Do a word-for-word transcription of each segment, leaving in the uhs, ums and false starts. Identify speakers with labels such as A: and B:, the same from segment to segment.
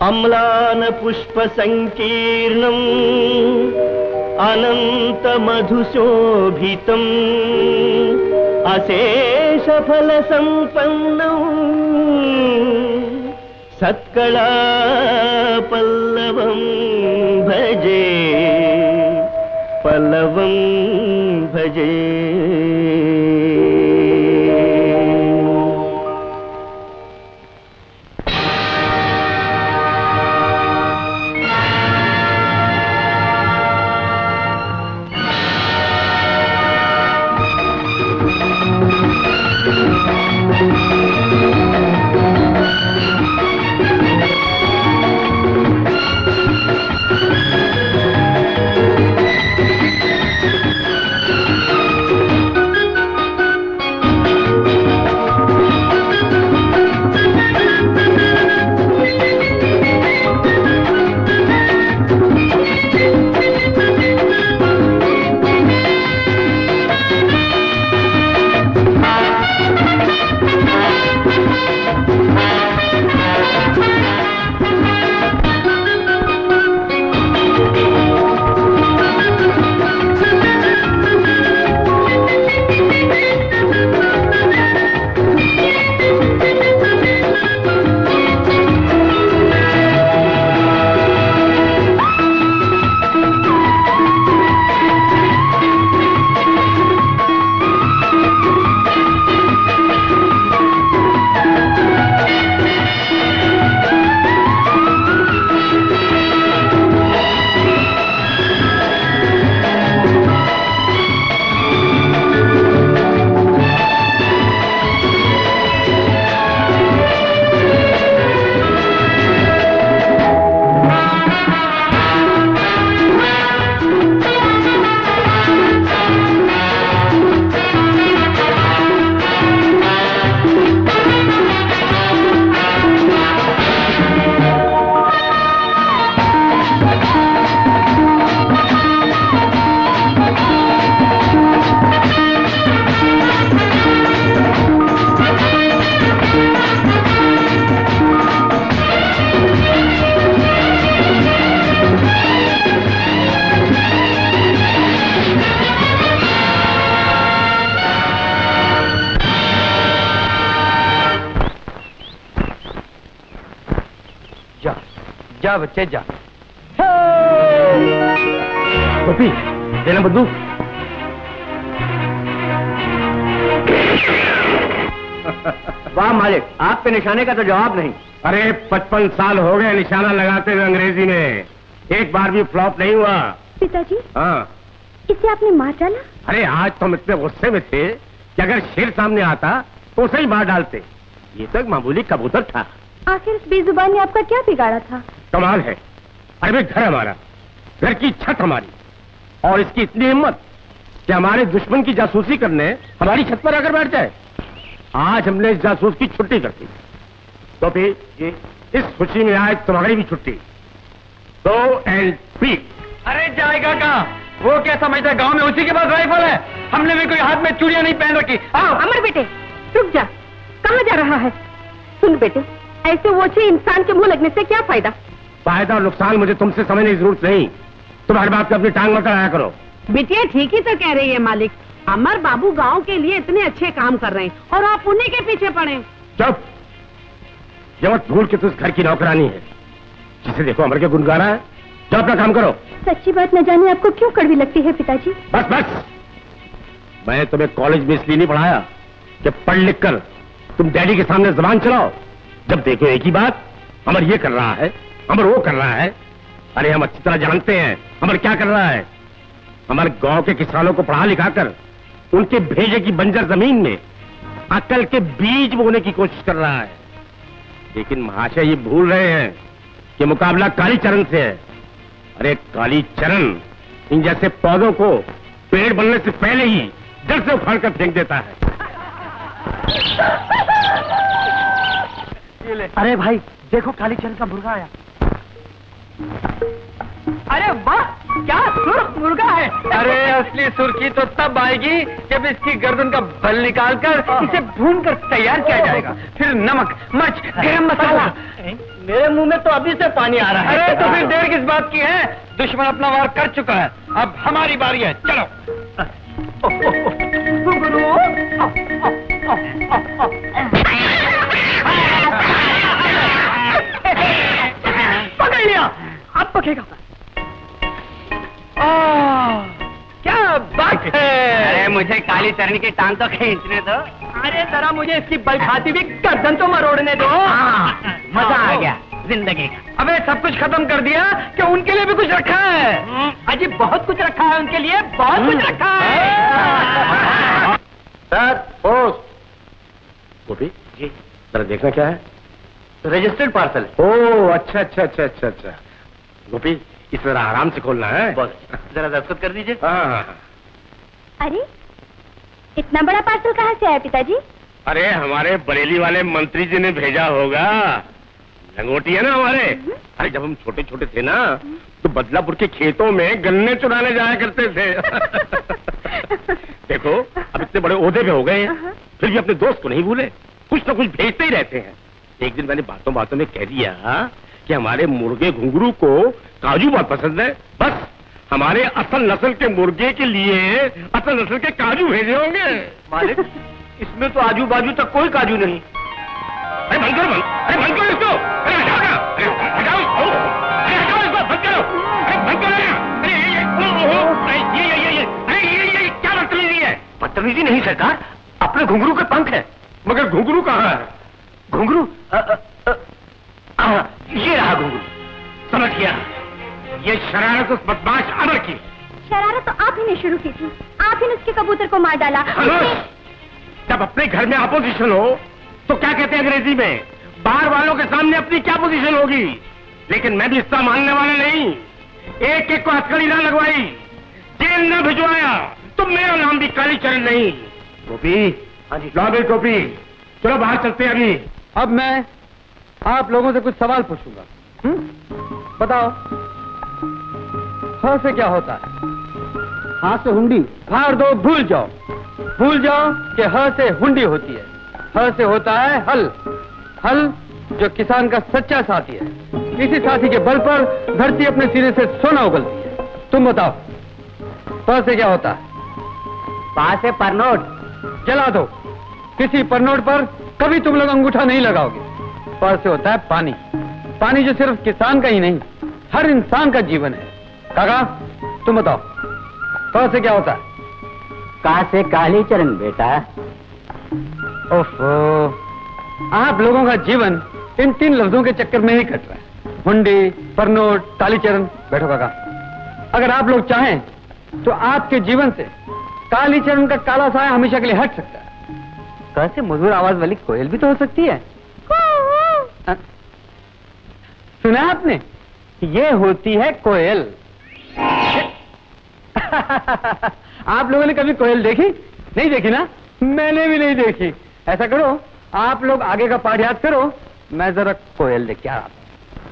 A: अम्लान पुष्प संकीर्णम अनंत मधुशोभितम अशेष फल संपन्नम सत्कला पल्लवम भजे पल्लवम भजे।
B: जा बच्चे जा। गोपी देना बंदूक।
A: वाह मालिक, आपके निशाने का तो जवाब नहीं।
B: अरे पचपन साल हो गए निशाना लगाते हुए अंग्रेजी ने, एक बार भी फ्लॉप नहीं हुआ।
C: पिताजी,
B: हाँ
C: इसे आपने मार डाला?
B: अरे आज तो हम इतने गुस्से में थे कि अगर शेर सामने आता तो उसे ही मार डालते। ये तो एक मामूली कबूतर था।
C: आखिर इस बेजुबान ने आपका क्या बिगाड़ा था?
B: कमाल है, अरे घर हमारा, घर की छत हमारी, और इसकी इतनी हिम्मत कि हमारे दुश्मन की जासूसी करने हमारी छत पर आकर बैठ जाए। आज हमने इस जासूस की छुट्टी कर दी, तो फिर ये इस खुशी में आज तुम्हारी भी छुट्टी। दो एंड पीक।
D: अरे जाएगा कहाँ? वो क्या समझता है गांव में उसी के पास राइफल है? हमने भी कोई हाथ में चूड़ियां नहीं पहन रखी। आओ।
C: अमर बेटे रुक जा, कहाँ जा रहा है? सुन बेटे, ऐसे ओछे इंसान के मुंह लगने से क्या फायदा?
B: फायदा और नुकसान मुझे तुमसे समझने की जरूरत नहीं। तुम हर बात को अपनी टांग मत आया करो।
E: बिटिया ठीक ही तो कह रही है मालिक, अमर बाबू गांव के लिए इतने अच्छे काम कर रहे हैं और आप उन्हीं के पीछे पड़े।
B: चुप, ये मत भूल कि तू इस घर की नौकरानी है, जिसे देखो अमर के गुनगाना है। जो अपना काम करो।
C: सच्ची बात न जाने आपको क्यों कड़वी लगती है पिताजी?
B: बस बस, मैं तुम्हें कॉलेज में इसलिए नहीं पढ़ाया कि पढ़ लिख कर तुम डैडी के सामने जबान चलाओ। जब देखो एक ही बात, अमर ये कर रहा है, अमर वो कर रहा है। अरे हम अच्छी तरह जानते हैं अमर क्या कर रहा है। अमर गांव के किसानों को पढ़ा लिखा कर उनके भेजे की बंजर जमीन में अकल के बीज बोने की कोशिश कर रहा है। लेकिन महाशय ये भूल रहे हैं कि मुकाबला कालीचरण से है। अरे कालीचरण इन जैसे पौधों को पेड़ बनने से पहले ही जड़ से उखाड़ कर फेंक देता है।
D: अरे भाई देखो कालीचरण का मुर्गा आया। अरे वाह, क्या सुर्ख मुर्गा है। अरे असली सुर्खी तो तब आएगी जब इसकी गर्दन का बल निकालकर इसे भून कर तैयार किया जाएगा। फिर नमक, मिर्च, गरम मसाला।
A: मेरे मुंह में तो अभी से पानी आ रहा है।
D: अरे तो फिर देर किस बात की है? दुश्मन अपना वार कर चुका है, अब हमारी बारी है, चलो।
A: पकड़ लिया, अब पकेगा। क्या बात है?
D: अरे मुझे काली चरण की टांग तो खींचने दो।
A: अरे जरा मुझे इसकी बलखाती भी गर्दन तो मरोड़ने दो।
D: मजा आ गया जिंदगी का। अबे सब कुछ खत्म कर दिया कि उनके लिए भी कुछ रखा है?
A: अजी बहुत कुछ रखा है उनके लिए, बहुत कुछ रखा है।
B: Sir post. गोपी जी जरा देखना क्या है।
A: Registered parcel.
B: ओह अच्छा अच्छा अच्छा अच्छा अच्छा। गोपी इस तरह आराम से खोलना है।
A: बस जरा दस्तखत कर दीजिए।
B: हाँ हाँ।
C: अरे इतना बड़ा पार्सल कहाँ से आया पिताजी?
B: अरे हमारे बरेली वाले मंत्री जी ने भेजा होगा। लंगोटी है ना हमारे। अरे जब हम छोटे छोटे थे ना तो बदलापुर के खेतों में गन्ने चुराने जाया करते थे। देखो अब इतने बड़े ओहदे पे हो गए हैं फिर भी अपने दोस्त को नहीं भूले, कुछ ना कुछ भेजते ही रहते हैं। एक दिन मैंने बातों बातों में कह दिया कि हमारे मुर्गे घुंघरू को काजू बहुत पसंद है, बस हमारे असल नस्ल के मुर्गे के लिए असल नस्ल के काजू भेजे होंगे।
A: मालिक इसमें तो आजू बाजू तक कोई काजू नहीं।
B: अरे बंद करो, अरे बंद करो इसको, अरे हटाओ ना, अरे हटाओ, अरे हटाओ इसको, बंद करो, अरे बंद करो ना, अरे ये ये ये ये ये अरे ये ये क्या बदतमीजी है?
A: बदतमीजी नहीं सरकार, अपने घुंघरू के पंख है।
B: मगर घुंघरू कहाँ है?
A: घुंघरू ये रहा घुंघरू।
B: समझ गया, ये शरारत उस बदमाश अमर की।
C: शरारत तो आप ही ने शुरू की थी, आप ही ने उसके कबूतर को मार डाला।
B: जब अपने घर में अपोजिशन हो तो क्या कहते हैं अंग्रेजी में, बाहर वालों के सामने अपनी क्या पोजीशन होगी। लेकिन मैं भी इसका मानने वाला नहीं। एक एक को हथकड़ी ना लगवाई, जेल न भिजवाया तो मेरा नाम भी कालीचरण नहीं। गोपी, हाँ जी लॉ गोपी, चलो बाहर चलते हैं अभी।
D: अब मैं आप लोगों से कुछ सवाल पूछूंगा, बताओ हाँ से क्या होता है? हाँ से हुंडी। फाड़ दो, भूल जाओ, भूल जाओ कि हाँ से हुंडी होती है। हाँ से होता है हल, हल जो किसान का सच्चा साथी है। इसी साथी के बल पर धरती अपने सिरे से सोना उगलती है। तुम बताओ पा से क्या होता है?
A: पा से परनोट।
D: जला दो, किसी परनोट पर कभी तुम लोग अंगूठा नहीं लगाओगे। पा से होता है पानी, पानी जो सिर्फ किसान का ही नहीं हर इंसान का जीवन है। काका तुम बताओ पा से क्या होता है?
A: का से कालीचरण बेटा।
D: ओफो, आप लोगों का जीवन इन तीन लफ्जों के चक्कर में ही कट रहा है। हुंडी, परनोट, कालीचरण। बैठो काका, अगर आप लोग चाहें तो आपके जीवन से कालीचरण का काला साया हमेशा के लिए हट सकता है। कैसे मधुर आवाज वाली कोयल भी तो हो सकती है। आ, सुना आपने? ये होती है कोयल। आप लोगों ने कभी कोयल देखी? नहीं देखी ना, मैंने भी नहीं देखी। ऐसा करो, आप लोग आगे का पाठ याद करो, मैं जरा कोयल देख के आ रहा हूं।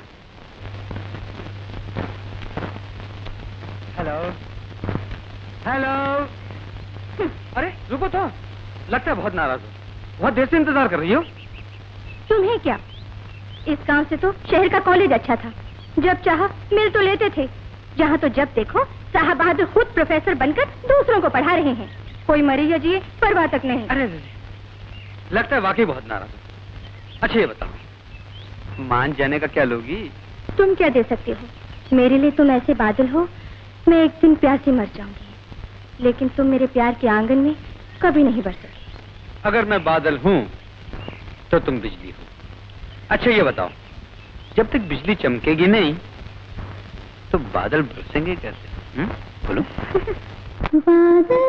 D: Hello hello. अरे रुको तो, लगता है बहुत नाराज हो, बहुत देर से इंतजार कर रही हो।
C: तुम्हें क्या, इस गांव से तो शहर का कॉलेज अच्छा था, जब चाहा मिल तो लेते थे। जहाँ तो जब देखो साहब बहादुर खुद प्रोफेसर बनकर दूसरों को पढ़ा रहे हैं, कोई मरे या जिए परवाह तक नहीं।
D: अरे लगता है वाकई बहुत नाराज हो। अच्छा ये बताओ, मान जाने का क्या लोगी?
C: तुम क्या दे सकते हो? मेरे लिए तुम ऐसे बादल हो, मैं एक दिन प्यासी मर जाऊंगी, लेकिन तुम मेरे प्यार के आंगन में कभी नहीं बढ़ सकते।
D: अगर मैं बादल हूँ तो तुम बिजली हो। अच्छा ये बताओ, जब तक बिजली चमकेगी नहीं तो बादल बरसेंगे कैसे? हम्म? बोलो।
C: बादल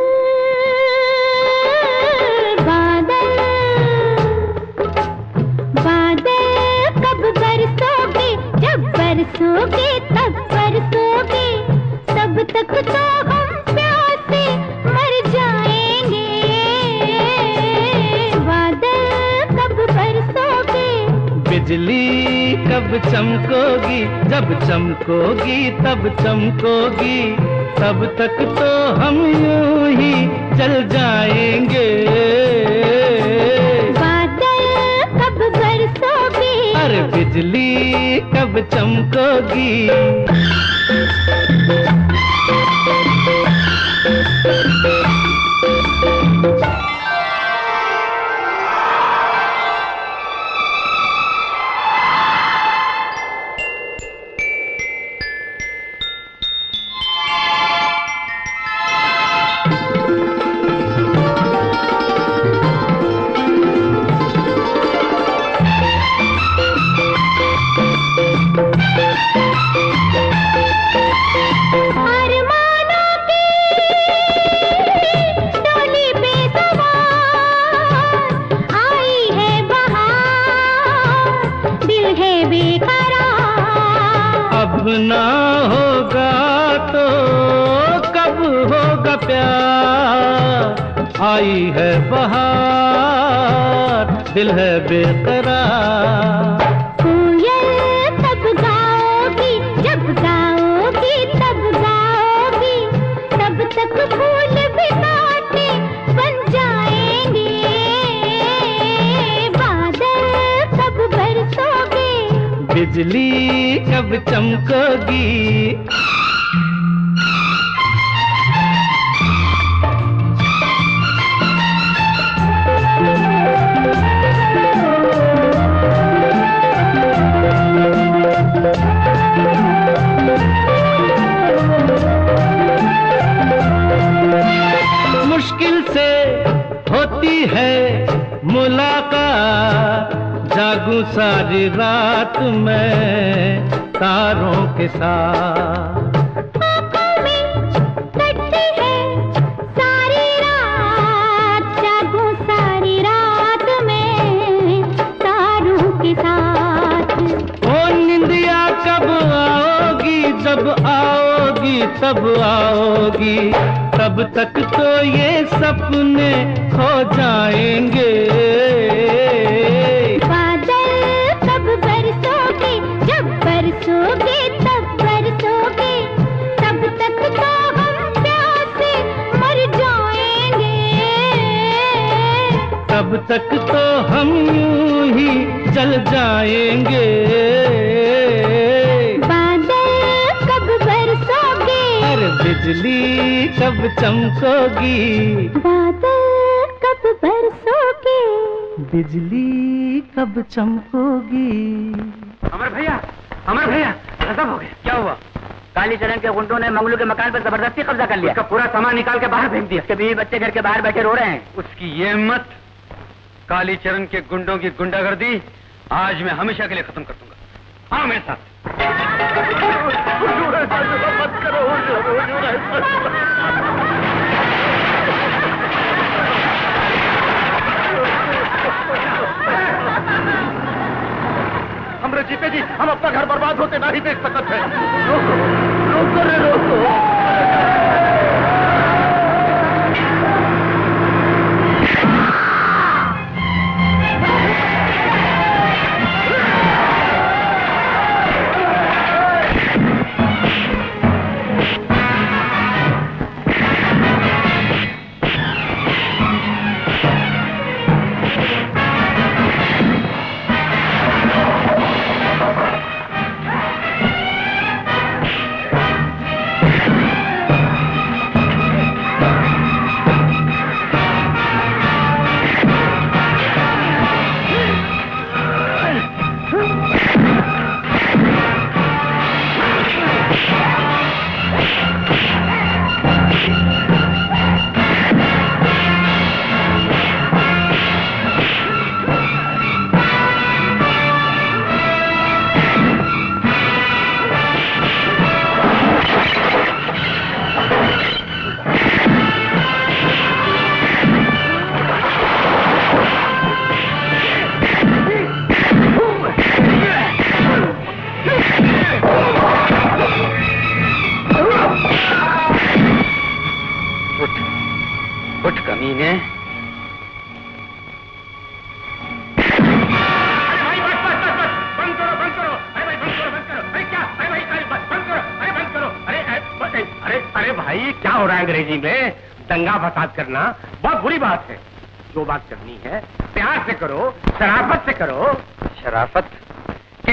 C: बादल बादल कब बरसोगे, जब बरसोगे तब बरसोगे, तब तक तो हम प्यासे मर जाएंगे। बादल कब बरसोगे,
F: बिजली कब चमकोगी, जब चमकोगी तब चमकोगी, तब तक तो हम यूं ही जल जाएंगे।
C: बादल कब बरसोगे,
F: अरे बिजली कब चमकोगी। अब ना होगा तो कब होगा प्यार, आई है बहार, दिल है बेकरार।
C: कोयल तब गाओगी, जब गाओगी तब गाओगी, तब तक फूल भी कांटे बन जाएंगे। बादल कब बरसोगे,
F: बिजली कब चमकोगी। मुश्किल से होती है मुलाकात, जागूं सारी रात में तारों के साथ।
C: आँखों में कटती है सारी रात, जागूं सारी रात में तारों के साथ।
F: ओ निंदिया कब आओगी, जब आओगी तब आओगी, तब तक तो ये सपने खो जाएंगे।
C: बादल कब बरसोगे, जब बरसोगे तब बरसोगे, तब तक तो हम प्यासे मर जाएंगे।
F: तब तक तो हम यूं ही जल जाएंगे।
C: बादल कब बरसोगे,
F: अरे बिजली कब चमकोगी।
C: बादल कब बरसोगे,
F: बिजली कब चमकोगी।
A: अमर भैया, अमर भैया, गजब हो गया। क्या हुआ? कालीचरण के गुंडों ने मंगलू के मकान पर जबरदस्ती कब्जा कर लिया। उसका पूरा सामान निकाल के बाहर फेंक दिया। उसके बीवी बच्चे घर के बाहर बैठे रो रहे हैं।
D: उसकी ये हिम्मत, कालीचरण के गुंडों की गुंडागर्दी आज मैं हमेशा के लिए खत्म कर दूंगा। आओ मेरे साथ।
B: हमरे जीते जी हम अपना घर बर्बाद होते नहीं देख सकते हैं। रोको, रोको रे रोको। अंग्रेजी में दंगा फसाद करना बहुत बुरी बात है। जो बात करनी है प्यार से करो, शराफत से करो।
D: शराफत?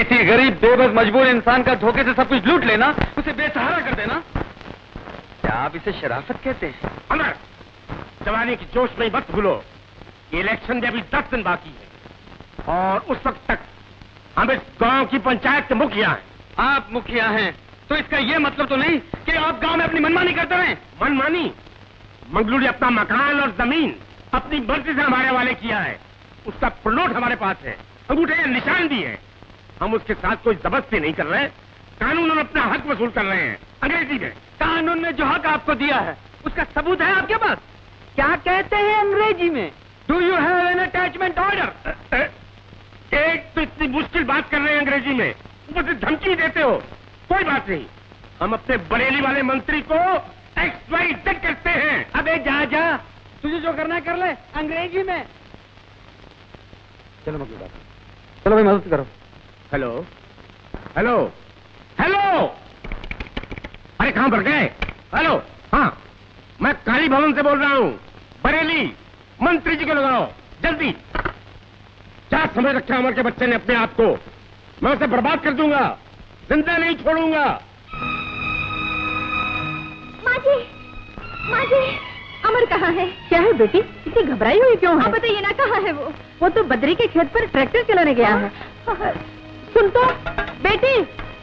D: किसी गरीब बेबस मजबूर इंसान का धोखे से सब कुछ लूट लेना, उसे बेसहारा कर देना, क्या आप इसे शराफत कहते हैं?
B: अमर, जवानी की जोश में मत भूलो, ये इलेक्शन में अभी दस दिन बाकी है और उस वक्त तक हम इस गांव की पंचायत के मुखिया हैं।
D: आप मुखिया हैं तो इसका ये मतलब तो नहीं कि आप गांव में अपनी मनमानी करते रहें।
B: मनमानी? मंगलू ने अपना मकान और जमीन अपनी मर्जी से हमारे वाले किया है, उसका प्लॉट हमारे पास है, अंगूठे का निशान भी है। हम उसके साथ कोई जबरदस्ती नहीं कर रहे, कानून अपना हक वसूल कर रहे हैं। अंग्रेजी में
D: कानून ने जो हक आपको दिया है उसका सबूत है आपके पास? क्या कहते हैं अंग्रेजी में? Do you have an attachment order?
B: एक तो इतनी मुश्किल बात कर रहे हैं अंग्रेजी में, ऊपर से धमकी देते हो। कोई बात नहीं, हम अपने बरेली वाले मंत्री को एक्स वाई जेड करते हैं।
D: अबे जा जा, तुझे जो करना है कर ले अंग्रेजी में। चलो मत बात, चलो भाई मदद करो।
B: हेलो हेलो हेलो, अरे कहां पर गए? हेलो, हाँ मैं काली भवन से बोल रहा हूँ, बरेली, मंत्री जी को लगाओ जल्दी। क्या समझ रखा अमर के बच्चे ने अपने आप को? मैं उसे बर्बाद कर दूंगा, जिंदा नहीं छोड़ूंगा।
C: माँ जी, माँ जी, अमर कहाँ है?
E: क्या है बेटी, इतनी घबराई हुई क्यों है?
C: आप बताइए ना, कहाँ है वो?
E: वो तो बद्री के खेत पर ट्रैक्टर चलाने गया है। सुन तो बेटी,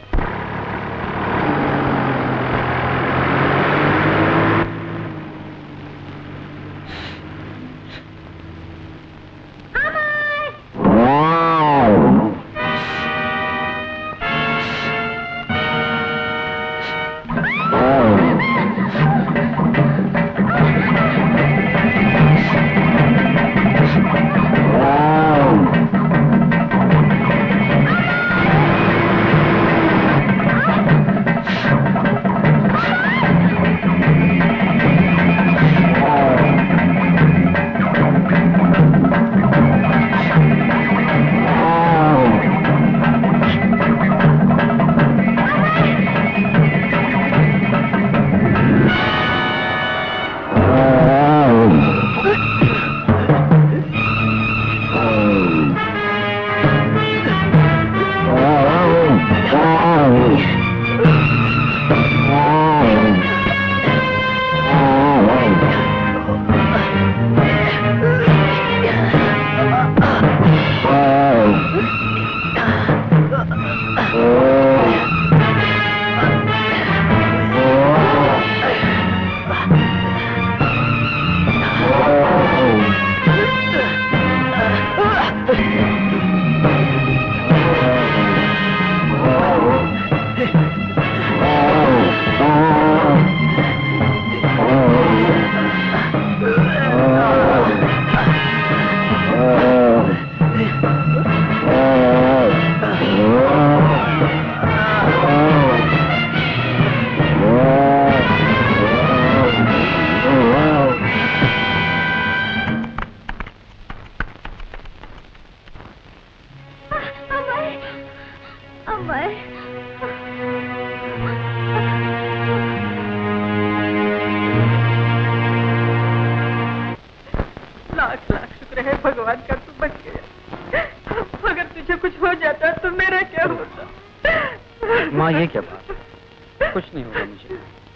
D: माँ ये क्या बात है? कुछ नहीं होगा मुझे।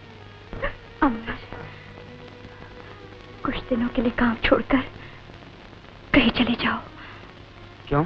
C: अमर, कुछ दिनों के लिए काम छोड़कर कहीं चले जाओ।
D: क्यों?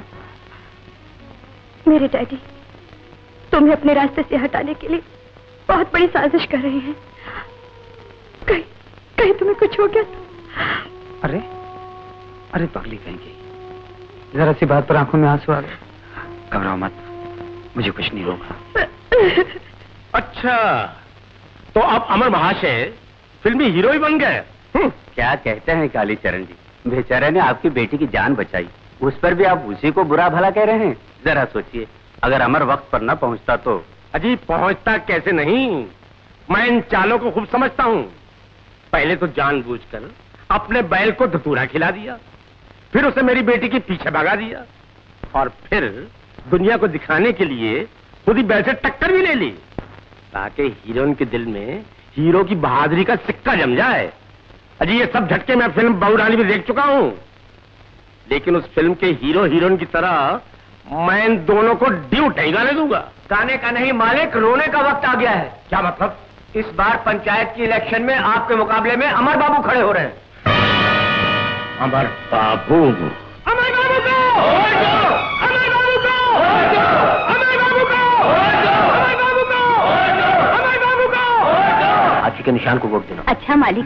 C: मेरे डैडी तुम्हें अपने रास्ते से हटाने के लिए बहुत बड़ी साजिश कर रहे हैं। कहीं कहीं तुम्हें कुछ हो गया तो?
D: अरे अरे पगली कहेंगी, जरा सी बात पर आंखों में आंसू आ गए। घबराओ मत, मुझे कुछ नहीं होगा।
B: अच्छा, तो अब अमर महाशय फिल्मी हीरो ही बन गए।
A: क्या कहते हैं कालीचरण जी, बेचारे ने आपकी बेटी की जान बचाई, उस पर भी आप उसी को बुरा भला कह रहे हैं। जरा सोचिए, अगर अमर वक्त पर न पहुंचता तो।
B: अजी पहुंचता कैसे नहीं, मैं इन चालों को खूब समझता हूँ। पहले तो जानबूझकर अपने बैल को धतूरा खिला दिया, फिर उसे मेरी बेटी के पीछे भगा दिया, और फिर दुनिया को दिखाने के लिए खुद ही बैल से टक्कर भी ले ली, ताकि हीरोइन के दिल में हीरो की बहादुरी का सिक्का जम जाए। अजी ये सब झटके मैं फिल्म बहू रानी भी देख चुका हूँ, लेकिन उस फिल्म के हीरो हीरोइन की तरह मैं इन दोनों को ड्यू ठेगाने दूंगा।
A: गाने का नहीं मालिक, रोने का वक्त आ गया है।
B: क्या मतलब?
A: इस बार पंचायत की इलेक्शन में आपके मुकाबले में अमर बाबू खड़े हो रहे हैं।
B: अमर बाबू?
A: अमर बाबू को! अमर बाबू को! अमर बाबू को! अमर बाबू को! अमर बाबू को!
B: हाथी के निशान को वोट देना।
C: अच्छा मालिक।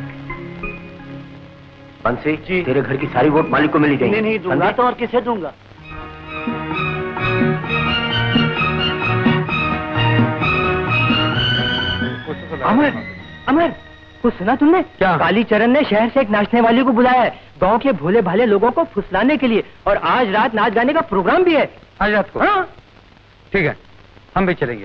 B: बंसी जी, तेरे घर की सारी वोट मालिक को मिली जाएगी।
A: नहीं नहीं दूंगा तो और किसे दूंगा?
G: अमर, अमर, कुछ सुना तुमने?
D: क्या?
G: कालीचरण ने शहर से एक नाचने वाली को बुलाया है, गांव के भोले भाले लोगों को फुसलाने के लिए, और आज रात नाच गाने का प्रोग्राम भी है।
D: आज रात को?
G: हाँ।
D: ठीक है, हम भी चलेंगे।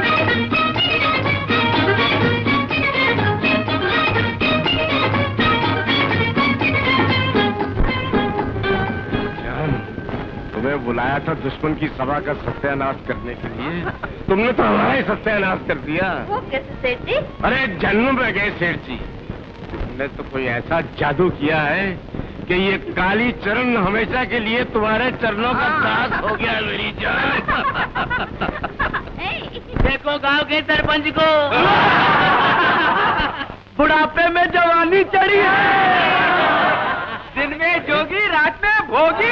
B: तुम्हें बुलाया था दुश्मन की सभा का सत्यानाश करने के लिए, तुमने तो हमारा ही सत्यानाश कर दिया।
C: वो कैसे सेठ जी?
B: अरे जन्म में गए सेठ जी, तुमने तो कोई ऐसा जादू किया है कि ये काली चरण हमेशा के लिए तुम्हारे चरणों का दास हो गया मेरी जान।
A: देखो गांव के सरपंच को बुढ़ापे में जवानी चढ़ी है, दिन में जोगी रात में भोगी।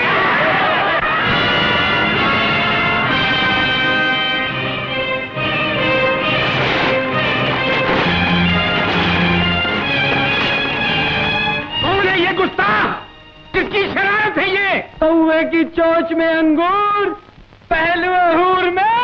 B: ये गुस्ताख किसकी शरारत है ये?
G: कौवे की चोंच में अंगूर, पहलू अहूर में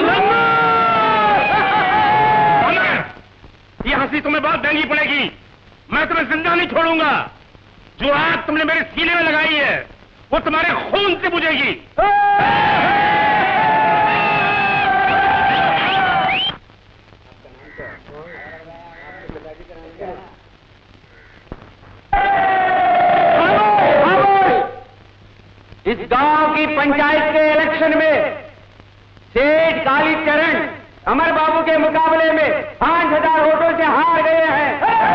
B: अमर, ये हंसी तुम्हें बहुत महंगी पड़ेगी। मैं तुम्हें जिंदा नहीं छोड़ूंगा। जो आग तुमने मेरे सीने में लगाई है वो तुम्हारे खून से बुझेगी।
A: इस गांव की पंचायत के इलेक्शन में सेठ कालीचरण अमर बाबू के मुकाबले में पांच हजार वोटों से हार गए हैं।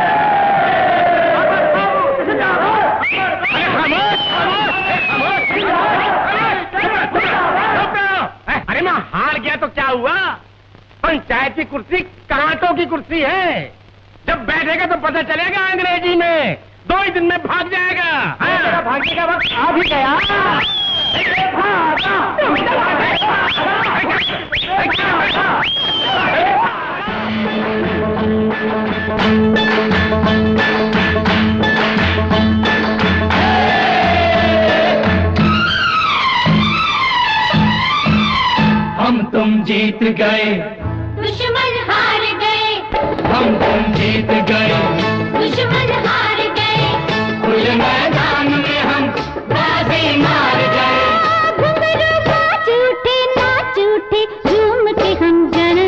B: अरे मैं हार गया तो क्या हुआ? पंचायत की कुर्सी कांटों की कुर्सी है। जब बैठेगा तो पता चलेगा अंग्रेजी में, दो ही दिन में भाग जाएगा।
A: हाँ। भागने का वक्त आ भी गया।
F: हम तुम जीत गए,
C: दुश्मन हार गए।
F: हम तुम जीत गए,
C: दुश्मन हार गए।
F: खुले मैदान में हम बाजी मार गए।
C: घुंघरू नाच उठे नाच उठे झूम के हम जन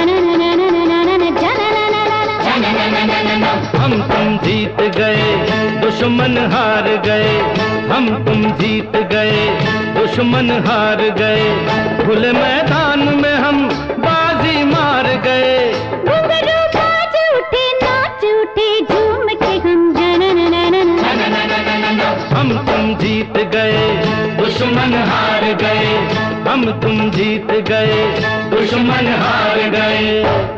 F: हम तुम जीत गए, दुश्मन हार गए। हम तुम जीत गए, दुश्मन हार गए। खुले मैदान में हम बाजी मार गए।
C: घुंघरू नाच उठे नाच उठे झूम के हम जन
F: हम तुम जीत गए, दुश्मन हार गए। हम तुम जीत गए, दुश्मन हार गए।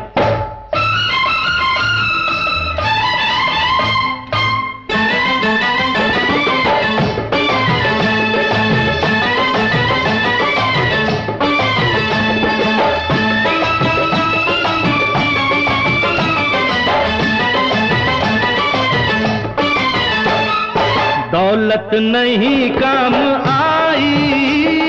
F: दौलत नहीं काम आई,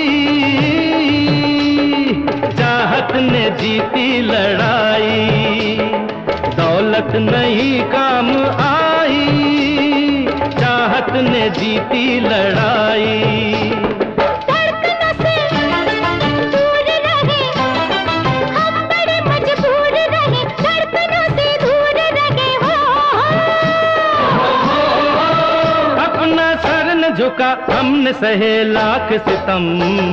F: चाहत ने जीती लड़ाई। दौलत नहीं काम आई, चाहत ने जीती लड़ाई। झुका हमने सहे लाख सितम।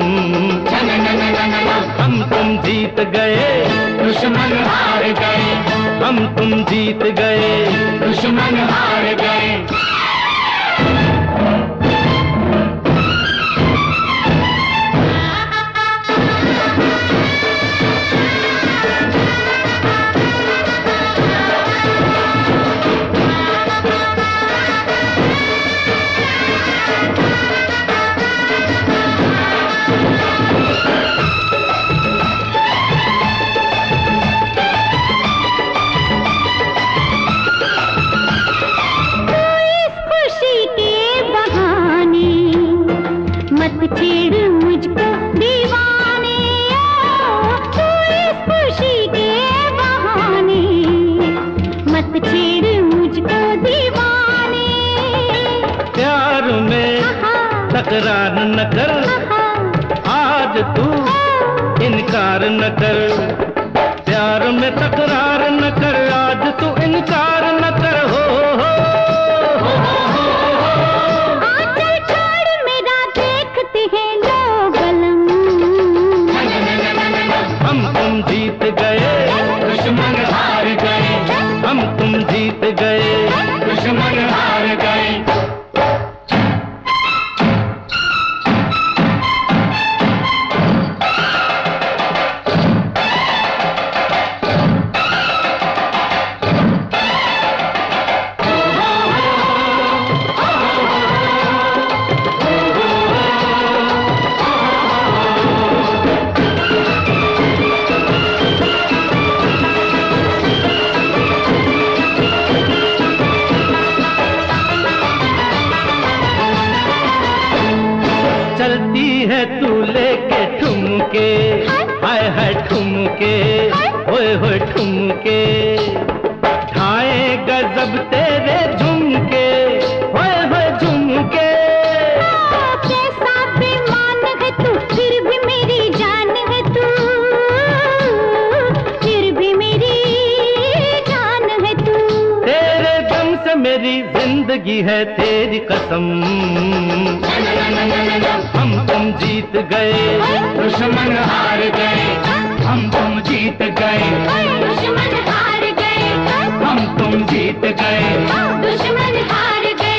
F: हम तुम जीत गए, दुश्मन हार गए। हम तुम जीत गए, दुश्मन हार गए। न कर, प्यार में तकरार न कर, आज तू इनकार न कर। हो हो
H: आंचल छोड़ मेरा देखते हैं लोग गलम,
F: हम तुम जीत गए, दुश्मन हार गए, हम तुम जीत गए, दुश्मन हार गए। चलती है तू लेके ठुमके, हाय हाय ठुमके, होए होए ठुमके, ढाए गजब तेरे झुमके, होए होए झुमके।
H: कैसा बेईमान है तू, फिर भी मेरी जान है तू, फिर भी मेरी जान है तू।
F: तेरे दम से मेरी जिंदगी है तेरी कसम, हम तुम जीत गए, दुश्मन हार गए, हम तुम जीत गए,
H: दुश्मन हार गए,
F: हम तुम जीत गए,
H: दुश्मन हार गए।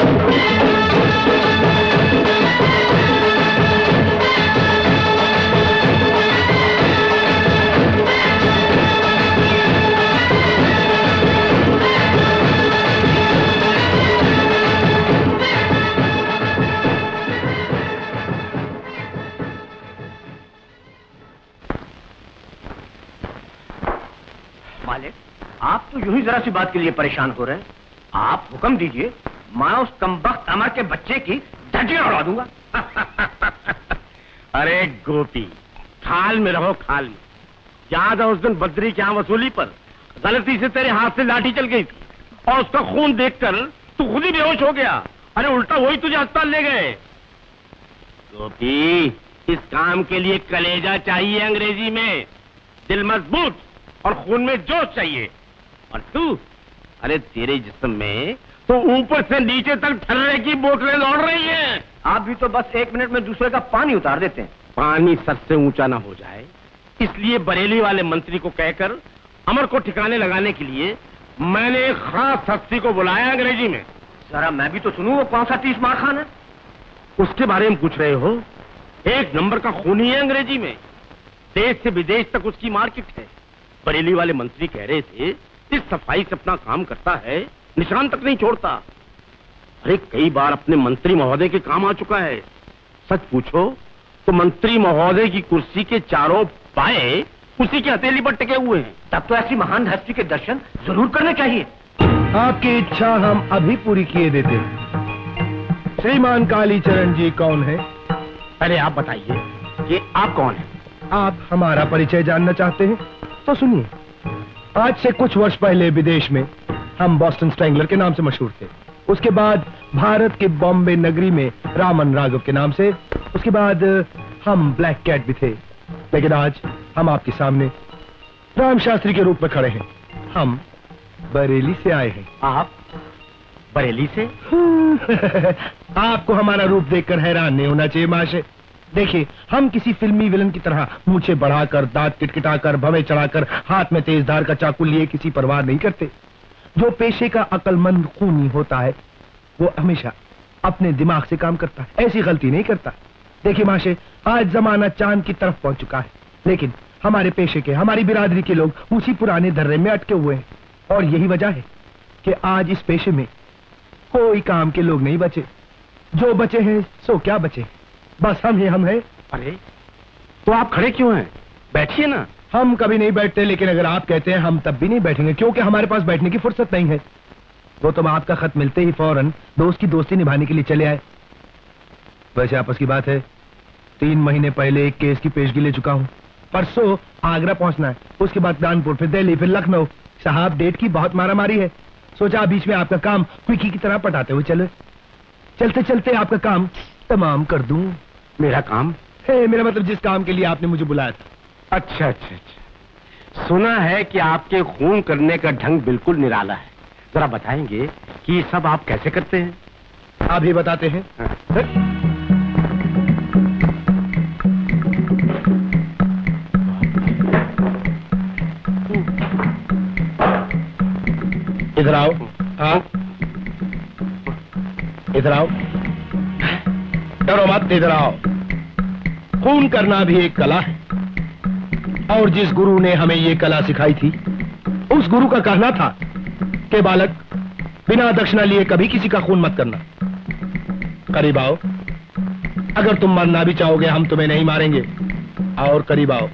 B: मालिक, आप तो यूं ही जरा सी बात के लिए परेशान हो रहे हैं। आप हुक्म दीजिए, मैं उस कमबख्त अमर के बच्चे की धज्जियां उड़ा दूंगा। अरे गोपी, खाल में रहो, खाल में। याद है उस दिन बद्री के यहाँ वसूली पर गलती से तेरे हाथ से लाठी चल गई थी और उसका खून देखकर तू खुद ही बेहोश हो गया। अरे उल्टा वही तुझे अस्पताल ले गए। गोपी, इस काम के लिए कलेजा चाहिए, अंग्रेजी में दिल मजबूत और खून में जोश चाहिए। और तू, अरे तेरे जिस्म में तो ऊपर से नीचे तक ठर्रे की बोतलें दौड़ रही हैं। आप भी तो बस एक मिनट में दूसरे का पानी उतार देते हैं। पानी सर से ऊंचा ना हो जाए, इसलिए बरेली वाले मंत्री को कहकर अमर को ठिकाने लगाने के लिए मैंने एक खास हस्ती को बुलाया अंग्रेजी में। जरा मैं भी तो सुनूं, वो कौन सा तीस मार खान है? उसके बारे में पूछ रहे हो? एक नंबर का खूनी है अंग्रेजी में, देश से विदेश तक उसकी मार्केट है। बरेली वाले मंत्री कह रहे थे, इस सफाई से अपना काम करता है, निशान तक नहीं छोड़ता। अरे कई बार अपने मंत्री महोदय के काम आ चुका है। सच पूछो तो मंत्री महोदय की कुर्सी के चारों पाए उसी की हथेली पर टिके हुए हैं। तब तो ऐसी महान हस्ती के दर्शन जरूर करने चाहिए।
I: आपकी इच्छा हम अभी पूरी किए देते हैं। श्रीमान कालीचरण जी कौन है?
B: पहले आप बताइए कि आप कौन हैं?
I: आप हमारा परिचय जानना चाहते हैं तो सुनिए। आज से कुछ वर्ष पहले विदेश में हम बॉस्टन स्ट्रैंगलर के नाम से मशहूर थे। उसके बाद भारत के बॉम्बे नगरी में रामन राघव के नाम से। उसके बाद हम ब्लैक कैट भी थे। लेकिन आज हम आपके सामने राम शास्त्री के रूप में खड़े हैं। हम बरेली से आए हैं।
B: आप बरेली से?
I: आपको हमारा रूप देखकर हैरान नहीं होना चाहिए महाशय। देखिए, हम किसी फिल्मी विलन की तरह मूछें बढ़ाकर, दांत किटकिटाकर, भवें चढ़ाकर, हाथ में तेज धार का चाकू लिए किसी परवाह नहीं करते। जो पेशे का अक्लमंद खूनी होता है वो हमेशा अपने दिमाग से काम करता है, ऐसी गलती नहीं करता। देखिए महाशय, आज जमाना चांद की तरफ पहुंच चुका है, लेकिन हमारे पेशे के, हमारी बिरादरी के लोग उसी पुराने धर्रे में अटके हुए हैं। और यही वजह है कि आज इस पेशे में कोई काम के लोग नहीं बचे। जो बचे हैं सो क्या बचे, बस हम ही हम हैं।
B: अरे तो आप खड़े क्यों हैं? बैठिए ना।
I: हम कभी नहीं बैठते, लेकिन अगर आप कहते हैं हम तब भी नहीं बैठेंगे, क्योंकि हमारे पास बैठने की फुर्सत नहीं है। वो तो आपका खत मिलते ही फौरन दोस्त की दोस्ती निभाने के लिए चले आए। वैसे आपस की बात है, तीन महीने पहले एक केस की पेशगी ले चुका हूँ। परसों आगरा पहुंचना है, उसके बाद कानपुर, फिर दिल्ली, फिर लखनऊ। साहब, डेट की बहुत मारामारी है। सोचा बीच में आपका काम क्विकी की तरह पटाते हुए चले, चलते चलते आपका काम तमाम कर दूं।
B: मेरा काम?
I: है मेरा मतलब जिस काम के लिए आपने मुझे बुलाया था।
B: अच्छा अच्छा अच्छा, सुना है कि आपके खून करने का ढंग बिल्कुल निराला है। जरा बताएंगे कि ये सब आप कैसे करते हैं?
I: अभी बताते हैं। इधर आओ। हाँ, इधर आओ। डरो मत, इधर आओ। खून करना भी एक कला है, और जिस गुरु ने हमें ये कला सिखाई थी, उस गुरु का कहना था कि बालक, बिना दक्षिणा लिए कभी किसी का खून मत करना। करीब आओ। अगर तुम मरना भी चाहोगे, हम तुम्हें नहीं मारेंगे। और करीब आओ।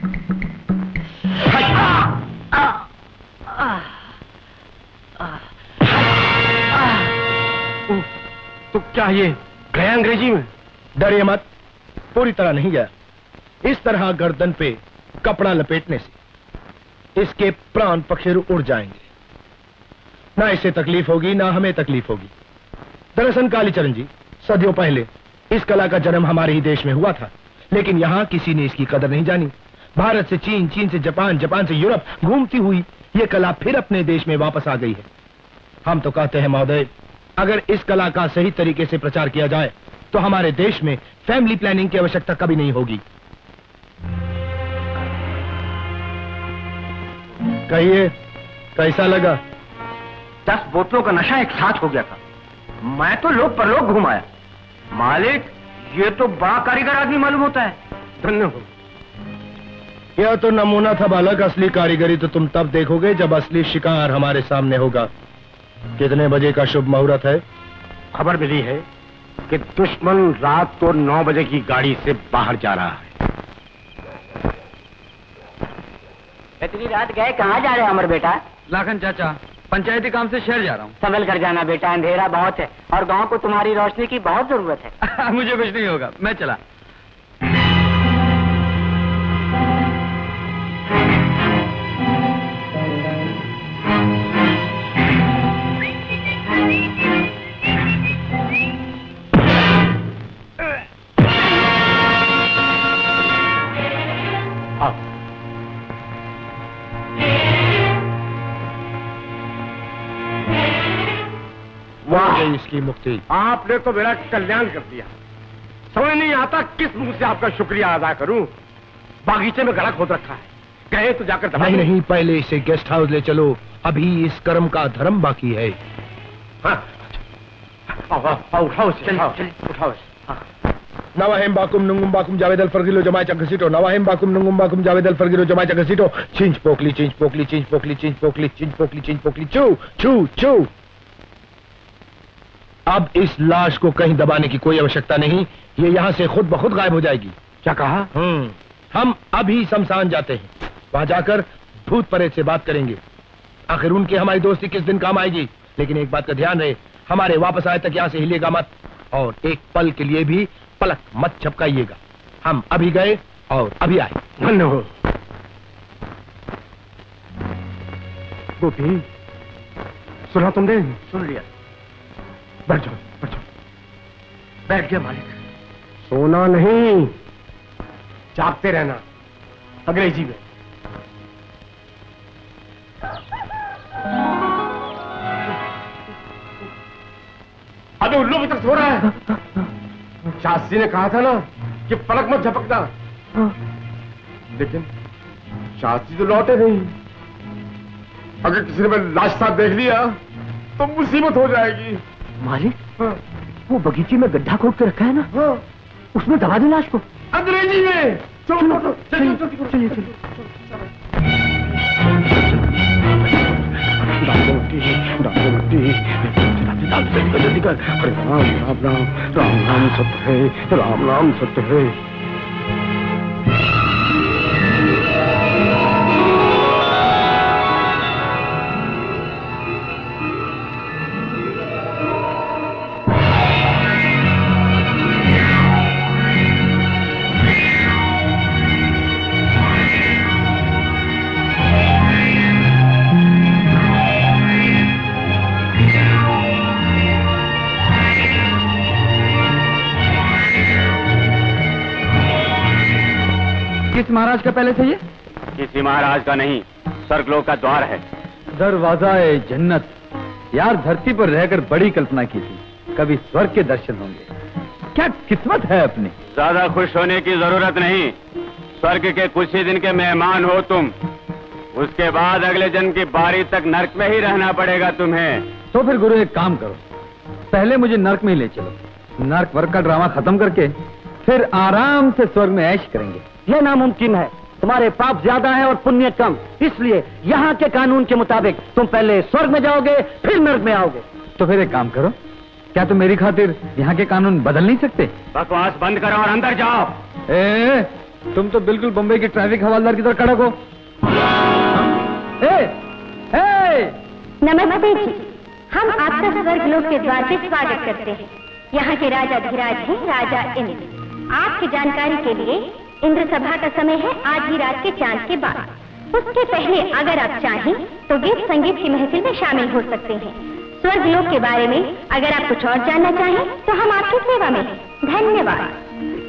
B: तो क्या ये गया अंग्रेजी में?
I: डरिए मत, पूरी तरह नहीं गया। इस तरह गर्दन पे कपड़ा लपेटने से इसके प्राण पखेरु उड़ जाएंगे। ना इसे तकलीफ होगी, ना हमें तकलीफ होगी। दरअसल कालीचरण जी, सदियों पहले इस कला का जन्म हमारे ही देश में हुआ था, लेकिन यहाँ किसी ने इसकी कदर नहीं जानी। भारत से चीन, चीन से जापान, जापान से यूरोप घूमती हुई ये कला फिर अपने देश में वापस आ गई है। हम तो कहते हैं महोदय, अगर इस कला का सही तरीके से प्रचार किया जाए तो हमारे देश में फैमिली प्लानिंग की आवश्यकता कभी नहीं होगी। कहिए, कैसा लगा?
A: दस बोतलों का नशा एक साथ हो गया था। मैं तो लोग परलोक घुम आया। मालिक, ये तो बड़ा कारीगर आदमी मालूम होता है।
B: धन्य हो।
I: यह तो नमूना था बालक। असली कारीगरी तो तुम तब देखोगे जब असली शिकार हमारे सामने होगा। कितने बजे का शुभ मुहूर्त है?
B: खबर मिली है कि दुश्मन रात को नौ बजे की गाड़ी से बाहर जा रहा है।
A: इतनी रात गए कहाँ जा रहे हैं अमर बेटा?
D: लाखन चाचा, पंचायती काम से शहर जा रहा हूँ।
A: संभल कर जाना बेटा, अंधेरा बहुत है और गांव को तुम्हारी रोशनी की बहुत जरूरत है।
D: मुझे कुछ नहीं होगा, मैं चला।
B: वाह,
I: इसकी मुक्ति।
B: आपने तो मेरा कल्याण कर दिया। समझ नहीं आता किस मुंह से आपका शुक्रिया अदा करूं। बागीचे में गड़ा खोद रखा है, कहे तो जाकर दबा
I: नहीं
B: दूं।
I: नहीं, पहले इसे गेस्ट हाउस ले चलो, अभी इस कर्म का धर्म बाकी है।
B: हाँ, आओ, आओ, आओ, उठाओ इसे, उठाओ, उठाओ इसे। हाँ।
I: नवाहिम बाकुम नुंगुम बाकुम जावेदल फरगिलो जमाय चकसीटो। नवाहिम बाकुम नुंगुम बाकुम जावेदल फरगिलो जमाय चकसीटो। चिंच पोकली, चिंच पोकली, चिंच पोकली, चिंच पोकली, चिंच पोकली, चिंच पोकली, चू चू चू। अब इस लाश को कहीं दबाने की कोई आवश्यकता नहीं, ये यहाँ से खुद ब खुद गायब हो जाएगी।
B: क्या कहा?
I: हम्म, हम अभी शमशान जाते हैं, वहां जाकर भूत प्रेत से बात करेंगे। आखिर उनकी हमारी दोस्ती किस दिन काम आएगी। लेकिन एक बात का ध्यान रहे, हमारे वापस आए तक यहाँ से हिलिएगा मत, और एक पल के लिए भी पलक मत झपकाइएगा। हम अभी गए और अभी आए।
B: धन्य हो। गोपी, सुना तुमने?
A: सुन लिया।
B: बैठ जाओ, बैठ जाओ।
A: बैठ गया मालिक।
B: सोना नहीं, जागते रहना। अंग्रेजी में। अबे उल्लू भी तक सो रहा है। शास्त्री ने कहा था ना कि पलक मत झपकना, लेकिन शास्त्री तो लौटे नहीं। अगर किसी ने मेरी लाश साथ देख लिया तो मुसीबत हो जाएगी।
A: मालिक,
B: हाँ।
A: वो बगीचे में गड्ढा खोद के रखा है ना,
B: हाँ।
A: उसमें दबा दे लाश को।
B: अंग्रेजी में। चलो चलो चलिए
A: चलिए चलिए।
B: जल्दी कर। अरे राम राम राम राम राम सत्य है, राम राम सत्य है।
D: किस महाराज का पैलेस है ये?
A: किसी महाराज का नहीं, स्वर्गलोक का द्वार है।
D: दरवाजा-ए जन्नत। यार धरती पर रहकर बड़ी कल्पना की थी, कभी स्वर्ग के दर्शन होंगे। क्या किस्मत है अपनी।
A: ज्यादा खुश होने की जरूरत नहीं, स्वर्ग के कुछ ही दिन के मेहमान हो तुम, उसके बाद अगले जन्म की बारी तक नर्क में ही रहना पड़ेगा तुम्हें।
D: तो फिर गुरु एक काम करो, पहले मुझे नर्क में ही ले चलो, नर्क वर्क का ड्रामा खत्म करके फिर आराम से स्वर्ग में ऐश करेंगे।
G: यह नामुमकिन है, तुम्हारे पाप ज्यादा है और पुण्य कम, इसलिए यहाँ के कानून के मुताबिक तुम पहले स्वर्ग में जाओगे फिर नर्क में आओगे।
D: तो फिर एक काम करो, क्या तुम मेरी खातिर यहाँ के कानून बदल नहीं सकते?
A: बकवास बंद करो और अंदर जाओ।
D: ए, तुम तो बिल्कुल बम्बई की ट्रैफिक हवालदार की तरह खड़क हो। ए, ए!
C: नमस्ते जी, हम आपका स्वर्गलोक के द्वार पे स्वागत करते हैं। यहाँ के राजा धीराज हैं राजा इंद्र। आपकी जानकारी के लिए इंद्र सभा का समय है आज ही रात के चांद के बाद। उसके पहले अगर आप चाहें तो गीत संगीत की महफिल में शामिल हो सकते हैं। स्वर्गलोक के बारे में अगर आप कुछ और जानना चाहें तो हम आपकी सेवा में हैं। धन्यवाद।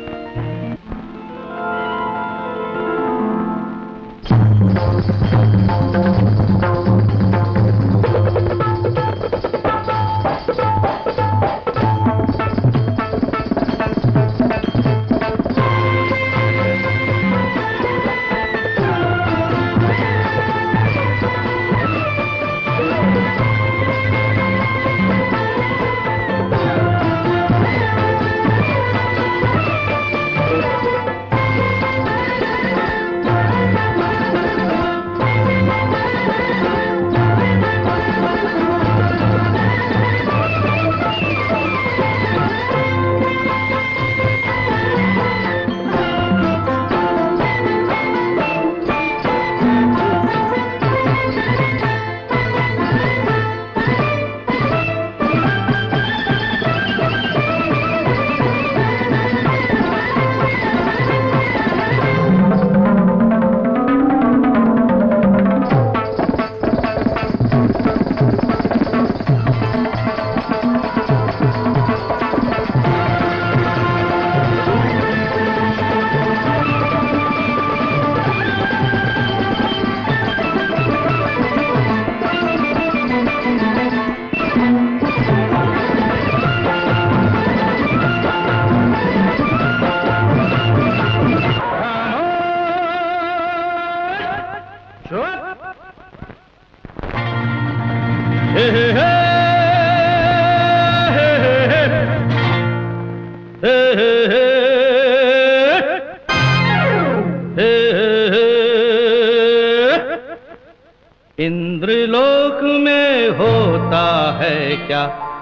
F: इंद्रलोक में होता है क्या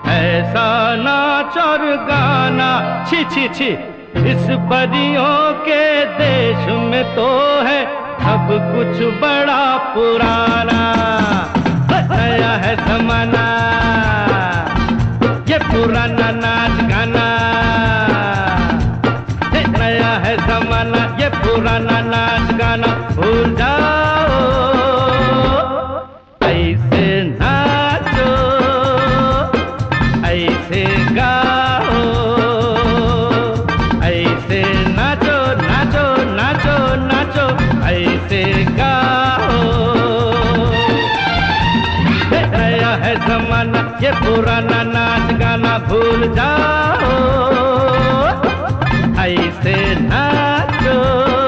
F: ऐसा नाच और गाना, छी छी छी इस परियों के देश में तो है सब कुछ बड़ा पुराना। नया है जमाना, ये पुराना नाच गाना। नया है जमाना, ये पुराना नाच गाना। भूल जाओ, ऐसे नाचो, ऐसे गाओ, ऐसे नाचो नाचो नाचो नाचो, ऐसे गाओ। नया है जमाना, ये पुराना नाच गाना। भूल जाओ, ऐसे नाचो,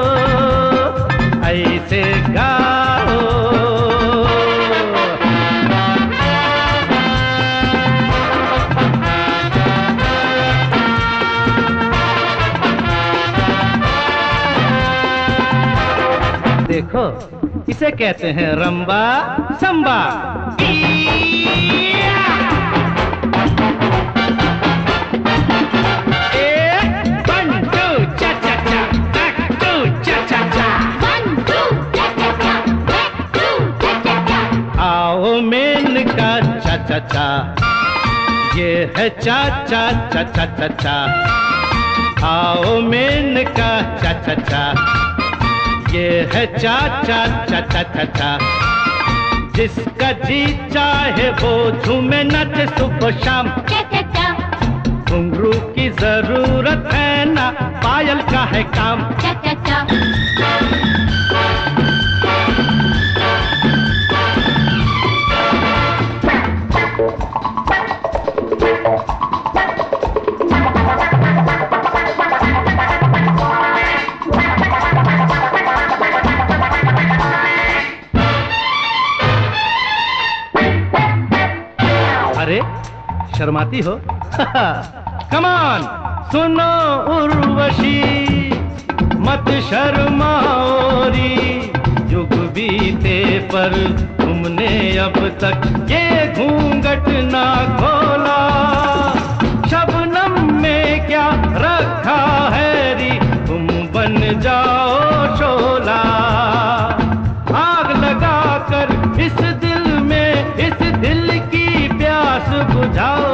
F: ऐसे गाओ। देखो, इसे कहते हैं रंबा संबा। आओ मेन का चा चा चा, ये है चा चा चा चा चा चा। आओ मेन का चा चा चा, ये है चा चा चा चा चा चा। जिसका जी चाहे वो झूमे नाचे सुबह शाम। घुंघरू की जरूरत है ना, पायल का है काम।
H: चा चा चा।
F: अरे शर्माती हो? कमान सुनो उर्वशी, मत शर्माओरी, युग बीते पर तुमने अब तक ये घूंघट ना खोला। शबनम में क्या रखा है री, तुम बन जाओ शोला। आग लगा कर इस दिल में, इस दिल की प्यास बुझाओ।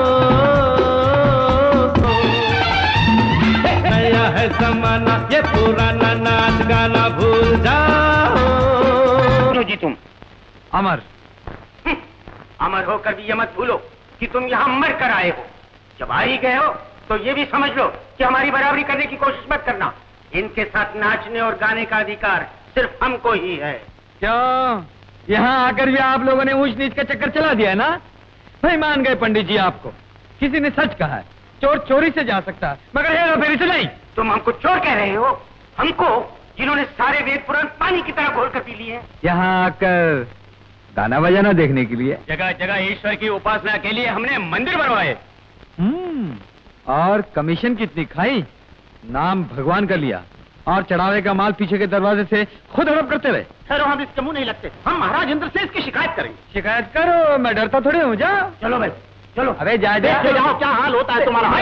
F: नया है जमाना, ये पुराना नाच गाना भूल जाओ।
A: जी तुम
D: अमर,
A: अमर होकर भी ये मत भूलो कि तुम यहाँ मर कर आए हो। जब आ ही गए हो तो ये भी समझ लो कि हमारी बराबरी करने की कोशिश मत करना। इनके साथ नाचने और गाने का अधिकार सिर्फ हमको ही है।
D: क्यों यहाँ आकर भी आप लोगों ने ऊंच नीच का चक्कर चला दिया है ना? नहीं मान गए पंडित जी आपको। किसी ने सच कहा है, चोर चोरी से जा सकता है मगर हेरा फेरी से नहीं।
A: तुम हमको चोर कह रहे हो? हमको जिन्होंने सारे वेद पुराण पानी की तरह घोल कर पी लिए हैं।
D: यहाँ आकर गाना बजाना देखने के लिए?
A: जगह जगह ईश्वर की उपासना के लिए हमने मंदिर बनवाए।
D: हम्म, और कमीशन कितनी खाई? नाम भगवान का लिया और चढ़ावे का माल पीछे के दरवाजे से खुद हड़प करते रहे।
A: सर हम इसके मुंह नहीं लगते, हम महाराज इंद्र से इसकी शिकायत करेंगे।
D: शिकायत करो, मैं डरता थोड़ी हूँ। जाओ
A: चलो भाई चलो।
D: अरे जा जा
A: जाओ, क्या हाल होता है तुम्हारा।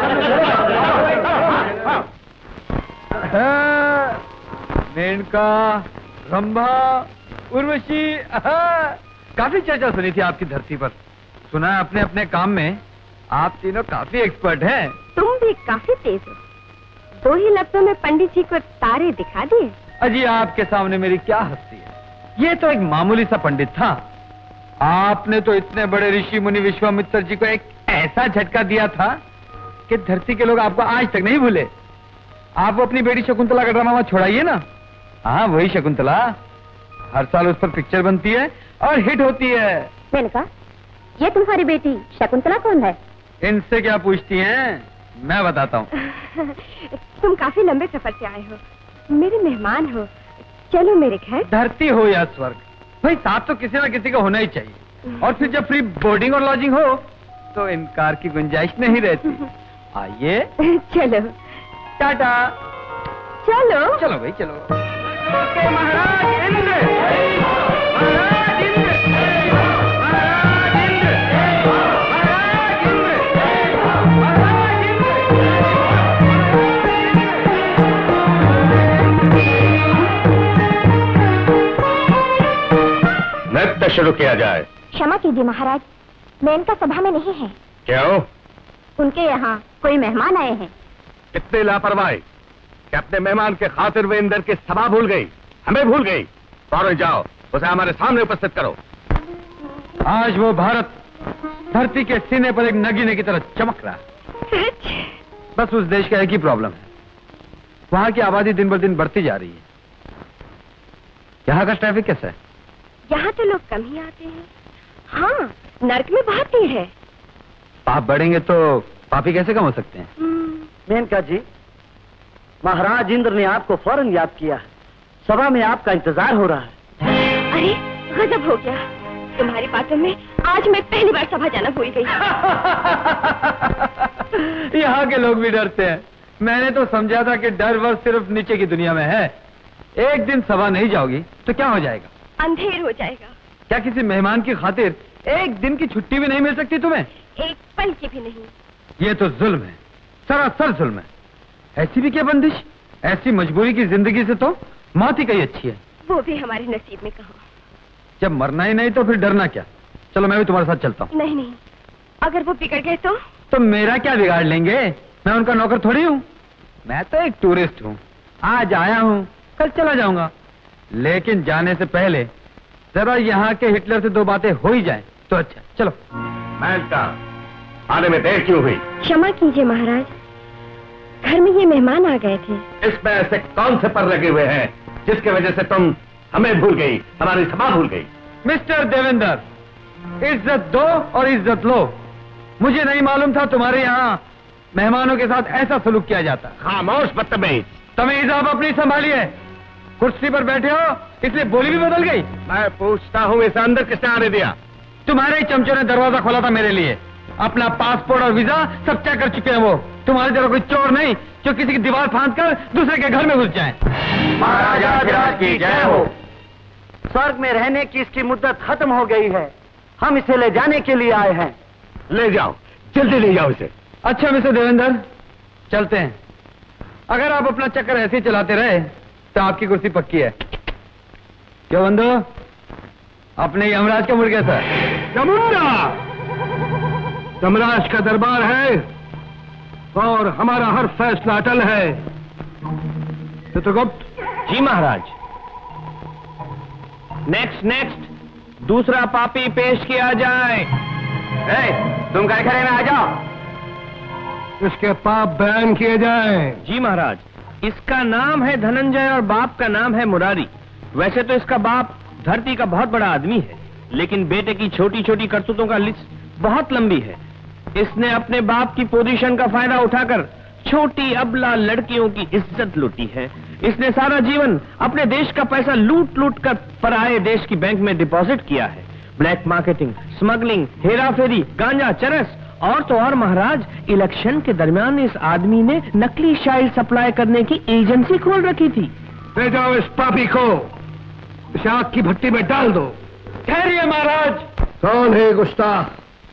D: मेनका, रंभा, उर्वशी, काफी चर्चा सुनी थी आपकी धरती पर। सुना अपने अपने काम में आप तीनों काफी एक्सपर्ट हैं।
C: तुम भी काफी तेज हो। दो ही लफ्जों में पंडित जी को तारे दिखा दिए।
D: अजी आपके सामने मेरी क्या हस्ती है। ये तो एक मामूली सा पंडित था, आपने तो इतने बड़े ऋषि मुनि विश्वामित्र जी को एक ऐसा झटका दिया था कि धरती के लोग आपको आज तक नहीं भूले। आप अपनी बेटी शकुंतला का ड्रामा छोड़ाइए ना। हाँ वही शकुंतला, हर साल उस पर पिक्चर बनती है और हिट होती है।
C: मैंने कहा ये तुम्हारी बेटी शकुंतला कौन है?
D: इनसे क्या पूछती हैं, मैं बताता हूँ।
C: तुम काफी लंबे सफर से आए हो, मेरे मेहमान हो, चलो मेरे घर।
D: धरती हो या स्वर्ग, भाई साथ तो किसी ना किसी का होना ही चाहिए। और फिर जब फ्री बोर्डिंग और लॉजिंग हो तो इनकार की गुंजाइश नहीं रहती। आइए
C: चलो।
D: टाटा।
C: चलो
D: चलो भाई चलो।
A: ओके महाराज इंद्र, महाराज इंद्र, महाराज इंद्र, महाराज इंद्र, महाराज इंद्र।
B: नृत्य शुरू किया जाए।
C: क्षमा कीजिए महाराज, मेनका सभा में नहीं है।
B: क्यों?
C: उनके यहाँ कोई मेहमान आए हैं।
B: कितने लापरवाही कि अपने मेहमान के खातिर वे इंद्र की सभा भूल गई, हमें भूल गई। फौरन जाओ उसे हमारे सामने उपस्थित करो।
D: आज वो भारत धरती के सीने पर एक नगीने की तरह चमक रहा है। बस उस देश का एक ही प्रॉब्लम है, वहाँ की आबादी दिन ब दिन बढ़ती जा रही है। यहाँ का ट्रैफिक कैसा है?
C: यहाँ तो लोग कम ही आते हैं। हाँ, नर्क में बहुत भीड़ है।
D: पाप बढ़ेंगे तो पापी कैसे कम हो सकते हैं?
G: मेनका जी, महाराज इंद्र ने आपको फौरन याद किया है। सभा में आपका इंतजार हो रहा है।
C: अरे गजब हो गया, तुम्हारी बातों में आज मैं पहली बार सभा जाना भूल गई।
D: यहाँ के लोग भी डरते हैं। मैंने तो समझा था कि डर वर्ष सिर्फ नीचे की दुनिया में है। एक दिन सभा नहीं जाओगी तो क्या हो जाएगा?
C: अंधेर हो जाएगा।
D: क्या किसी मेहमान की खातिर एक दिन की छुट्टी भी नहीं मिल सकती तुम्हें?
C: एक पल की भी नहीं।
D: ये तो जुल्म है, सरासर जुल्म है। ऐसी भी क्या बंदिश? ऐसी मजबूरी की जिंदगी से तो मौत ही कहीं अच्छी है।
C: वो भी हमारे नसीब में कहो।
D: जब मरना ही नहीं तो फिर डरना क्या? चलो मैं भी तुम्हारे साथ चलता हूँ।
C: नहीं नहीं, अगर वो बिगड़ गए तो?
D: तो मेरा क्या बिगाड़ लेंगे? मैं उनका नौकर थोड़ी हूँ। मैं तो एक टूरिस्ट हूँ, आज आया हूँ, कल चला जाऊंगा। लेकिन जाने से पहले जरा यहाँ के हिटलर से दो बातें हो ही जाए तो अच्छा। चलो।
B: मेनका, आने में देर क्यों हुई?
C: क्षमा कीजिए महाराज, घर में ये मेहमान आ गए थे।
B: इसमें ऐसे कौन से पर लगे हुए हैं जिसकी वजह से तुम हमें भूल गई, हमारी सभा भूल गई?
D: मिस्टर देवेंद्र, इज्जत दो और इज्जत लो। मुझे नहीं मालूम था तुम्हारे यहाँ मेहमानों के साथ ऐसा सलूक किया जाता।
B: खामोश बदतमीज।
D: तमीज आप अपनी संभालिए। कुर्सी पर बैठे हो इसलिए बोली भी बदल गई।
B: मैं पूछता हूँ इसे अंदर किसने आने दिया?
D: तुम्हारे ही चमचों ने दरवाजा खोला था मेरे लिए। अपना पासपोर्ट और वीजा सब चेक कर चुके हैं वो। तुम्हारी तरह कोई चोर नहीं जो किसी की दीवार फांद कर दूसरे के घर में घुस जाए।
G: महाराजा विराट की जय हो। स्वर्ग में रहने की इसकी मुद्दत खत्म हो गई है, हम इसे ले जाने के लिए आए हैं।
B: ले जाओ, जल्दी ले जाओ इसे।
D: अच्छा मिस्टर देवेंद्र, चलते हैं। अगर आप अपना चक्कर ऐसे ही चलाते रहे तो आपकी कुर्सी पक्की है। क्यों बंधु, अपने यमराज का मुड़ गया था?
I: यमुना, यमराज का दरबार है और हमारा हर फैसला अटल है। चित्रगुप्त।
F: जी महाराज। नेक्स्ट नेक्स्ट, दूसरा पापी पेश किया जाए।
A: ए, तुम घर खड़े में आ जाओ।
I: इसके पाप बयान किए जाएं।
F: जी महाराज। इसका नाम है धनंजय और बाप का नाम है मुरारी। वैसे तो इसका बाप धरती का बहुत बड़ा आदमी है, लेकिन बेटे की छोटी छोटी करतूतों का लिस्ट बहुत लंबी है। इसने अपने बाप की पोजीशन का फायदा उठाकर छोटी अबला लड़कियों की इज्जत लूटी है। इसने सारा जीवन अपने देश का पैसा लूट लूट कर पराये देश की बैंक में डिपॉजिट किया है। ब्लैक मार्केटिंग, स्मगलिंग, हेरा फेरी, गांजा, चरस और तो और महाराज, इलेक्शन के दरमियान इस आदमी ने नकली शाइल सप्लाई करने की एजेंसी खोल रखी थी।
I: ले जाओ इस पापी को, इसे आग की भट्टी में डाल दो।
D: ठहरिए महाराज।
I: कौन है गुस्ताख?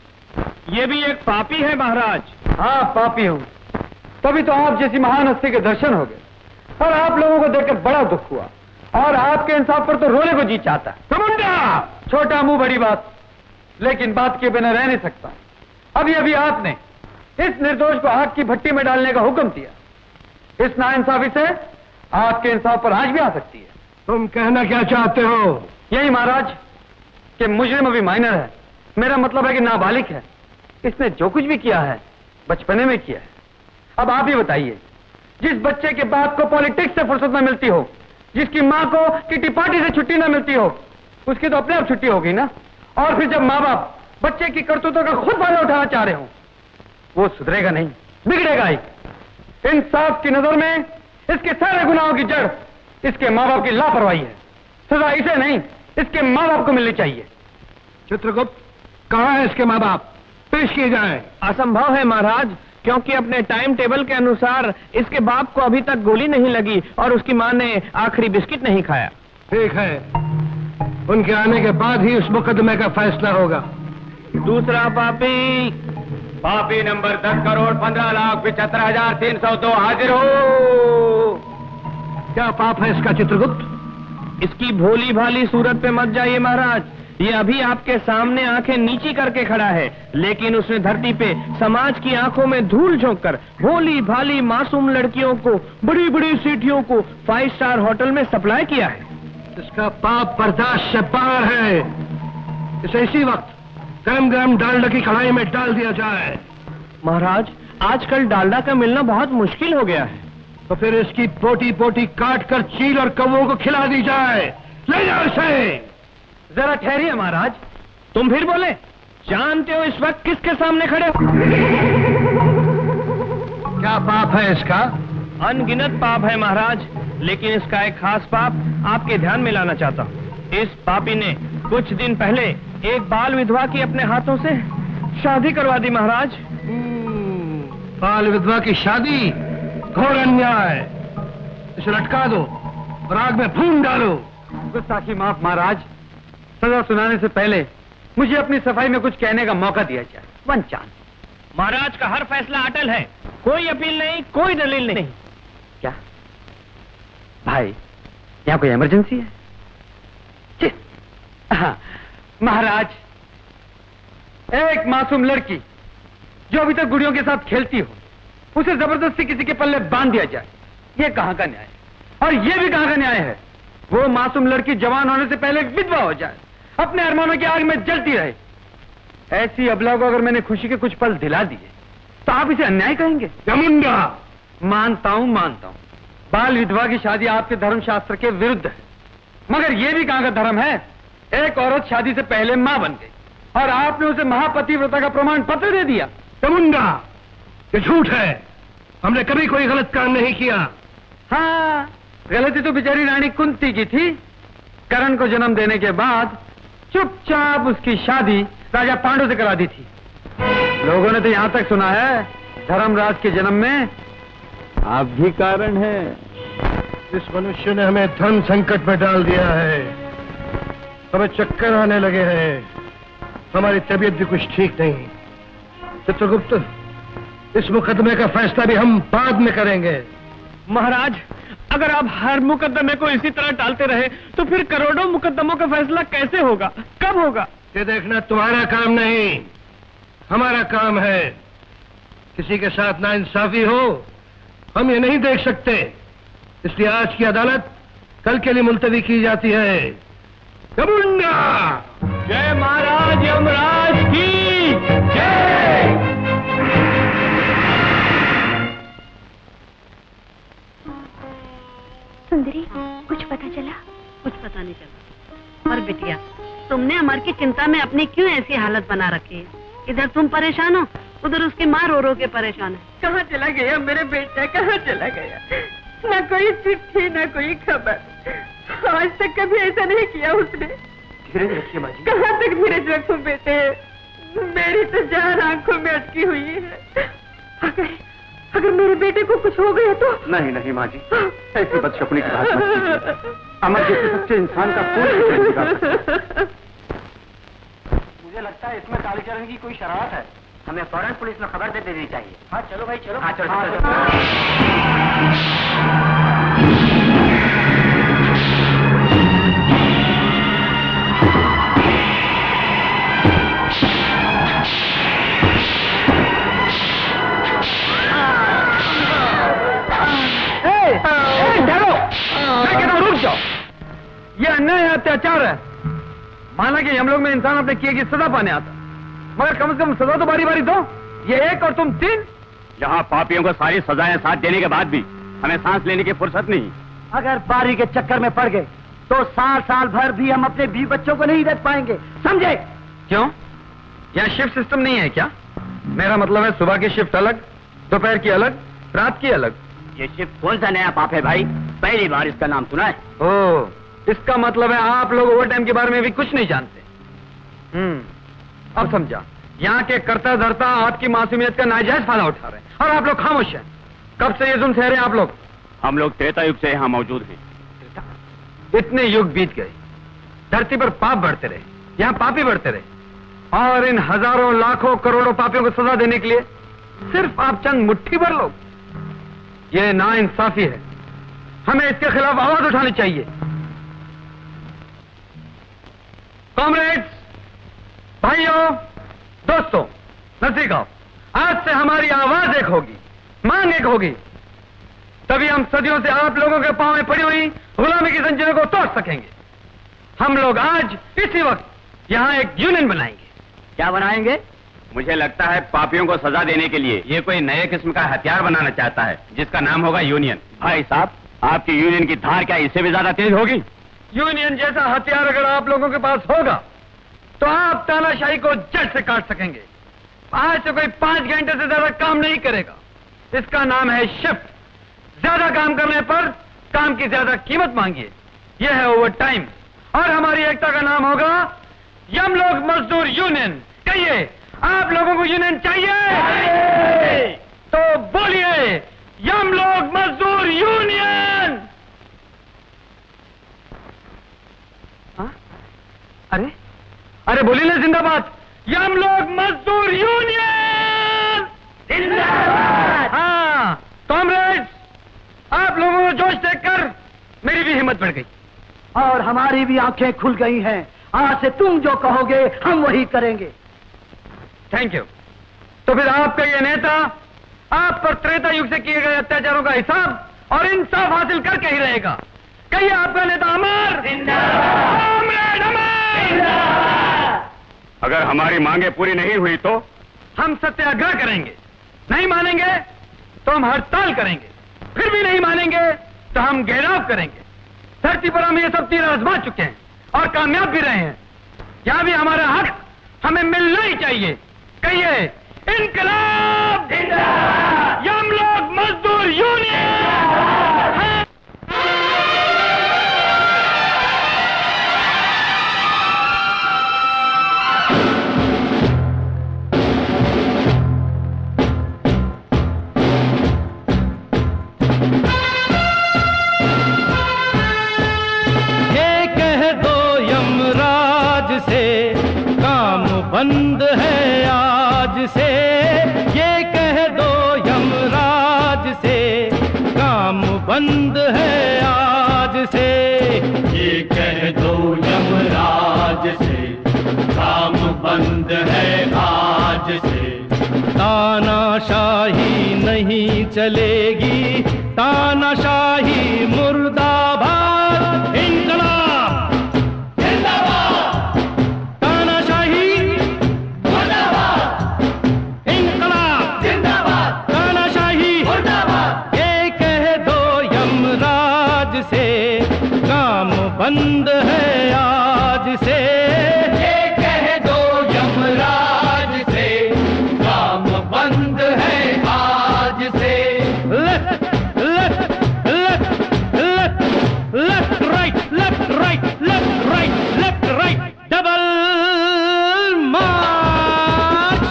F: ये भी एक पापी है महाराज।
D: हाँ पापी हूँ, तभी तो आप जैसी महान हस्ती के दर्शन हो गए और आप लोगों को देखकर बड़ा दुख हुआ और आपके इंसाफ पर तो रोने को जी चाहता।
I: समुंडा!
D: छोटा मुंह बड़ी बात, लेकिन बात के बिना रह नहीं सकता। अभी अभी आपने इस निर्दोष को आग की भट्टी में डालने का हुक्म दिया। इस नाइंसाफी से आपके इंसाफ पर आंच भी आ सकती है।
I: तुम कहना क्या चाहते हो?
D: यही महाराज कि मुजरिम अभी माइनर है, मेरा मतलब है कि नाबालिग है। इसने जो कुछ भी किया है बचपने में किया है। अब आप ही बताइए, जिस बच्चे के बाप को पॉलिटिक्स से फुर्सत न मिलती हो, जिसकी माँ को किटी पार्टी से छुट्टी न मिलती हो, उसकी तो अपने आप छुट्टी होगी ना। और फिर जब माँ बाप बच्चे की करतूतों का खुद फायदा उठाना चाह रहे हो, वो सुधरेगा नहीं, बिगड़ेगा ही। इंसाफ की नजर में इसके सारे गुनाहों की जड़ इसके माँ बाप की लापरवाही है। सजा इसे नहीं, इसके माँ बाप को मिलनी चाहिए।
I: चित्रगुप्त, कहाँ है इसके माँ बाप? पेश किए जाएं।
F: असंभव है महाराज, क्योंकि अपने टाइम टेबल के अनुसार इसके बाप को अभी तक गोली नहीं लगी और उसकी माँ ने आखिरी बिस्किट नहीं खाया।
I: ठीक है, उनके आने के बाद ही उस मुकदमे का फैसला होगा।
F: दूसरा पापी।
A: पापी नंबर दस करोड़ पंद्रह लाख पिछहत्तर हजार तीन सौ दो हाजिर हो।
I: क्या पाप है इसका चित्रगुप्त?
F: इसकी भोली भाली सूरत पे मत जाइए महाराज। ये अभी आपके सामने आंखें नीची करके खड़ा है, लेकिन उसने धरती पे समाज की आंखों में धूल झोंक कर भोली भाली मासूम लड़कियों को बड़ी बड़ी सीटियों को फाइव स्टार होटल में सप्लाई किया है।
I: इसका पाप बर्दाश्त से बाहर है। इसे इसी वक्त गरम गरम डालडा की कढ़ाई में डाल दिया जाए।
F: महाराज, आजकल डालडा का मिलना बहुत मुश्किल हो गया है।
I: तो फिर इसकी पोटी पोटी काट कर चील और कौवों को खिला दी जाए। ले जाओ इसे।
D: जरा ठहरिए महाराज।
F: तुम फिर बोले? जानते हो इस वक्त किसके सामने खड़े हो?
I: क्या पाप है इसका?
F: अनगिनत पाप है महाराज, लेकिन इसका एक खास पाप आपके ध्यान में लाना चाहता हूँ। इस पापी ने कुछ दिन पहले एक बाल विधवा की अपने हाथों से शादी करवा दी महाराज।
I: बाल विधवा की शादी? घोर अन्याय। इसे लटका दो और आग में भून डालो।
D: गुस्ताखी माफ महाराज। सजा सुनाने से पहले मुझे अपनी सफाई में कुछ कहने का मौका दिया जाए। One chance.
F: महाराज का हर फैसला अटल है, कोई अपील नहीं, कोई दलील नहीं।
D: क्या भाई, यहाँ कोई इमरजेंसी है? हाँ, महाराज, एक मासूम लड़की जो अभी तक गुड़ियों के साथ खेलती हो, उसे जबरदस्ती किसी के पल्ले बांध दिया जाए, ये कहाँ का न्याय है? और ये भी कहाँ का न्याय है? वो मासूम लड़की जवान होने से पहले विधवा हो जाए, अपने अरमानों की आग में जलती रहे। ऐसी अबला को अगर मैंने खुशी के कुछ पल दिला दिए तो आप इसे अन्याय कहेंगे?
B: जमुंडा!
D: मानता हूं मानता हूं बाल विधवा की शादी आपके धर्मशास्त्र के विरुद्ध है, मगर यह भी कहां का धर्म है? एक औरत शादी से पहले मां बन गई और आपने उसे महापतिव्रता का प्रमाण पत्र दे दिया।
B: जमुंडा, ये झूठ है। हमने कभी कोई गलत काम नहीं किया।
D: हाँ, गलती तो बेचारी रानी कुंती की थी। करण को जन्म देने के बाद चुपचाप उसकी शादी राजा पांडु से करा दी थी। लोगों ने तो यहां तक सुना है धर्मराज के जन्म में आप भी कारण है।
B: इस मनुष्य ने हमें धन संकट में डाल दिया है, हमें चक्कर आने लगे हैं, हमारी तबीयत भी कुछ ठीक नहीं। चित्रगुप्त, इस मुकदमे का फैसला भी हम बाद में करेंगे।
D: महाराज, अगर आप हर मुकदमे को इसी तरह टालते रहे तो फिर करोड़ों मुकदमों का फैसला कैसे होगा, कब होगा?
B: ये देखना तुम्हारा काम नहीं, हमारा काम है। किसी के साथ नाइंसाफी हो हम ये नहीं देख सकते, इसलिए आज की अदालत कल के लिए मुलतवी की जाती है। जमुंडा!
D: जय महाराज यमराज की जय।
C: सुंदरी, कुछ पता चला?
E: कुछ पता नहीं चला। और बिटिया, तुमने अमर की चिंता में अपनी क्यों ऐसी हालत बना रखी है? इधर तुम परेशान हो, उधर उसकी माँ रो रो के परेशान है।
J: कहाँ चला गया मेरे बेटा, कहाँ चला गया? न कोई चिट्ठी न कोई खबर, आज तक कभी ऐसा नहीं किया उसने।
A: धीरज रखिए माँ जी।
J: कहाँ तक धीरज रखूं बेटे, मेरी तो जान आंखों में अटकी हुई है। अगर अगर मेरे बेटे को कुछ हो गया तो?
A: नहीं नहीं माँ जी, ऐसी बदशकुनी की बात मत कीजिए। अमर जैसे सच्चे इंसान का कोई नहीं। मुझे लगता है इसमें कालीचरण की कोई शरारत है, हमें फौरन पुलिस में खबर दे देनी चाहिए। हाँ चलो भाई चलो। हाँ चलो, हाँ, चलो।
D: रुक जाओ, यह अन्याय है, अत्याचार है। माना कि हम लोग में इंसान अपने किए की सजा पाने आता, मगर कम से कम सजा तो बारी बारी दो। ये एक और तुम तीन।
B: यहाँ पापियों को सारी सजाएं साथ देने के बाद भी हमें सांस लेने की फुर्सत नहीं।
G: अगर बारी के चक्कर में पड़ गए तो साल साल भर भी हम अपने बीवी बच्चों को नहीं देख पाएंगे, समझे?
D: क्यों? यहाँ शिफ्ट सिस्टम नहीं है क्या? मेरा मतलब है सुबह की शिफ्ट अलग, दोपहर की अलग, रात की अलग।
B: ये शिफ्ट कौन सा नया पाप है भाई? पहली बार इसका नाम सुना है।
D: ओ, इसका मतलब है आप लोग ओवर टाइम के बारे में भी कुछ नहीं जानते। हम्म, अब समझा। यहाँ के कर्ता धर्ता आपकी मासूमियत का नाजायज फायदा उठा रहे हैं और आप लोग खामोश हैं। कब से ये जुल्म सह रहे हैं आप लोग?
B: हम लोग त्रेता युग से यहाँ मौजूद हैं।
D: इतने युग बीत गए, धरती पर पाप बढ़ते रहे, यहाँ पापी बढ़ते रहे, और इन हजारों लाखों करोड़ों पापियों को सजा देने के लिए सिर्फ आप चंद मुट्ठी भर लोग। ये नाइंसाफी है, हमें इसके खिलाफ आवाज उठानी चाहिए। कॉमरेड्स, भाइयों, दोस्तों, नजदीक आओ। आज से हमारी आवाज एक होगी, मांग एक होगी, तभी हम सदियों से आप लोगों के पांव में पड़ी हुई गुलामी की जंजीरों को तोड़ सकेंगे। हम लोग आज इसी वक्त यहाँ एक यूनियन बनाएंगे।
B: क्या बनाएंगे? मुझे लगता है पापियों को सजा देने के लिए ये कोई नए किस्म का हथियार बनाना चाहता है, जिसका नाम होगा यूनियन। भाई साहब, आपकी यूनियन की धार क्या इससे भी ज्यादा तेज होगी?
D: यूनियन जैसा हथियार अगर आप लोगों के पास होगा तो आप तानाशाही को जड़ से काट सकेंगे। आज से कोई पांच घंटे से ज्यादा काम नहीं करेगा। इसका नाम है शिफ्ट। ज्यादा काम करने पर काम की ज्यादा कीमत मांगिए, यह है ओवर टाइम। और हमारी एकता का नाम होगा यम लोग मजदूर यूनियन। कहिए, आप लोगों को यूनियन चाहिए? तो बोलिए, यम लोग मजदूर यूनियन। हाँ? अरे अरे बोलिए ना, जिंदाबाद, यम लोग मजदूर यूनियन जिंदाबाद। हाँ कॉमरेड्स, आप लोगों को जोश देखकर मेरी भी हिम्मत बढ़ गई
G: और हमारी भी आंखें खुल गई हैं। आज से तुम जो कहोगे हम वही करेंगे।
D: Thank you. तो फिर आपका ये नेता आप पर त्रेता युग से किए गए अत्याचारों का हिसाब और इंसाफ हासिल करके ही रहेगा। कहिए, आपका नेता अमर जिंदाबाद, कॉमरेड अमर जिंदाबाद।
B: अगर हमारी मांगे पूरी नहीं हुई तो
D: हम सत्याग्रह करेंगे। नहीं मानेंगे तो हम हड़ताल करेंगे। फिर भी नहीं मानेंगे तो हम घेराव करेंगे। धरती पर हम ये सब तीर आजमा चुके हैं और कामयाब भी रहे हैं। यहां भी हमारा हक हमें मिलना ही चाहिए। कहिए इनकलाब जिंदाबाद, हम लोग मजदूर यूनियन।
F: बंद है आज से, ये कह दो यमराज से, काम बंद है आज से।
K: ये कह दो यमराज से, काम बंद है आज से।
F: तानाशाही नहीं चलेगी, तानाशाही मुर्दाबाद। इनकलाब जिंदाबाद, तानाशाही मुर्दाबाद। इनकलाब जिंदाबाद, तानाशाही मुर्दाबाद। ये कह दो यमराज से, काम बंद है आज से।
K: ये कह दो यमराज से, काम बंद है आज से।
F: Left right left right left right left right double march.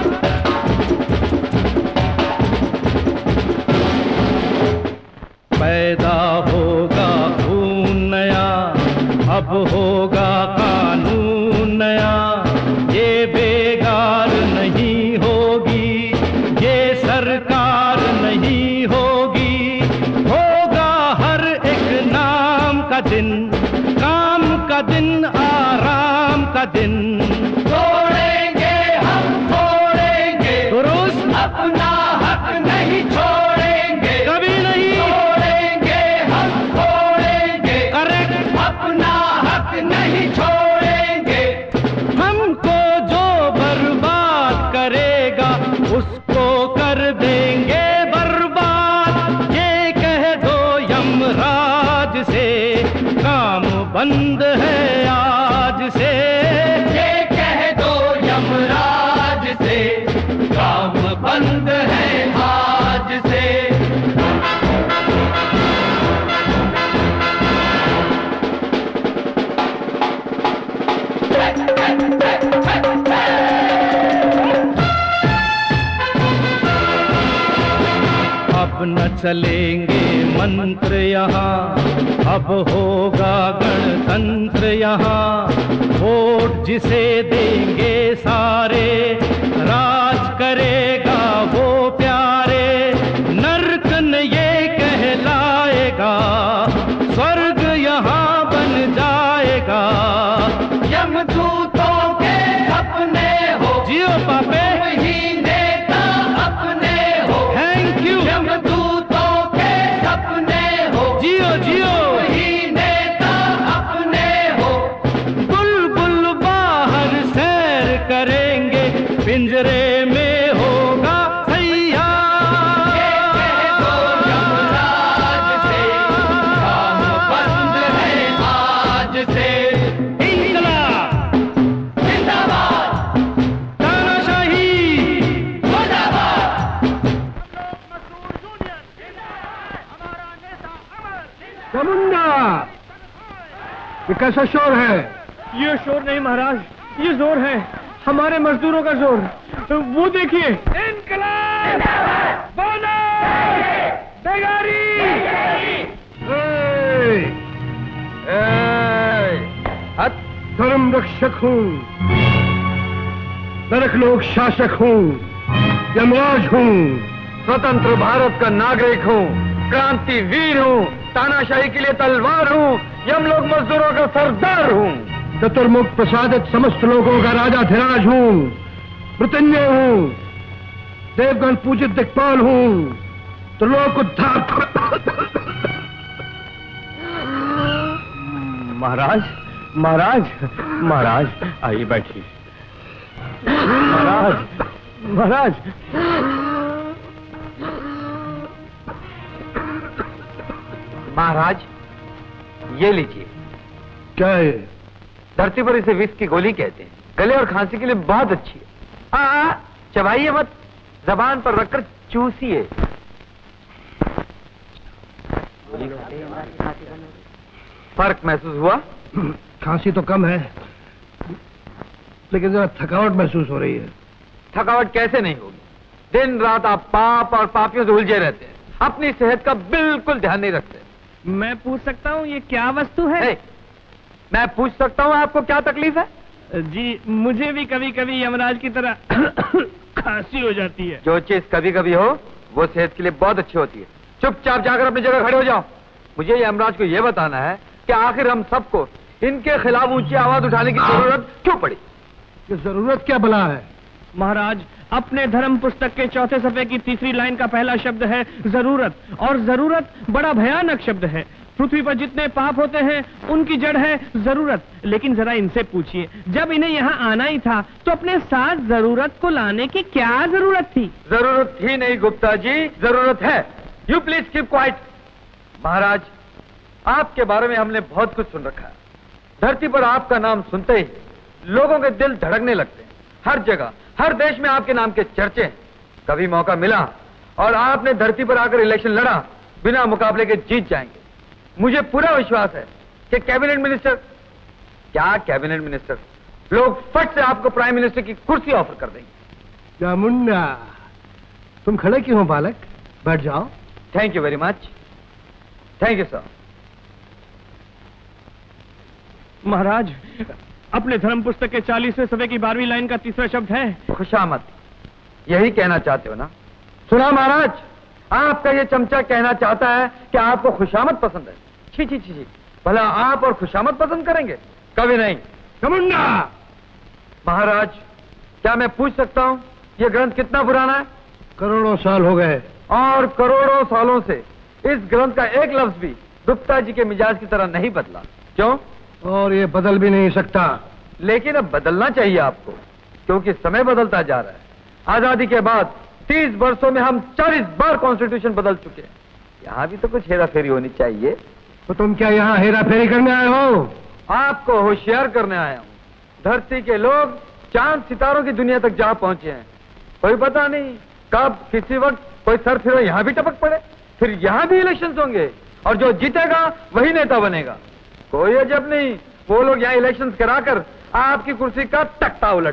F: पैदा होगा खून नया, अब होगा कानून नया। ये बेगार नहीं होगी, ये सरकार नहीं होगी। होगा हर एक नाम का दिन, काम का दिन, आराम का दिन।
K: छोड़ेंगे हम छोड़ेंगे,
F: दुरुस्त
K: अपना हक नहीं छोड़ेंगे।
F: कभी नहीं
K: छोड़ेंगे हम छोड़ेंगे,
F: करेक्ट
K: अपना हक नहीं छोड़ेंगे।
F: हमको जो बर्बाद करेगा उसको कर देंगे बर्बाद। ये कह दो यमराज से, काम बंद है आज से।
K: ये कह दो यमराज से, काम बंद है आज से।
F: अब न चलेंगे मंत्र यहाँ, अब होगा गणतंत्र यहाँ। वोट जिसे देंगे सारे, राज करेगा वो प्यारे। नर्क न ये कहलाएगा, स्वर्ग यहाँ बन जाएगा।
K: यमदूतों के अपने हो,
F: जियो पापे,
K: वही नेता अपने हो।
F: Thank you.
K: यमदूतों के अपने हो,
F: जियो जियो,
K: वही नेता अपने हो।
F: बुलबुल बाहर सैर करेंगे, पिंजरे में होगा सैया।
K: ये कह दो यमराज से, काम बंद है आज से।
F: इनकलाब
K: जिंदाबाद,
F: तानाशाही
K: मुर्दाबाद।
I: चामुंडा, ये कैसा शोर है?
D: ये शोर नहीं महाराज, ये जोर है, हमारे मजदूरों का जोर। वो देखिए, इनकलाब बोलो, बेगारी।
I: ए, ए, धर्म रक्षक हूँ, नरक लोक शासक हूँ, यमराज हूँ,
D: स्वतंत्र भारत का नागरिक हूँ, क्रांति वीर हूँ, तानाशाही के लिए तलवार हूँ, यमलोक मजदूरों का सरदार हूँ।
I: चतुर्मुख प्रसादित समस्त लोगों का राजाधिराज हूँ, मृत्युंजय हूँ, देवगण पूजित दिक्पाल हूँ, तो लोक उद्धार।
D: महाराज, महाराज, महाराज, आइए बैठिए। महाराज, महाराज, महाराज, ये लीजिए।
I: क्या है?
D: धरती पर इसे विष की गोली कहते हैं, गले और खांसी के लिए बहुत अच्छी है। आ, चबाइए मत, जबान पर रखकर चूसिए। फर्क महसूस हुआ?
I: खांसी तो कम है, लेकिन जरा थकावट महसूस हो रही है।
D: थकावट कैसे नहीं होगी? दिन रात आप पाप और पापियों से उलझे रहते हैं, अपनी सेहत का बिल्कुल ध्यान नहीं रखते।
L: मैं पूछ सकता हूँ ये क्या वस्तु है?
D: ए, मैं पूछ सकता हूँ आपको क्या तकलीफ है?
L: जी, मुझे भी कभी कभी यमराज की तरह खांसी हो जाती है।
D: जो चीज कभी कभी हो वो सेहत के लिए बहुत अच्छी होती है। चुपचाप जाकर अपनी जगह खड़े हो जाओ। मुझे यमराज को यह बताना है कि आखिर हम सबको इनके खिलाफ ऊंची आवाज उठाने की जरूरत क्यों पड़ी?
I: ये जरूरत क्या बला है?
L: महाराज, अपने धर्म पुस्तक के चौथे सफे की तीसरी लाइन का पहला शब्द है जरूरत, और जरूरत बड़ा भयानक शब्द है। पृथ्वी पर जितने पाप होते हैं उनकी जड़ है जरूरत। लेकिन जरा इनसे पूछिए, जब इन्हें यहाँ आना ही था तो अपने साथ जरूरत को लाने की क्या जरूरत थी?
D: जरूरत ही नहीं गुप्ता जी, जरूरत है। You please keep quiet. महाराज, आपके बारे में हमने बहुत कुछ सुन रखा है। धरती पर आपका नाम सुनते ही लोगों के दिल धड़कने लगते हैं। हर जगह, हर देश में आपके नाम के चर्चे हैं। कभी मौका मिला और आपने धरती पर आकर इलेक्शन लड़ा, बिना मुकाबले के जीत जाएंगे। मुझे पूरा विश्वास है कि कैबिनेट मिनिस्टर, क्या कैबिनेट मिनिस्टर, लोग फट से आपको प्राइम मिनिस्टर की कुर्सी ऑफर कर देंगे।
I: क्या मुन्ना, तुम खड़े क्यों हो बालक? बैठ जाओ।
D: Thank you very much. Thank you sir.
L: महाराज, अपने धर्म पुस्तक के चालीसवें सफे की बारहवीं लाइन का तीसरा शब्द है
D: खुशामद। यही कहना चाहते हो ना? सुना महाराज, आपका ये चमचा कहना चाहता है कि आपको खुशामद पसंद है। छी छी छी छी, भला आप और खुशामद पसंद करेंगे? कभी नहीं।
I: कमुन्ना!
D: महाराज, क्या मैं पूछ सकता हूँ ये ग्रंथ कितना पुराना है?
I: करोड़ों साल हो गए।
D: और करोड़ों सालों से इस ग्रंथ का एक लफ्ज भी गुप्ता जी के मिजाज की तरह नहीं बदला। क्यों?
I: और ये बदल भी नहीं सकता।
D: लेकिन अब बदलना चाहिए आपको, क्योंकि समय बदलता जा रहा है। आजादी के बाद तीस वर्षों में हम चालीस बार कॉन्स्टिट्यूशन बदल चुके हैं। यहाँ भी तो कुछ हेरा फेरी होनी चाहिए।
I: तो तुम क्या यहाँ हेरा फेरी करने आए हो?
D: आपको होशियार करने आया हूँ। धरती के लोग चांद सितारों की दुनिया तक जा पहुंचे हैं। कोई पता नहीं कब किसी वक्त कोई सर फिर यहाँ भी टपक पड़े, फिर यहाँ भी इलेक्शन होंगे और जो जीतेगा वही नेता बनेगा। कोई अजब नहीं, वो लोग यहाँ इलेक्शन कराकर आपकी कुर्सी का तख्ता उलट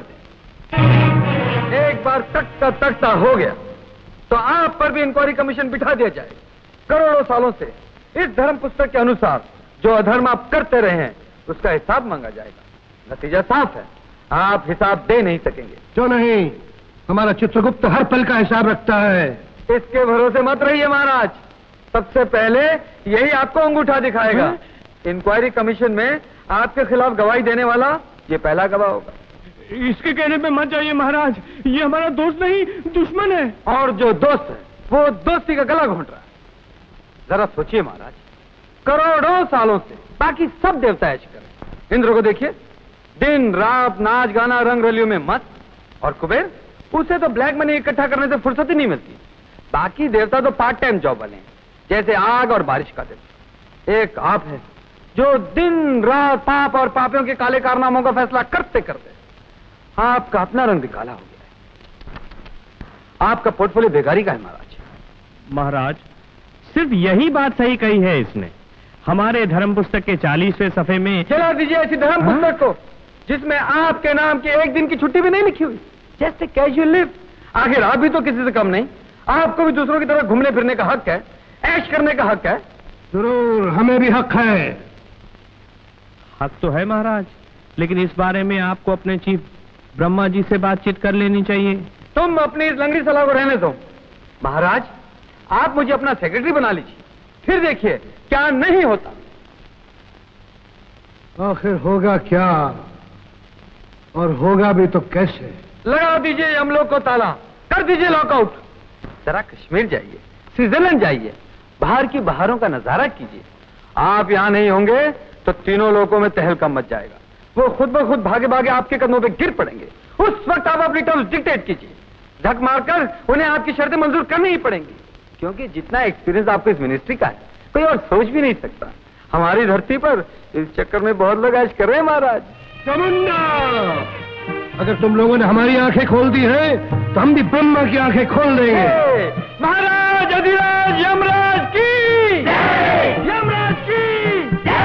D: दें। एक बार तक का तख्ता हो गया तो आप पर भी इंक्वायरी कमीशन बिठा दिया जाए। करोड़ों सालों से इस धर्म पुस्तक के अनुसार जो अधर्म आप करते रहे हैं उसका हिसाब मांगा जाएगा। नतीजा साफ है, आप हिसाब दे नहीं सकेंगे।
I: क्यों नहीं? हमारा चित्रगुप्त हर पल का हिसाब रखता है।
D: इसके भरोसे मत रहिए महाराज, सबसे पहले यही आपको अंगूठा दिखाएगा। इंक्वायरी कमीशन में आपके खिलाफ गवाही देने वाला ये पहला गवाह होगा।
L: इसके कहने पे मत जाइए महाराज, ये हमारा दोस्त नहीं दुश्मन है।
D: और जो दोस्त है वो दोस्ती का गला घोंट रहा है। जरा सोचिए महाराज, करोड़ों सालों से बाकी सब देवता ऐश करें। इंद्र को देखिए, दिन रात नाच गाना रंग रलियों में मस्त। और कुबेर, उसे तो ब्लैक मनी इकट्ठा करने से फुर्सत ही नहीं मिलती। बाकी देवता तो पार्ट टाइम जॉब वाले हैं, जैसे आग और बारिश का देवता। एक आप है जो दिन रात पाप और पापियों के काले कारनामों का फैसला करते करते आपका अपना रंग भी काला हो गया है। आपका पोर्टफोलियो बेकारी का है महाराज।
L: महाराज, सिर्फ यही बात सही कही है इसने। हमारे धर्म पुस्तक के चालीसवें सफे में
D: चला दीजिए ऐसी धर्म पुस्तक को जिसमें आपके नाम की एक दिन की छुट्टी भी नहीं लिखी हुई, जैसे कैजुअल लिव। आखिर आप भी तो किसी से कम नहीं, आपको भी दूसरों की तरह घूमने फिरने का हक है, ऐश करने का हक है।
I: जरूर, हमें भी हक है।
L: हक तो है महाराज, लेकिन इस बारे में आपको अपने चीफ ब्रह्मा जी से बातचीत कर लेनी चाहिए।
D: तुम अपनी इस लंगड़ी सलाह को रहने दो महाराज। आप मुझे अपना सेक्रेटरी बना लीजिए, फिर देखिए क्या नहीं होता।
I: आखिर होगा क्या, और होगा भी तो कैसे?
D: लगा दीजिए हम लोग को ताला, कर दीजिए लॉकआउट। जरा कश्मीर जाइए, स्विट्जरलैंड जाइए, बाहर की बहारों का नजारा कीजिए। आप यहां नहीं होंगे तो तीनों लोगों में तहलका मच जाएगा। वो खुद ब खुद भागे भागे आपके कदमों पे गिर पड़ेंगे, उस वक्त आप अपनी टर्म्स डिक्टेट कीजिए। धक मारकर उन्हें आपकी शर्तें मंजूर करनी ही पड़ेंगी, क्योंकि जितना एक्सपीरियंस आपको इस मिनिस्ट्री का है कोई और सोच भी नहीं सकता। हमारी धरती पर इस चक्कर में बहुत लोग ऐश कर रहे हैं महाराज।
I: चामुंडा, अगर तुम लोगों ने हमारी आंखें खोल दी हैं, तो हम भी ब्रह्मा की आंखें खोल देंगे।
D: महाराज अधिराज यमराज की यमराज की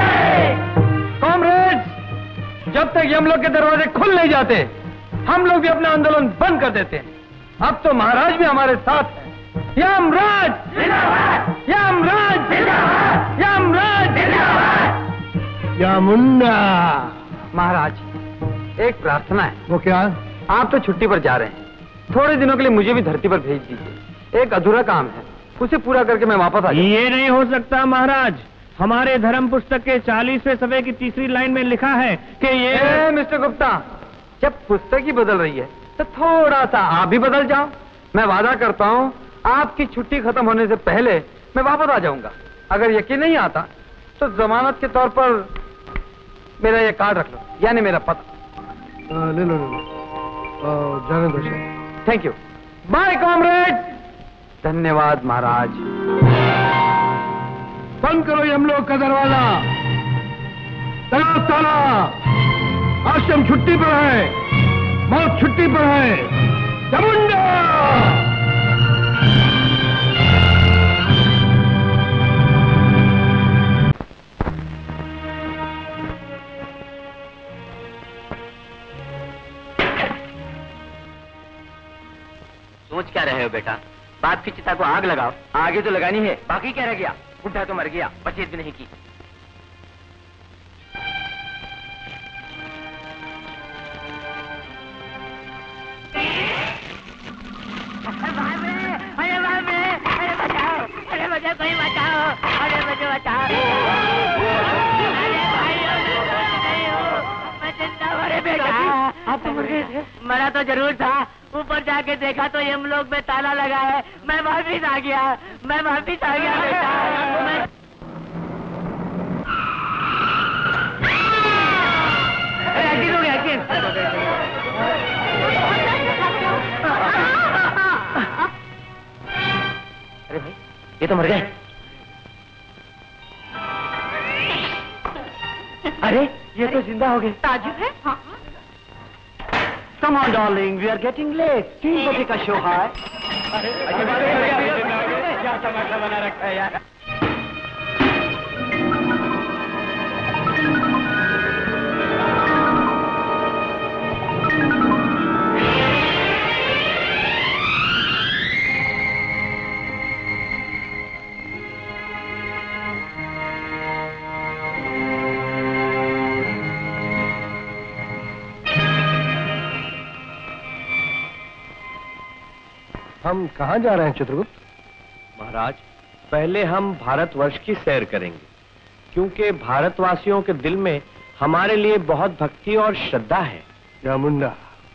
D: कॉमरेड्स, जब तक यमलोक के दरवाजे खुल नहीं जाते हम लोग भी अपना आंदोलन बंद कर देते हैं। अब तो महाराज भी हमारे साथ हैं। यमराज यमराज यमराज
I: चामुंडा।
D: महाराज एक प्रार्थना है।
I: वो क्या?
D: आप तो छुट्टी पर जा रहे हैं, थोड़े दिनों के लिए मुझे भी धरती पर भेज दीजिए। एक अधूरा काम है, उसे पूरा करके मैं वापस आ जाऊं।
L: ये नहीं हो सकता महाराज। हमारे धर्म पुस्तक के चालीसवें सफ़े की तीसरी लाइन में लिखा है कि ये
D: ए, मिस्टर गुप्ता, जब पुस्तक ही बदल रही है तो थोड़ा सा आप भी बदल जाओ। मैं वादा करता हूँ आपकी छुट्टी खत्म होने से पहले मैं वापस आ जाऊंगा। अगर यकीन नहीं आता तो जमानत के तौर पर मेरा ये कार्ड रख लो, यानी मेरा पता।
I: आ, ले लो ले लो, जाने दो sir.
D: Thank you. Bye comrade. धन्यवाद महाराज।
I: बंद करो यमलोक का दरवाजा, लगाओ ताला। आश्रम छुट्टी पर है, मौत छुट्टी पर है। चामुंडा!
A: सोच क्या रहे हो बेटा? बाप की चिता को आग लगाओ। आगे तो लगानी है, बाकी क्या रह गया? बुढ़ा तो मर गया, बचत भी नहीं की।
K: अरे बाप रे, अरे बचाओ, अरे बचाओ, कोई बचाओ, अरे बचाओ, बचाओ। अरे भाइयों, मैं सोच रही हूँ, मैं जिंदा हूँ। अरे बेटा, आप तो मर गए थे? मरा तो जरूर था। ऊपर जाके देखा तो यमलोक में ताला लगा है। मैं वापिस आ गया, मैं वापिस आ गया बेटा। मैं...
A: एक्सीडेंट हो गया, एक्सीडेंट। अरे भाई, ये तो मर गए। अरे ये तो जिंदा हो गए।
J: ताजुब है। हाँ।
G: Come on, darling, we are getting late. तीन बजे का शो है।
A: अरे क्या तमाशा बना रखा है यार।
I: हम कहाँ जा रहे हैं चित्रगुप्त?
B: महाराज, पहले हम भारतवर्ष की सैर करेंगे, क्योंकि भारतवासियों के दिल में हमारे लिए बहुत भक्ति और श्रद्धा है।
I: चामुंडा,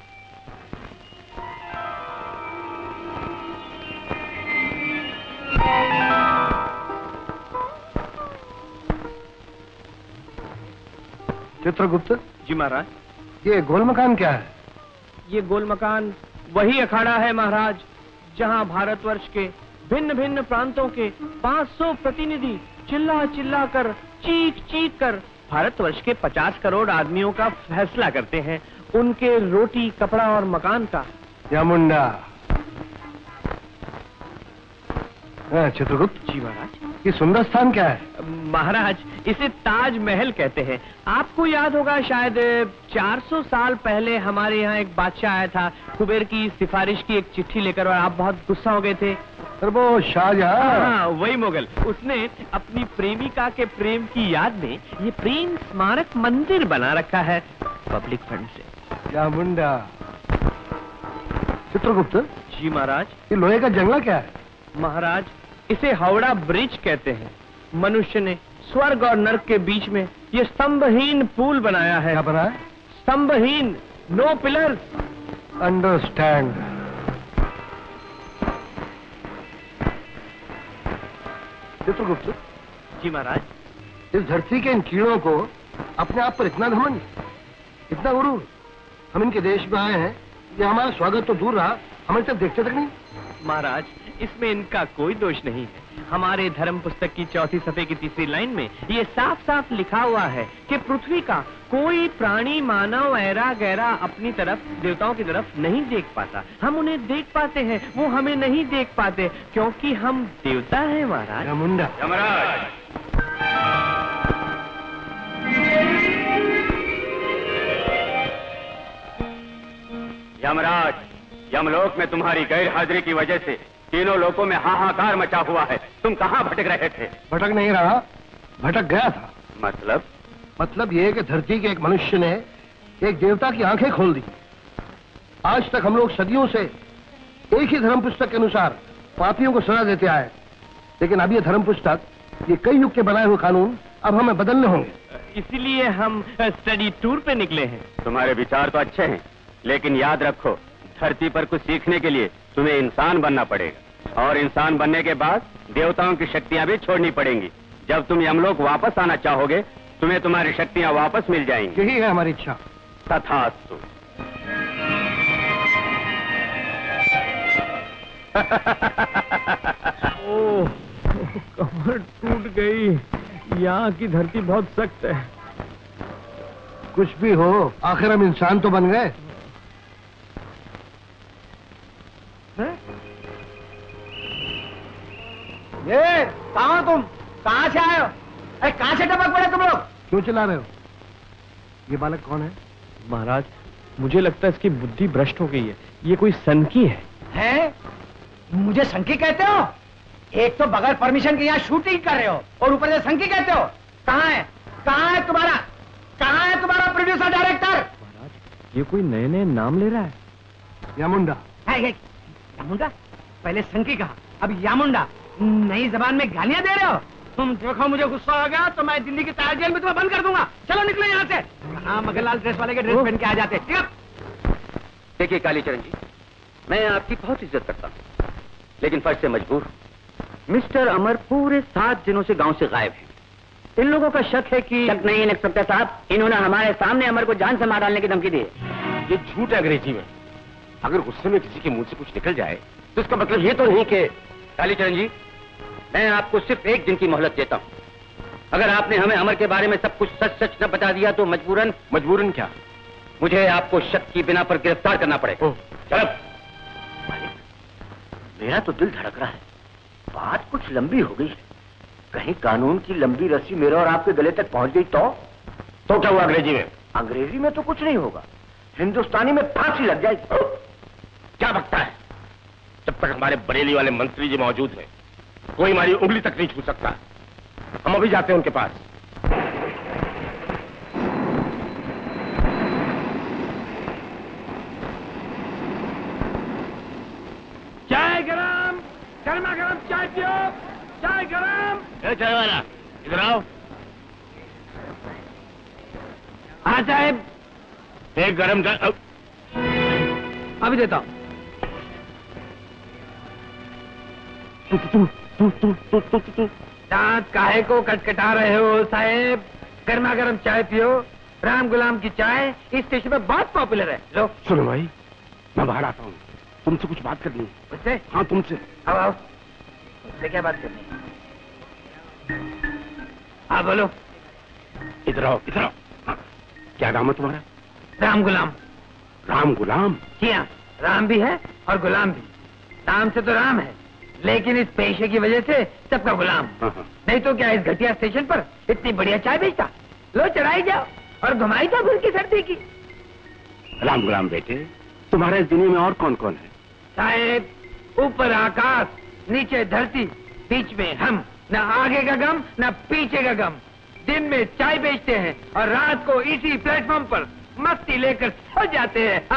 I: चित्रगुप्त
L: जी महाराज।
I: ये गोल मकान क्या है?
L: ये गोल मकान वही अखाड़ा है महाराज, जहां भारतवर्ष के भिन्न भिन्न प्रांतों के पाँच सौ प्रतिनिधि चिल्ला चिल्ला कर, चीख चीख कर भारतवर्ष के पचास करोड़ आदमियों का फैसला करते हैं, उनके रोटी, कपड़ा और मकान का।
I: चामुंडा। चित्रगुप्त
L: जी महाराज।
I: ये सुंदर स्थान क्या है?
L: महाराज, इसे ताज महल कहते हैं। आपको याद होगा शायद चार सौ साल पहले हमारे यहाँ एक बादशाह आया था, कुबेर की सिफारिश की एक चिट्ठी लेकर, और आप बहुत गुस्सा हो गए थे।
I: अरे वो शाहजहां।
L: हाँ, वही मुगल। उसने अपनी प्रेमिका के प्रेम की याद में ये प्रेम स्मारक मंदिर बना रखा है पब्लिक फंड से।
I: चामुंडा। चित्रगुप्त
L: जी महाराज।
I: ये लोहे का जंगला क्या है?
L: महाराज, इसे हावड़ा ब्रिज कहते हैं। मनुष्य ने स्वर्ग और नरक के बीच में ये स्तंभहीन पुल बनाया है।
I: क्या बनाया?
L: स्तंभहीन, नो पिलर्स।
I: अंडरस्टैंड। चित्रगुप्त
L: जी महाराज।
I: इस धरती के इन कीड़ों को अपने आप पर इतना घमंड, इतना गुरूर। हम इनके देश में आए हैं ये हमारा स्वागत तो दूर रहा, हमें तक देखते तक नहीं।
L: महाराज, इसमें इनका कोई दोष नहीं है। हमारे धर्म पुस्तक की चौथी सफ़े की तीसरी लाइन में ये साफ साफ लिखा हुआ है कि पृथ्वी का कोई प्राणी मानव ऐरा गैरा अपनी तरफ देवताओं की तरफ नहीं देख पाता। हम उन्हें देख पाते हैं, वो हमें नहीं देख पाते, क्योंकि हम देवता हैं महाराज।
I: मुंडा
A: यमराज, यमराज, यमलोक में तुम्हारी गैर हाजिरी की वजह से तीनों लोकों में हाहाकार मचा हुआ है। तुम कहाँ भटक रहे थे?
I: भटक नहीं रहा, भटक गया था।
A: मतलब?
I: मतलब ये कि धरती के एक मनुष्य ने एक देवता की आंखें खोल दी। आज तक हम लोग सदियों से एक ही धर्म पुस्तक के अनुसार पापियों को सजा देते आए, लेकिन अब ये धर्म पुस्तक, ये कई युग के बनाए हुए कानून अब हमें बदलने होंगे।
L: इसीलिए हम स्टडी टूर पे निकले हैं।
A: तुम्हारे विचार तो अच्छे हैं, लेकिन याद रखो, धरती पर कुछ सीखने के लिए तुम्हें इंसान बनना पड़ेगा, और इंसान बनने के बाद देवताओं की शक्तियां भी छोड़नी पड़ेंगी। जब तुम यमलोक वापस आना चाहोगे, तुम्हें तुम्हारी शक्तियां वापस मिल जाएंगी।
I: यही है हमारी इच्छा।
A: तथास्तु।
L: ओह, कमर टूट गई। यहाँ की धरती बहुत सख्त है।
I: कुछ भी हो, आखिर हम इंसान तो बन गए।
G: ये कहाँ तुम? कहाँ से आए हो? अरे कहाँ से टपक पड़े तुम लोग?
I: क्यों चिल्ला रहे हो? ये बालक कौन है?
L: महाराज, मुझे लगता है इसकी बुद्धि भ्रष्ट हो गई है। ये कोई सनकी है।
G: हैं? मुझे संकी कहते हो? एक तो बगैर परमिशन के यहाँ शूटिंग कर रहे हो, और ऊपर से संकी कहते हो? कहाँ है? कहाँ है तुम्हारा? कहाँ है तुम्हारा प्रोड्यूसर डायरेक्टर?
L: महाराज, ये कोई नए नए नाम ले रहा है।
I: यामुंडा।
G: है ये यामुंडा? पहले संकी कहा, अब यामुंडा। नई जबान में गालियां दे रहे हो? तुम देखो, मुझे गुस्सा आ गया तो मैं दिल्ली की ताज जेल में तुम्हें बंद कर दूंगा। चलो निकलो यहाँ से। हाँ, मगरलाल ड्रेस वाले के ड्रेस पहन के आ जाते।
A: देखिए कालीचरण जी, मैं आपकी बहुत इज्जत करता हूँ, लेकिन फर्ज से मजबूर हूँ। मिस्टर अमर पूरे सात दिनों से गांव से गायब हैं। इन लोगों का शक है कि
K: शक नहीं है इंस्पेक्टर साहब, इन्होंने हमारे सामने अमर को जान से मार डालने की धमकी दी है।
B: ये झूठ है अंग्रेजी में। अगर गुस्से में किसी के मुंह से कुछ निकल जाए तो इसका मतलब ये तो नहीं कि...
A: कालीचरण जी, मैं आपको सिर्फ एक दिन की मोहलत देता हूँ। अगर आपने हमें अमर के बारे में सब कुछ सच सच न बता दिया तो मजबूरन...
B: मजबूरन क्या?
A: मुझे आपको शक की बिना पर गिरफ्तार करना पड़ेगा। चलो।
G: मेरा तो दिल धड़क रहा है। बात कुछ लंबी हो गई है। कहीं कानून की लंबी रस्सी मेरे और आपके गले तक पहुंच गई तो?
B: तो क्या हुआ अंग्रेजी में?
G: अंग्रेजी में तो कुछ नहीं होगा, हिंदुस्तानी में फांसी लग जाएगी।
B: क्या बकता है? जब तक हमारे बरेली वाले मंत्री जी मौजूद हैं, कोई हमारी उंगली तक नहीं छू सकता। हम अभी जाते हैं उनके पास।
L: चाय गरम, गर्मा गरम चाय पियो, चाय गरम।
B: चाय वाला इधर आओ।
L: हाँ साहब।
B: एक गरम चाय
L: अभी देता हूँ।
B: तू तू तू तू तू तू तू
L: दांत काहे को कटकटा रहे हो साहेब? गर्मा गर्म चाय पियो। राम गुलाम की चाय इस स्टेशन में बहुत पॉपुलर है। लो।
B: सुनो भाई, मैं बाहर आता हूँ, तुमसे कुछ बात करनी है।
L: मुझसे?
B: हाँ तुमसे।
L: आओ आओ। मुझसे क्या बात करनी है? हाँ बोलो।
B: इधर आओ, इधर आओ। हाँ। क्या नाम है तुम्हारा?
L: राम गुलाम।
B: राम गुलाम?
L: जी हाँ, राम भी है और गुलाम भी। नाम से तो राम है, लेकिन इस पेशे की वजह से सबका गुलाम। नहीं तो क्या इस घटिया स्टेशन पर इतनी बढ़िया चाय बेचता। लो चढ़ाई जाओ और घुमाई जाओ भूल की सर्दी की।
B: राम गुलाम बेटे, तुम्हारे इस दुनिया में और कौन कौन है?
L: साहेब, ऊपर आकाश, नीचे धरती, बीच में हम। न आगे का गम न पीछे का गम। दिन में चाय बेचते हैं और रात को इसी प्लेटफॉर्म पर मस्ती लेकर सो जाते हैं।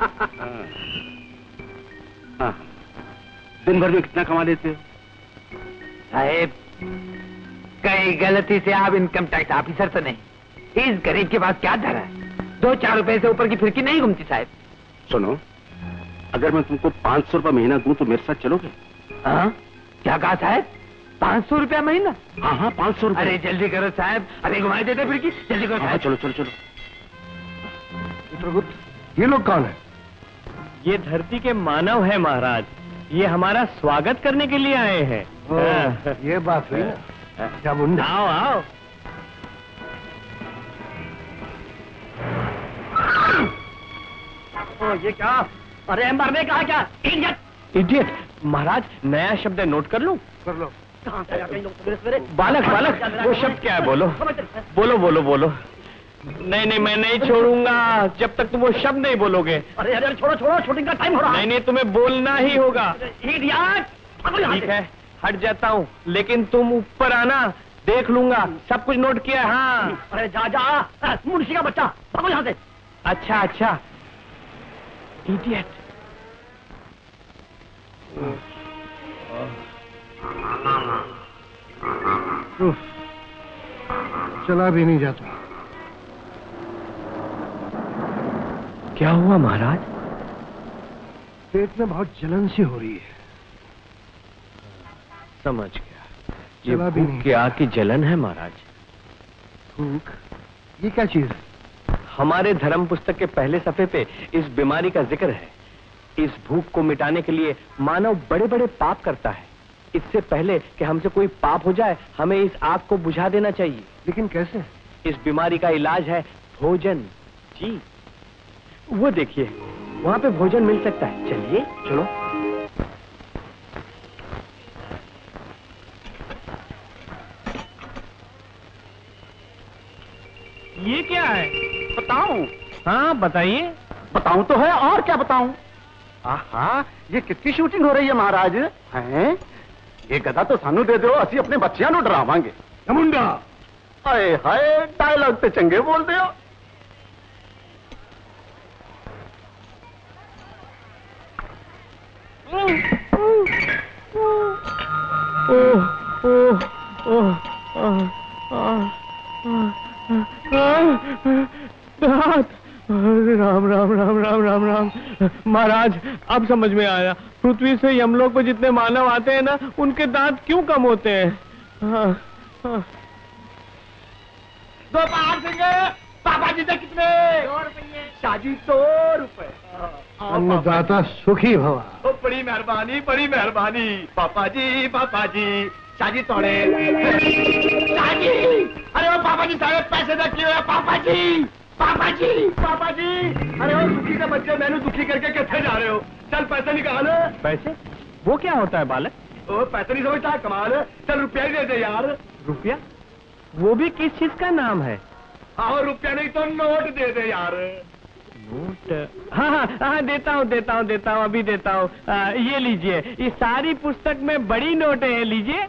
B: हाँ। दिन भर में कितना कमा लेते हो?
L: साहेब, कई गलती से आप इनकम टैक्स ऑफिसर तो नहीं। इस गरीब के पास क्या धरा है? दो चार रुपए से ऊपर की फिरकी नहीं घूमती साहब।
B: सुनो, अगर मैं तुमको पाँच सौ रुपया महीना दूं तो मेरे साथ चलोगे?
L: हाँ? क्या कहा साहब? पाँच सौ रुपया महीना?
B: हाँ हाँ, पाँच सौ रुपया।
L: अरे जल्दी करो साहब, अरे घुमाई देते फिरकी, जल्दी करो।
B: हाँ, चलो चलो चलो।
I: चित्रगुप्त, ये लोग कौन है?
L: ये धरती के मानव है महाराज, ये हमारा स्वागत करने के लिए आए हैं।
I: ओ, ये बात हुई ना। चामुंडा,
L: आओ आओ।
G: ओ, ये क्या? अरे मरने कहा क्या? इडियट!
L: इडियट! महाराज नया शब्द है, नोट कर लूं?
I: कर लो।
G: कहाँ से आते हैं लोग सवेरे सवेरे?
L: बालक बालक वो शब्द क्या है? बोलो बोलो बोलो बोलो। नहीं नहीं मैं नहीं छोड़ूंगा जब तक तुम वो शब्द नहीं बोलोगे।
G: अरे अरे छोड़ो छोड़ो, शूटिंग का टाइम हो रहा है।
L: नहीं नहीं तुम्हें बोलना ही होगा।
G: इडियट!
L: ठीक है हट जाता हूँ, लेकिन तुम ऊपर आना, देख लूंगा, सब कुछ नोट किया। हाँ
G: अरे जा जा, मुंशी का बच्चा, भागो यहाँ से।
L: अच्छा अच्छा। इडियट।
I: चला भी नहीं जाता।
L: क्या हुआ महाराज?
I: पेट में बहुत जलन सी हो रही है।
L: समझ गया, ये
I: चला भी
L: भूख
I: नहीं।
L: की आग की जलन है महाराज।
I: भूख? ये क्या चीज है?
L: हमारे धर्म पुस्तक के पहले सफे पे इस बीमारी का जिक्र है। इस भूख को मिटाने के लिए मानव बड़े बड़े पाप करता है। इससे पहले कि हमसे कोई पाप हो जाए, हमें इस आग को बुझा देना चाहिए।
I: लेकिन कैसे?
L: इस बीमारी का इलाज है भोजन। जी वो देखिए, वहाँ पे भोजन मिल सकता है। चलिए चलो। ये क्या है?
G: बताऊं?
L: हाँ बताइए।
G: बताऊं तो है, और क्या बताऊं? आहा, ये कितनी शूटिंग हो रही है महाराज? हैं? ये गदा तो सानू दे दो, असि अपने बच्चियां नु डरावांगे।
I: चामुंडा,
G: हाय हाय, डायलॉग ते चंगे बोलते हो।
L: राम राम राम राम राम राम। महाराज अब समझ में आया, पृथ्वी से यमलोक पर जितने मानव आते हैं ना, उनके दांत क्यों कम होते हैं। हाँ, हाँ।
G: दो बाहर देंगे। पापा जी से कितने? दो रुपये। शाजी सौ रुपए।
I: अन्नदाता सुखी भवा।
G: ओ, बड़ी मेहरबानी, बड़ी मेहरबानी। पापा जी, पापा जी, शाजी तोड़े। शाजी, अरे वो पापा जी सारे पैसे रखे हुए। पापा जी, पापा जी, पापा जी, अरे वो सुखी के बच्चे मैंने दुखी करके कितने जा रहे हो? चल पैसे निकाल।
L: पैसे? वो क्या होता है बालक?
G: ओ, पैसे नहीं समझता, कमाल। चल रुपया ही दे दे यार।
L: रुपया? वो भी किस चीज का नाम है?
G: और रुपया नहीं तो नोट दे दे यार।
L: नोट? हाँ हाँ हाँ देता हूँ देता हूँ देता हूँ अभी देता हूँ। ये लीजिए, इस सारी पुस्तक में बड़ी नोटें हैं, लीजिए।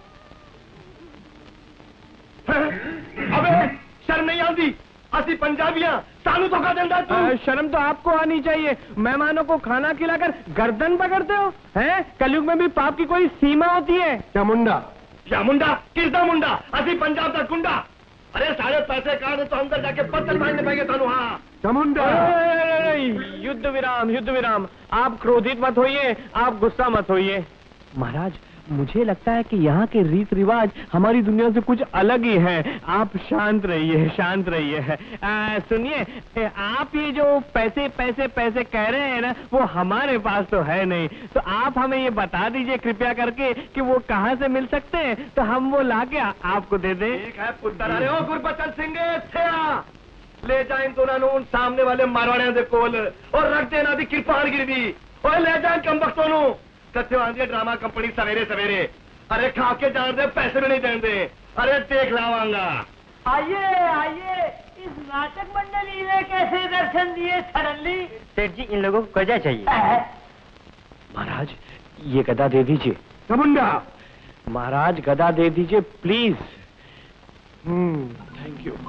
G: अबे शर्म नहीं आती? असि पंजाबियां सानू धोखा देंदा तू।
L: शर्म तो आपको आनी चाहिए। मेहमानों को खाना खिलाकर गर्दन पकड़ते हो, हैं? कलयुग में भी पाप की कोई सीमा होती है।
I: चामुंडा,
G: क्या मुंडा? किसदा मुंडा? असि पंजाब का गुंडा। अरे सारे पैसे काट तो अंदर जाके पत्थर मारने पाएंगे सानू। हाँ
I: चामुंडा,
L: युद्ध विराम, युद्ध विराम। आप क्रोधित मत होइए, आप गुस्सा मत होइए। महाराज मुझे लगता है कि यहाँ के रीत रिवाज हमारी दुनिया से कुछ अलग ही है। आप शांत रहिए, शांत रहिए। सुनिए, आप ये जो पैसे पैसे पैसे कह रहे हैं ना, वो हमारे पास तो है नहीं। तो आप हमें ये बता दीजिए कृपया करके कि वो कहाँ से मिल सकते हैं, तो हम वो लाके आपको दे दें।
G: ठीक है पुत्र। अरे ओ गुरबचन सिंह, ले जाए दोनों उन सामने वाले मारवाड़ियों के कोल और रख देना दी कृपाण गिरदी। और ले जाए कम वक्तों नू कत्थे आंदी ड्रामा कंपनी सवेरे सवेरे। अरे खा के जान दे, पैसे भी नहीं देंदे। अरे देख लावांगा।
K: आइए आइए, इस नाटक मंडली ने कैसे दर्शन दिए सडनली?
A: सेठ जी, इन लोगों को गजा चाहिए।
L: महाराज ये गदा दे दीजिए।
I: चामुंडा,
L: महाराज गदा दे दीजिए प्लीज।
I: Hmm,
L: thank you.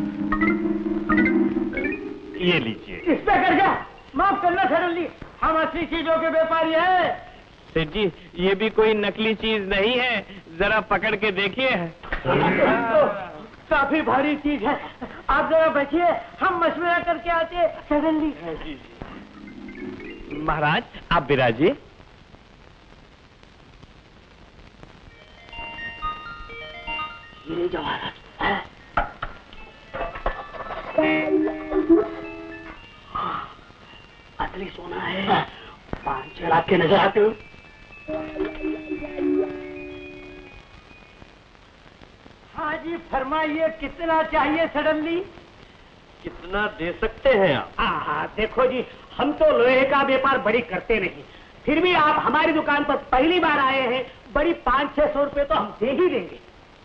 L: ये लीजिए।
K: इस पे कर जा, माफ करना सडनली, हम असली चीजों के व्यापारी हैं।
L: सेठ जी ये भी कोई नकली चीज नहीं है, जरा पकड़ के देखिए।
K: काफी भारी चीज है, आप जरा बैठिए, हम मशवरा करके आते सडनली।
L: महाराज आप बिराजिए।
K: ये जवाहरात असली सोना है
G: पाँच छह लाख के नजर आते हो। हाँ जी फरमाइए, कितना चाहिए सडनली?
B: कितना दे सकते हैं आप?
G: हाँ देखो जी, हम तो लोहे का व्यापार बड़ी करते नहीं, फिर भी आप हमारी दुकान पर पहली बार आए हैं, बड़ी पाँच छह सौ रुपए तो हम दे ही देंगे।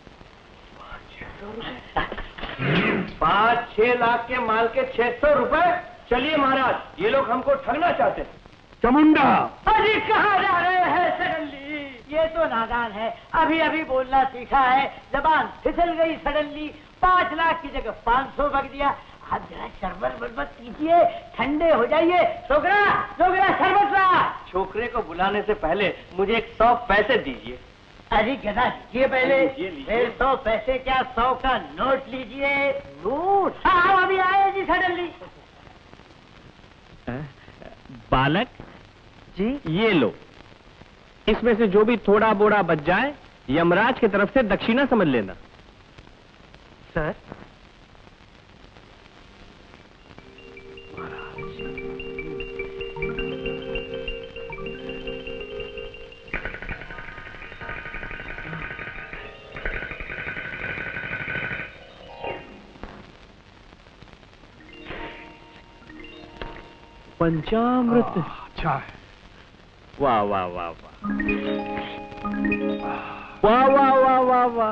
B: पाँच छह लाख के माल के छह सौ रुपए? चलिए महाराज, ये लोग हमको ठगना चाहते हैं।
I: चामुंडा!
G: अरे कहाँ जा रहे हैं सडनली? ये तो नादान है, अभी अभी बोलना सीखा है, जबान फिसल गई सडनली। पाँच लाख की जगह पाँच सौ बक दिया। आप जरा शरबत बरबत कीजिए, ठंडे हो जाइए। छोकरा छोकरा शरबत ला।
B: छोकरे को बुलाने से पहले मुझे एक सौ पैसे दीजिए।
G: अरे गधा लीजिए पहले। फिर सौ पैसे क्या, सौ का नोट लीजिए। नोट? हाँ अभी आए जी सडनली।
L: बालक जी, ये लो, इसमें से जो भी थोड़ा बोड़ा बच जाए यमराज की तरफ से दक्षिणा समझ लेना।
G: सर
L: पंचामृत।
I: अच्छा है।
L: वाह वाह वाह वाह वाह वाह वाह वाह वाह।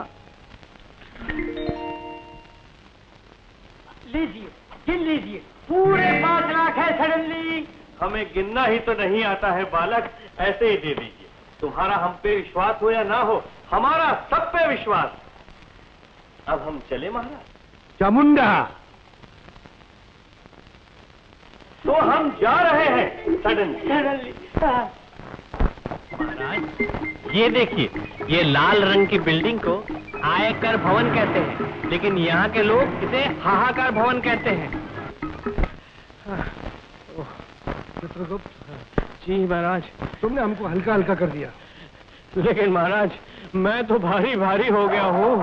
G: लीजिए, गिन लीजिए, पूरे पाँच लाख है सडनली।
B: हमें गिनना ही तो नहीं आता है बालक, ऐसे ही दे दीजिए। तुम्हारा हम पे विश्वास हो या ना हो, हमारा सब पे विश्वास। अब हम चले महाराज।
I: चामुंडा!
B: तो हम जा रहे हैं सडनली।
G: सडनली
L: महाराज ये देखिए, ये लाल रंग की बिल्डिंग को आयकर भवन कहते हैं, लेकिन यहाँ के लोग इसे हाहाकार भवन कहते हैं।
I: चित्रगुप्त
L: जी महाराज।
I: तुमने हमको हल्का हल्का कर दिया,
L: लेकिन महाराज मैं तो भारी भारी हो गया हूँ।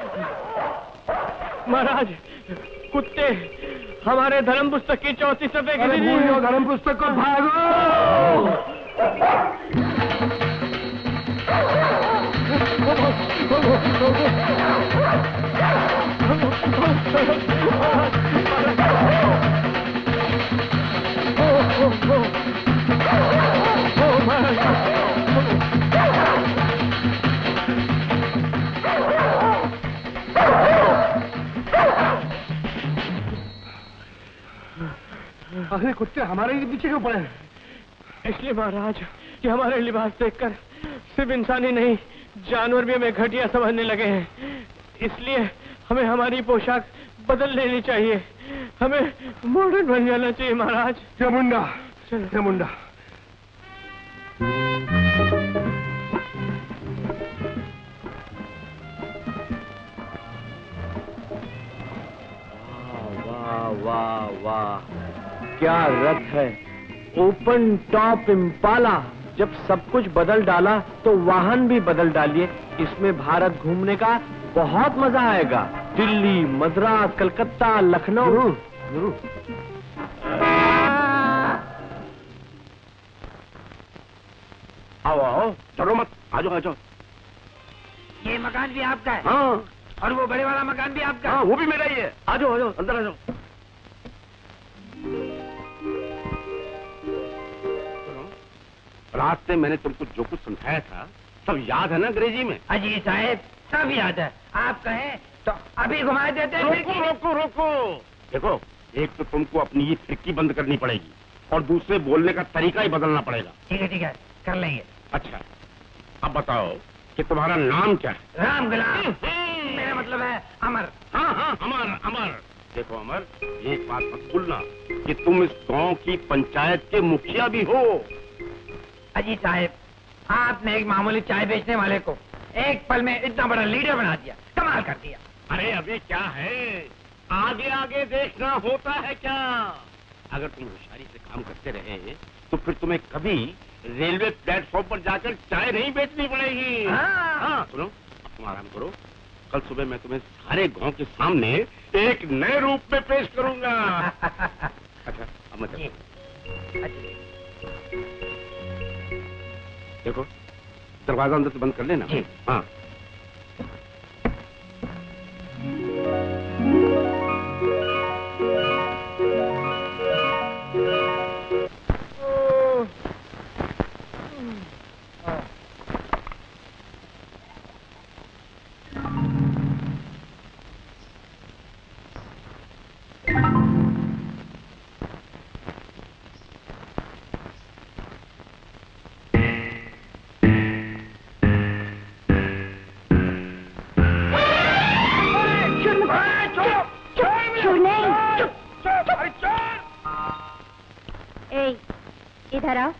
L: महाराज कुत्ते हमारे धर्म पुस्तक की चौथी सफे
I: अरे भूल जाओ धर्म पुस्तक को, भागो। अरे कुत्ते हमारे ही पीछे क्यों पड़े?
L: इसलिए महाराज कि हमारे लिबास देखकर सिर्फ इंसान ही नहीं, जानवर भी हमें घटिया समझने लगे हैं। इसलिए हमें हमारी पोशाक बदल लेनी चाहिए, हमें मॉडर्न बन जाना चाहिए महाराज।
I: चामुंडा, चामुंडा।
L: वाह वाह वाह, क्या रथ है। Open top Impala. जब सब कुछ बदल डाला तो वाहन भी बदल डालिए। इसमें भारत घूमने का बहुत मजा आएगा। दिल्ली, मद्रास, कलकत्ता, लखनऊ।
I: जरूर जरूर।
B: आओ आओ, डरो मत, आ जाओ आ जाओ।
G: ये मकान भी आपका है?
B: हाँ।
G: और वो बड़े वाला मकान भी आपका?
B: हाँ वो भी मेरा ही है। आ जाओ आ जाओ, अंदर आ जाओ। रात से मैंने तुमको जो कुछ समझाया था सब याद है ना अंग्रेजी में?
G: अजी साहब सब याद है, आप कहें तो अभी घुमा देते हैं।
B: रोको रोको रोको। देखो, एक तो तुमको अपनी ये खिड़की बंद करनी पड़ेगी और दूसरे बोलने का तरीका ही बदलना पड़ेगा।
G: ठीक है ठीक है, कर लेंगे।
B: अच्छा, अब बताओ कि तुम्हारा नाम क्या है?
G: राम गुलाम। मेरा मतलब है अमर।
B: हाँ हाँ, अमर अमर। देखो अमर, एक बात मत भूलना कि तुम इस गांव की पंचायत के मुखिया भी हो।
G: अजी साहब, आपने एक मामूली चाय बेचने वाले को एक पल में इतना बड़ा लीडर बना दिया, कमाल कर दिया।
B: अरे अभी क्या है, आगे आगे देखना होता है क्या? अगर तुम होशियारी से काम करते रहे तो फिर तुम्हें कभी रेलवे प्लेटफॉर्म पर जाकर चाय नहीं बेचनी पड़ेगी।
G: हाँ।
B: हाँ सुनो, अब तुम आराम करो, कल सुबह मैं तुम्हें सारे गांव के सामने एक नए रूप में पेश करूंगा। अच्छा अब मैं चलता हूं। देखो दरवाजा अंदर से बंद कर लेना। हाँ।
C: इधर आओ।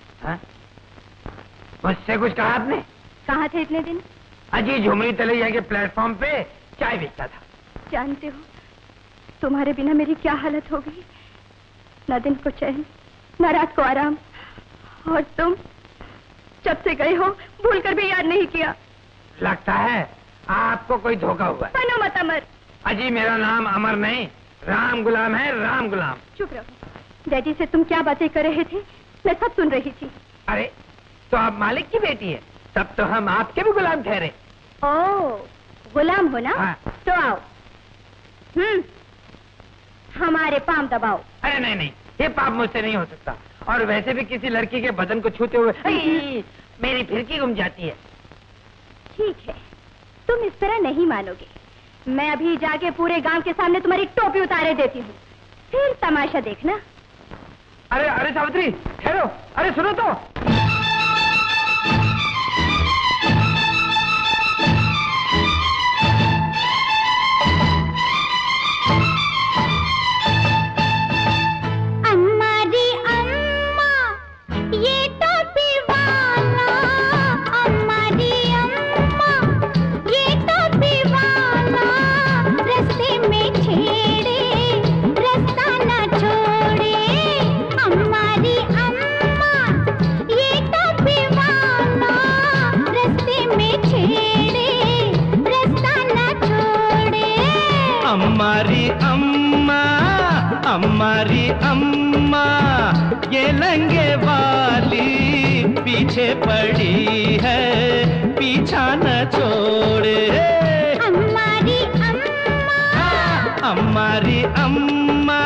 G: मुझसे कुछ कहा आपने?
C: कहाँ थे इतने दिन?
G: अजी झुमरी तलैया के प्लेटफॉर्म पे चाय बेचता था।
C: जानते हो तुम्हारे बिना मेरी क्या हालत हो गई? न दिन को चैन न रात को आराम। और तुम जब से गए हो भूल कर भी याद नहीं किया।
G: लगता है आपको कोई धोखा हुआ है।
C: बनो मत अमर।
G: अजी मेरा नाम अमर नहीं राम गुलाम है, राम गुलाम।
C: चुप रहो। डैडी से तुम क्या बातें कर रहे थे मैं सब सुन रही थी।
G: अरे तो आप मालिक की बेटी है, तब तो हम आपके भी गुलाम ठहरे।
C: ओ गुलाम हो ना?
G: हाँ।
C: तो आओ। हम्म हमारे पाम दबाओ।
G: अरे नहीं नहीं ये पाप मुझसे नहीं हो सकता। और वैसे भी किसी लड़की के बदन को छूते हुए आई, मेरी फिरकी गुम जाती है।
C: ठीक है तुम इस तरह नहीं मानोगे। मैं अभी जाके पूरे गांव के सामने तुम्हारी टोपी उतारे देती हूँ, फिर तमाशा देखना।
G: अरे अरे सावित्री ठहरो। अरे सुनो तो।
F: हमारी अम्मा हमारी अम्मा ये लंगे वाली पीछे पड़ी है, पीछा न छोड़े।
H: हमारी अम्मा
F: हमारी अम्मा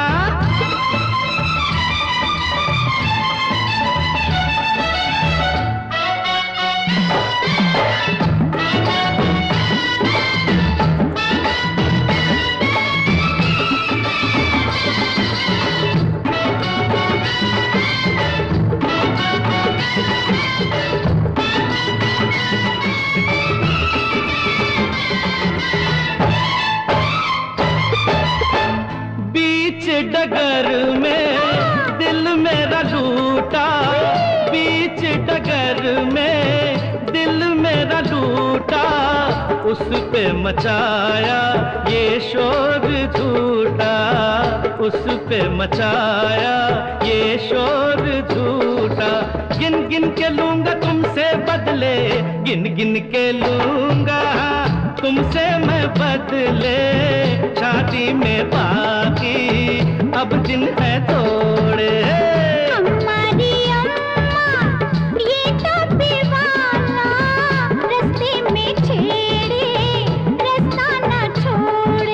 F: डगर में दिल मेरा लूटा, बीच डगर में दिल मेरा लूटा, उस पे मचाया ये शोर झूठा, उस पे मचाया ये शोर झूठा। गिन गिन के लूंगा तुमसे बदले, गिन गिन के लूंगा तुमसे मैं बदले, छाती में बाकी अब दिन है थोड़े।
H: हमारी अम्मा ये तो दीवाना रास्ते में छेड़े, रास्ता न छोड़े।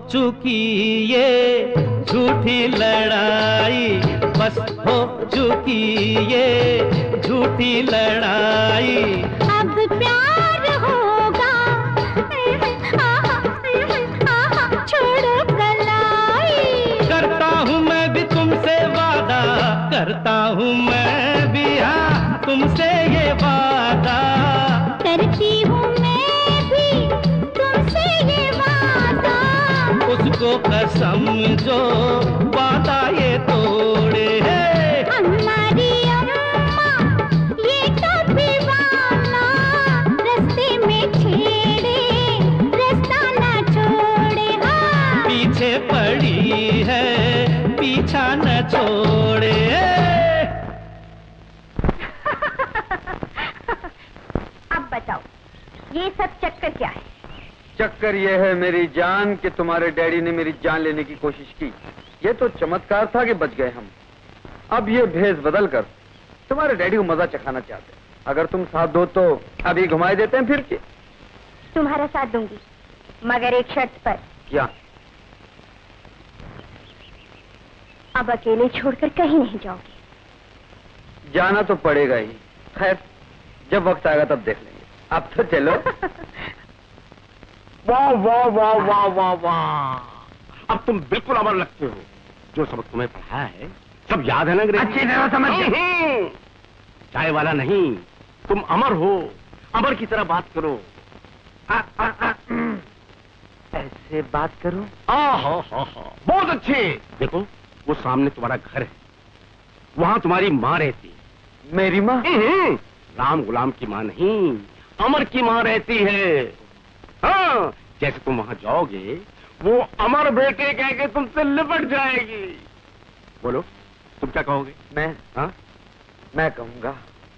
F: चुकी ये झूठी लड़ाई, बस हो चुकी ये झूठी लड़ाई।
H: अब प्यार होगा, छोड़ो कलाई।
F: करता हूँ मैं भी तुमसे वादा, करता हूँ मैं भी हाँ तुमसे ये वादा।
H: करती हूँ मैं भी तुमसे ये वादा।
F: उसको कसम जो वादा ये तोड़े है।
H: हमारी अम्मा ये तो दीवाना, रास्ते में छेड़े रास्ता ना छोड़े। हाँ
F: पीछे पड़ी है पीछा न छोड़े।
C: अब बताओ ये सब चक्कर क्या है?
D: चक्कर ये है मेरी जान कि तुम्हारे डैडी ने मेरी जान लेने की कोशिश की। ये तो चमत्कार था कि बच गए हम। अब ये भेष बदल कर तुम्हारे डैडी को मजा चखाना चाहते हैं। अगर तुम साथ दो तो अभी घुमाई देते हैं फिर के।
C: तुम्हारा साथ दूंगी, मगर एक शर्त पर।
D: क्या?
C: अब अकेले छोड़कर कहीं नहीं जाओगे।
D: जाना तो पड़ेगा ही। खैर जब वक्त आएगा तब देख लेंगे। अब तो चलो।
B: वाह वाह वाह वाह वाह वाह, अब तुम बिल्कुल अमर लगते हो। जो सबक तुम्हें पढ़ाया है सब याद है ना अंग्रेजी?
G: अच्छी तरह समझ गए।
B: चाय वाला नहीं, तुम अमर हो। अमर की तरह बात करो। आ, आ, आ,
G: ऐसे बात करो।
B: आ, हा, हा, हा, बहुत अच्छे। देखो वो सामने तुम्हारा घर है, वहां तुम्हारी माँ रहती।
D: मेरी माँ?
B: राम गुलाम की माँ नहीं, अमर की माँ रहती है। हाँ, जैसे तुम वहां जाओगे वो अमर बेटे कह के तुमसे लिपट जाएगी। बोलो तुम क्या कहोगे?
D: मैं
B: हाँ
D: मैं कहूंगा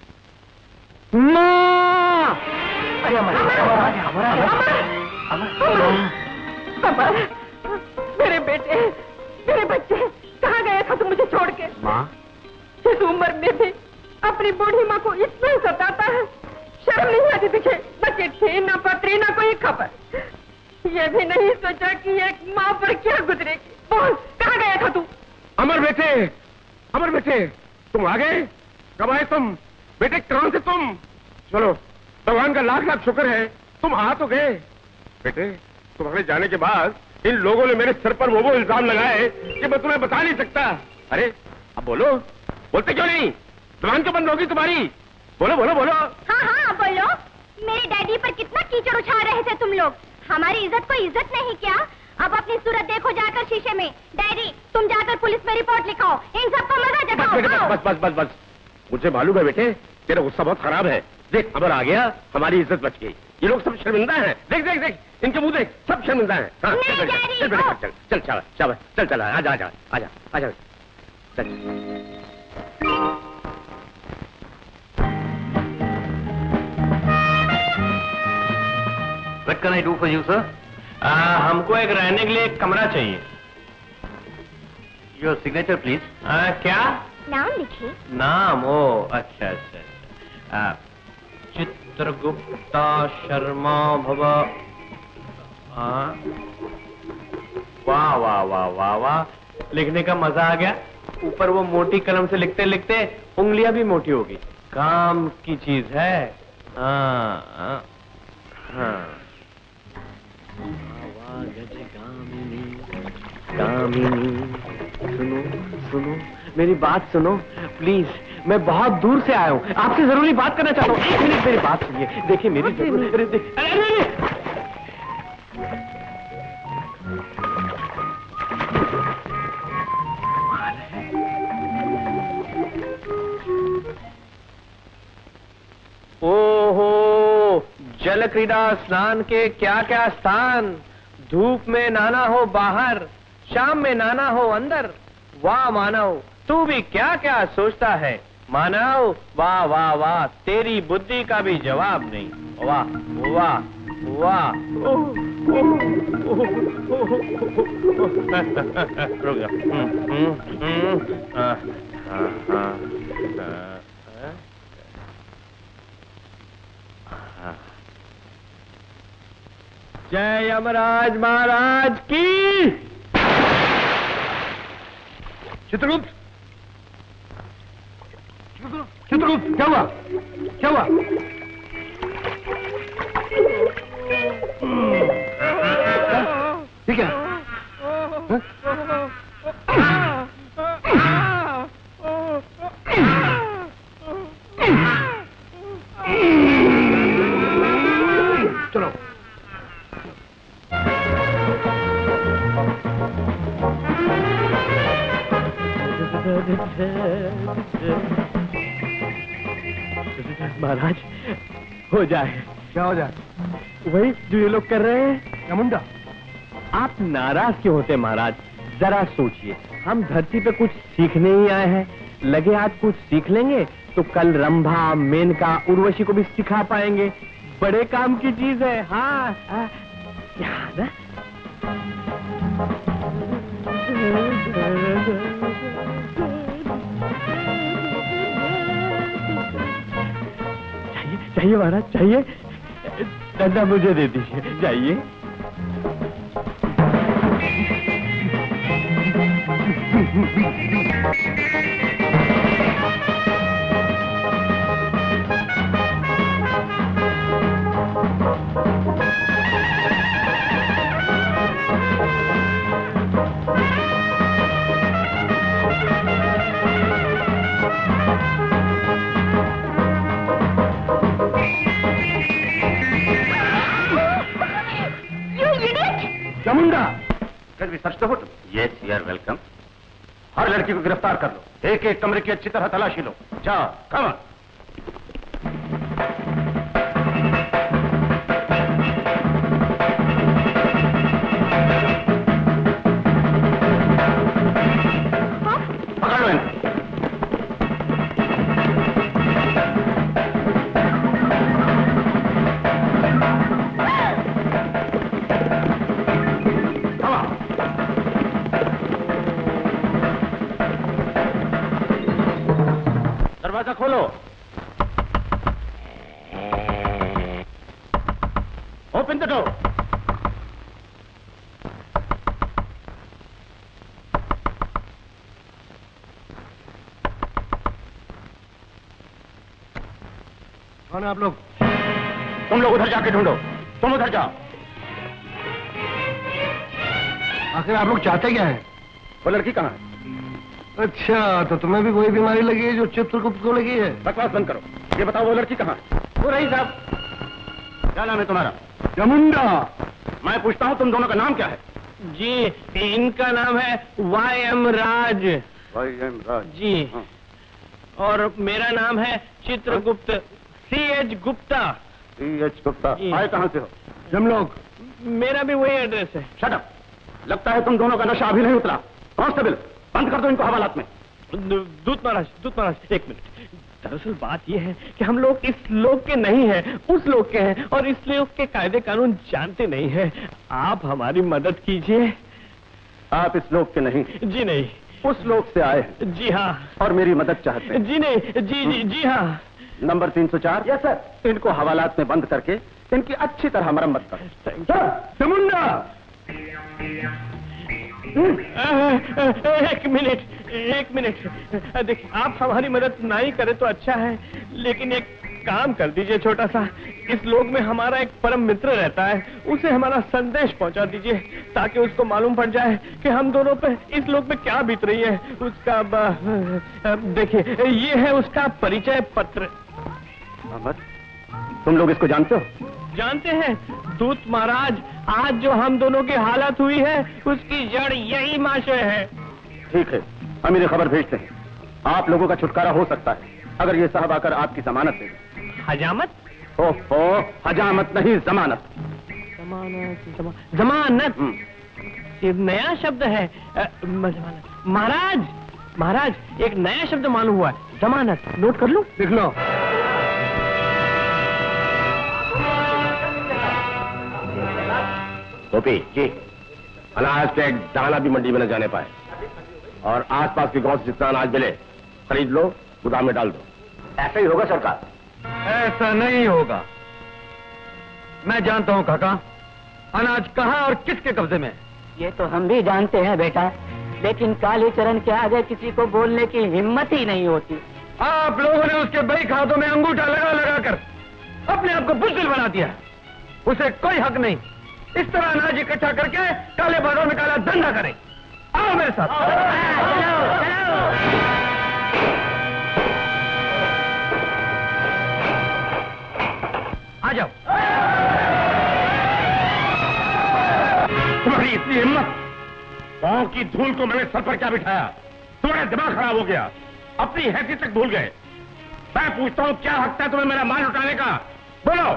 G: माँ। अरे अमर, अमर, अमर,
J: अमर, मेरे बेटे, मेरे बच्चे, कहाँ गया था तू मुझे छोड़ के?
B: माँ,
J: इस उम्र में भी अपनी बूढ़ी माँ को इतना सताता है। शर्म नहीं आती तुझे? न चिट्ठी, न पत्री, न कोई खबर। ये भी नहीं सोचा कि एक माँ पर क्या गुजरेगी। बोल, कहाँ गया था तू?
B: अमर बेटे, अमर बेटे, तुम आ गए? कब आए तुम? बेटे कौन से तुम? चलो भगवान का लाख लाख शुक्र है तुम आ तो गए। बेटे तुम्हारे जाने के बाद इन लोगों ने मेरे सिर पर वो वो इल्जाम लगाए कि मैं तुम्हें बता नहीं सकता। अरे अब बोलो, बोलते क्यों नहीं? जुबान क्यों बंद होगी तुम्हारी? बोलो बोलो बोलो।
C: हाँ हाँ बोलो। मेरे डैडी पर कितना कीचड़ उछाल रहे थे तुम लोग। हमारी इज्जत को इज्जत नहीं क्या? अब अपनी सूरत देखो जाकर शीशे में। डैडी तुम जाकर पुलिस में रिपोर्ट लिखाओ, इन सबको मजा जगाओ।
B: बस बस बस बस बस, मुझे मालूम है बेटे तेरा गुस्सा बहुत खराब है। देख अमर आ गया, हमारी इज्जत बच गई। ये लोग सब शर्मिंदा हैं। देख देख देख इनके मुंह देख, सब शर्मिंदा हैं। हाँ, चल बेटा, चल बेटा, चल चल चल चल चल चल आजा आजा आजा आजा चल।
M: What can I do for you, sir? आ, हमको एक रहने के लिए एक कमरा चाहिए।
G: Your signature, please.
M: आ, क्या?
C: नाम लिखिए।
M: नाम? ओ अच्छा अच्छा। आ, चित्रगुप्ता शर्मा भव। हाँ, वाह वाह वाह वाह वाह, लिखने का मजा आ गया। ऊपर वो मोटी कलम से लिखते लिखते उंगलियां भी मोटी हो गई। काम की चीज है। हाँ हाँ हाँ। कामिनी, सुनो सुनो मेरी बात सुनो प्लीज। मैं बहुत दूर से आया हूँ, आपसे जरूरी बात करना चाहता हूँ। एक मिनट मेरी बात सुनिए। देखिए मेरी जरूरत। अरे देख, अरे अरे ओहो, जल क्रीड़ा स्नान के क्या क्या स्थान। धूप में नाना हो बाहर, शाम में नाना हो अंदर। वाह मानव, तू भी क्या क्या सोचता है। मानव वाह वाह वाह, तेरी बुद्धि का भी जवाब नहीं। वाह वाह वाह। रुक जा।
L: जय यमराज महाराज की।
I: चित्रगुप्त, चित्रगुप्त, क्या हुआ? क्या हुआ? ठीक है। चलो।
L: महाराज, हो जाए।
I: क्या हो जाए?
L: वही जो ये लोग कर रहे हैं।
I: क्या मुंडा?
L: आप नाराज क्यों होते महाराज? जरा सोचिए, हम धरती पे कुछ सीखने ही आए हैं। लगे आज कुछ सीख लेंगे तो कल रंभा, मेनका, उर्वशी को भी सिखा पाएंगे। बड़े काम की चीज है। हाँ, हाँ क्या ना? चाहिए, चाहिए महाराज, चाहिए। डंडा मुझे दे दीजिए, जाइए।
B: चामुंडा, फिर भी सच तो हो तुम। Yes, you are welcome. हर लड़की को गिरफ्तार कर लो, एक एक कमरे की अच्छी तरह तलाशी लो। जाओ, कम ऑन। पकड़ लो इनको। दरवाजा खोलो। Open the door.
I: कौन है आप लोग?
B: तुम लोग उधर जाके ढूंढो। तुम उधर जाओ।
I: आखिर आप लोग चाहते क्या है?
B: वो लड़की कहाँ है?
I: अच्छा, तो तुम्हें भी वही बीमारी लगी है जो चित्रगुप्त को लगी है?
B: बकवास बंद करो। ये बताओ वो लड़की कहाँ है? वो रही साहब। क्या नाम है तुम्हारा?
I: चामुंडा।
B: मैं पूछता हूँ तुम दोनों का नाम क्या है?
L: जी, इनका नाम है Y M Raj.
B: Y M Raj
L: ji. हाँ। और मेरा नाम है Chitragupta, C H Gupta.
B: C H Gupta. आए कहाँ से हो?
I: जमलोक।
L: मेरा भी वही एड्रेस है।
B: Shut up. लगता है तुम दोनों का नशा अभी नहीं उतरा। कांस्टेबल, बंद कर दो इनको हवालात में।
L: दूत महाराज, दूत महाराज, एक मिनट। दरअसल बात यह है कि हम लोग इस लोक के नहीं हैं, उस लोक के हैं, और इस लोक के कायदे कानून जानते नहीं हैं। आप हमारी मदद कीजिए।
B: आप इस लोक के नहीं?
L: जी नहीं।
B: उस लोक से आए हैं?
L: जी हाँ।
B: और मेरी मदद चाहते हैं?
L: जी नहीं। जी जी जी हाँ।
B: नंबर तीन सौ चार। Yes sir. इनको हवालात में बंद करके इनकी अच्छी तरह मरम्मत करो।
I: चामुंडा।
L: एक मिनट, एक मिनट। देखिए, आप हमारी मदद नहीं करें तो अच्छा है, लेकिन एक काम कर दीजिए छोटा सा। इस लोक में हमारा एक परम मित्र रहता है, उसे हमारा संदेश पहुंचा दीजिए ताकि उसको मालूम पड़ जाए कि हम दोनों पे इस लोक में क्या बीत रही है। उसका देखिए, ये है उसका परिचय पत्र।
B: अहमद, तुम लोग इसको जानते हो?
L: जानते हैं दूत महाराज, आज जो हम दोनों की हालत हुई है उसकी जड़ यही महाशय है।
B: ठीक है, हम इन्हें खबर भेजते हैं। आप लोगों का छुटकारा हो सकता है अगर ये साहब आकर आपकी जमानत दे दें।
L: हजामत?
B: ओहो, हजामत नहीं, जमानत।
L: जमानत? जमानत? ये नया शब्द है। महाराज, महाराज, एक नया शब्द मालूम हुआ है, जमानत। नोट कर लूं?
I: लिख लो।
B: गोपी जी, अनाज का एक दाना भी मंडी में न जाने पाए, और आसपास के गांव से जितना अनाज मिले खरीद लो, गोदाम में डाल दो। ऐसा ही होगा सरकार?
D: ऐसा नहीं होगा। मैं जानता हूं काका, अनाज कहाँ और किसके कब्जे में?
K: ये तो हम भी जानते हैं बेटा, लेकिन कालीचरण के आगे किसी को बोलने की हिम्मत ही नहीं होती।
D: आप लोगों ने उसके बड़ी हाथों में अंगूठा लगा लगा कर अपने आप को बुज़दिल बना दिया। उसे कोई हक नहीं इस तरह अनाज इकट्ठा करके काले बाजारों में काला धंधा करे। आओ मेरे साथ। आ जाओ।
B: तुम्हारी इतनी हिम्मत, पांव की धूल को मैंने सर पर क्या बिठाया? तुम्हारा दिमाग खराब हो गया, अपनी हैसियत तक भूल गए। मैं पूछता हूँ क्या हक था तुम्हें मेरा माल लुटाने का? बोलो।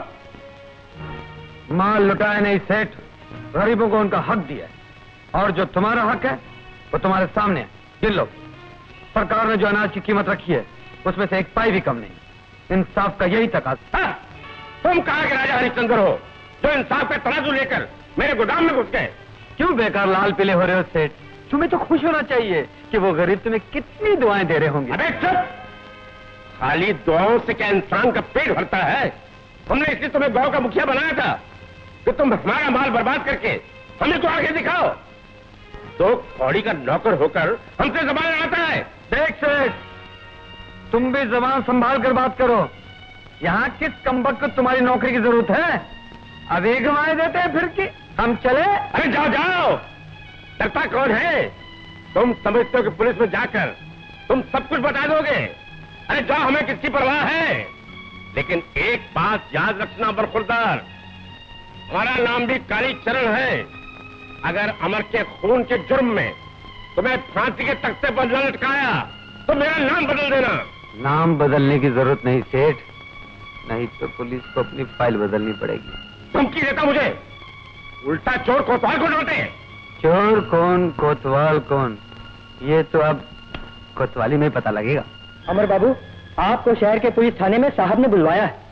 D: माल लुटाया नहीं सेठ, गरीबों को उनका हक दिया, और जो तुम्हारा हक है वो तुम्हारे सामने है। गिन लो। सरकार ने जो अनाज की कीमत रखी है उसमें से एक पाई भी कम नहीं। इंसाफ का यही तकाज़ा।
B: तुम कहाँ के राजा हरिश्चंद्र हो जो इंसाफ का तराजू लेकर मेरे गोदाम में घुस गए?
D: क्यों बेकार लाल पीले हो रहे हो सेठ? तुम्हें तो खुश होना चाहिए कि वो गरीब तुम्हें कितनी दुआएं दे रहे होंगे।
B: अबे चुप! खाली दुआओं से क्या इंसान का पेट भरता है? हमने इसलिए तुम्हें गांव का मुखिया बनाया था कि तुम हमारा माल बर्बाद करके हमें तो आगे दिखाओ। तो कौड़ी का नौकर होकर हमसे जबान आता है।
D: देख सेठ, तुम भी जबान संभाल कर बात करो। यहाँ किस कमबख्त को तुम्हारी नौकरी की जरूरत है? अब एक गवाए देते हैं फिर की हम चले।
B: अरे जाओ जाओ, डरता कौन है? तुम समझते हो कि पुलिस में जाकर तुम सब कुछ बता दोगे? अरे जाओ, हमें किसकी परवाह है? लेकिन एक बात याद रखना बरखुरदार, हमारा नाम भी कालीचरण है। अगर अमर के खून के जुर्म में तुम्हें फांसी के तख्ते पर न लटकाया तो मेरा नाम बदल देना।
D: नाम बदलने की जरूरत नहीं सेठ, नहीं तो पुलिस को अपनी फाइल बदलनी पड़ेगी।
B: धमकी देता मुझे? उल्टा चोर कोतवाल को डरते?
D: चोर कौन कोतवाल कौन, ये तो अब कोतवाली में पता लगेगा।
K: अमर बाबू, आपको शहर के पुलिस थाने में साहब ने बुलवाया है।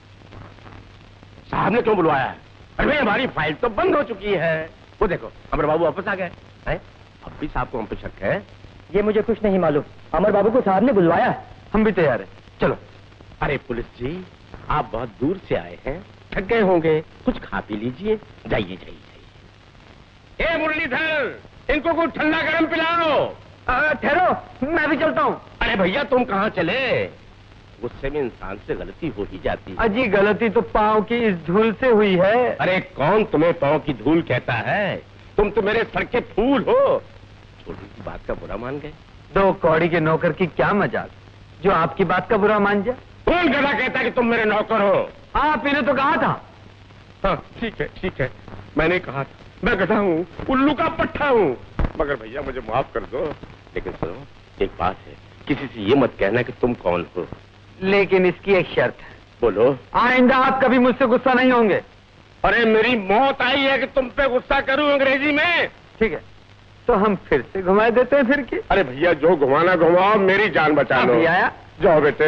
B: साहब ने क्यों बुलवाया है? अरे भाई, हमारी फाइल तो बंद हो चुकी है। वो देखो, अमर बाबू वापस आ गए हैं। अब भी साहब को हम पे शक है?
K: ये मुझे कुछ नहीं मालूम। अमर बाबू को साहब ने बुलवाया है।
D: हम भी तैयार हैं, चलो।
B: अरे पुलिस जी, आप बहुत दूर से आए हैं, थक गए होंगे, कुछ खा पी लीजिए। जाइए जाइए जाइए। ए मुरलीधर, इनको कुछ ठंडा गरम पिलाओ।
D: ठहरो, मैं भी चलता हूँ।
B: अरे भैया, तुम कहाँ चले? गुस्से में इंसान से गलती हो ही जाती है।
D: अजी, गलती तो पाँव की इस धूल से हुई है।
B: अरे कौन तुम्हें पाँव की धूल कहता है? तुम तो मेरे सर के फूल हो। छोटी सी बात का बुरा मान गए।
D: दो कौड़ी के नौकर की क्या मजाक जो आपकी बात का बुरा मान जाए।
B: कौन गधा कहता है कि तुम मेरे नौकर हो?
D: आप इन्हें तो कहा था।
B: हाँ ठीक है ठीक है, मैंने कहा था। मैं गधा हूँ, उल्लू का पट्टा हूँ। मगर भैया मुझे माफ कर दो। लेकिन सुनो, एक बात है, किसी से ये मत कहना कि तुम कौन हो।
D: लेकिन इसकी एक शर्त है।
B: बोलो।
D: आइंदा आप कभी मुझसे गुस्सा नहीं होंगे।
B: अरे मेरी मौत आई है कि तुम पे गुस्सा करूं अंग्रेजी में?
D: ठीक है, तो हम फिर से घुमा देते हैं फिर की।
B: अरे भैया, जो घुमाना घुमाओ, मेरी जान बचा लो।
D: आया
B: जाओ बेटे।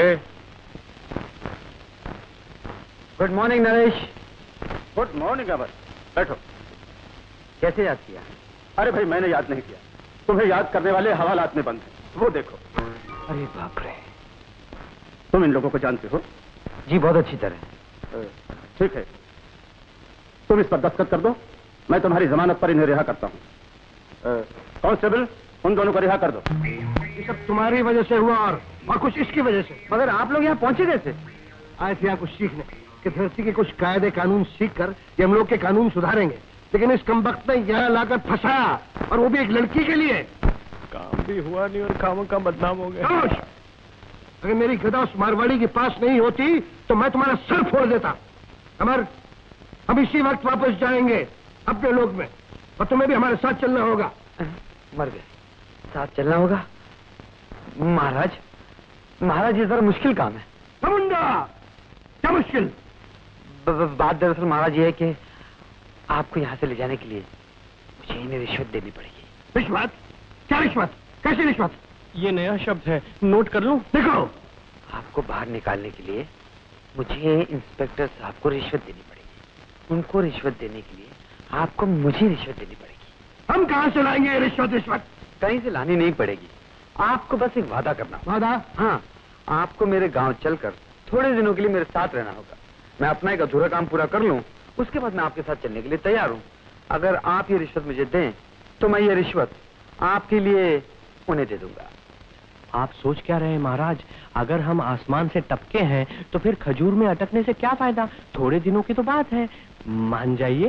D: Good morning Naresh.
N: Good morning Amar, बैठो।
D: कैसे याद किया?
N: अरे भाई, मैंने याद नहीं किया, तुम्हें याद करने वाले हवालात में बंद है। वो देखो।
D: अरे बाप रे,
N: तुम इन लोगों को जानते हो?
D: जी बहुत अच्छी तरह।
N: ठीक है, तुम इस पर दस्तखत कर दो, मैं तुम्हारी जमानत पर इन्हें रिहा करता हूँ। कांस्टेबल, उन दोनों को रिहा कर दो।
I: ये सब तुम्हारी वजह से हुआ और, और कुछ इसकी वजह से।
D: मगर आप लोग यहाँ पहुंचे कैसे?
I: आए थे यहाँ कुछ सीखने कि धरती के कुछ कायदे कानून सीख कर ये हम लोग के कानून सुधारेंगे, लेकिन इस कमबख्त ने यहाँ लाकर फंसाया, और वो भी एक लड़की के लिए।
L: काम भी हुआ नहीं और कामों का बदनाम हो गया।
I: अगर मेरी गदा उस मारवाड़ी के पास नहीं होती तो मैं तुम्हारा सर फोड़ देता। अमर, हम इसी वक्त वापस जाएंगे अपने लोग में, और तुम्हें भी हमारे साथ चलना होगा।
D: मर गए, साथ चलना होगा? महाराज, महाराज ये जरा मुश्किल काम है।
I: समुंदा, क्या मुश्किल?
D: ब, ब, बात दरअसल महाराज ये है कि आपको यहाँ से ले जाने के लिए मुझे इन्हें रिश्वत देनी पड़ेगी।
I: रिश्वत? क्या रिश्वत? कैसी रिश्वत?
L: ये नया शब्द है, नोट कर लूं?
I: देखो,
D: आपको बाहर निकालने के लिए मुझे इंस्पेक्टर साहब को रिश्वत देनी पड़ेगी। उनको रिश्वत देने के लिए आपको मुझे रिश्वत देनी पड़ेगी।
I: हम कहाँ से लाएंगे रिश्वत? रिश्वत
D: कहीं से लानी नहीं पड़ेगी, आपको बस एक वादा करना।
I: वादा?
D: हाँ, आपको मेरे गांव चलकर थोड़े दिनों के लिए मेरे साथ रहना होगा। मैं अपना एक अधूरा काम पूरा कर लूं, उसके बाद मैं आपके साथ चलने के लिए तैयार हूँ। अगर आप ये रिश्वत मुझे दें तो मैं ये रिश्वत आपके लिए उन्हें दे दूंगा।
M: आप सोच क्या रहे हैं महाराज? अगर हम आसमान से टपके हैं तो फिर खजूर में अटकने से क्या फायदा? थोड़े दिनों की तो बात है, मान जाइए।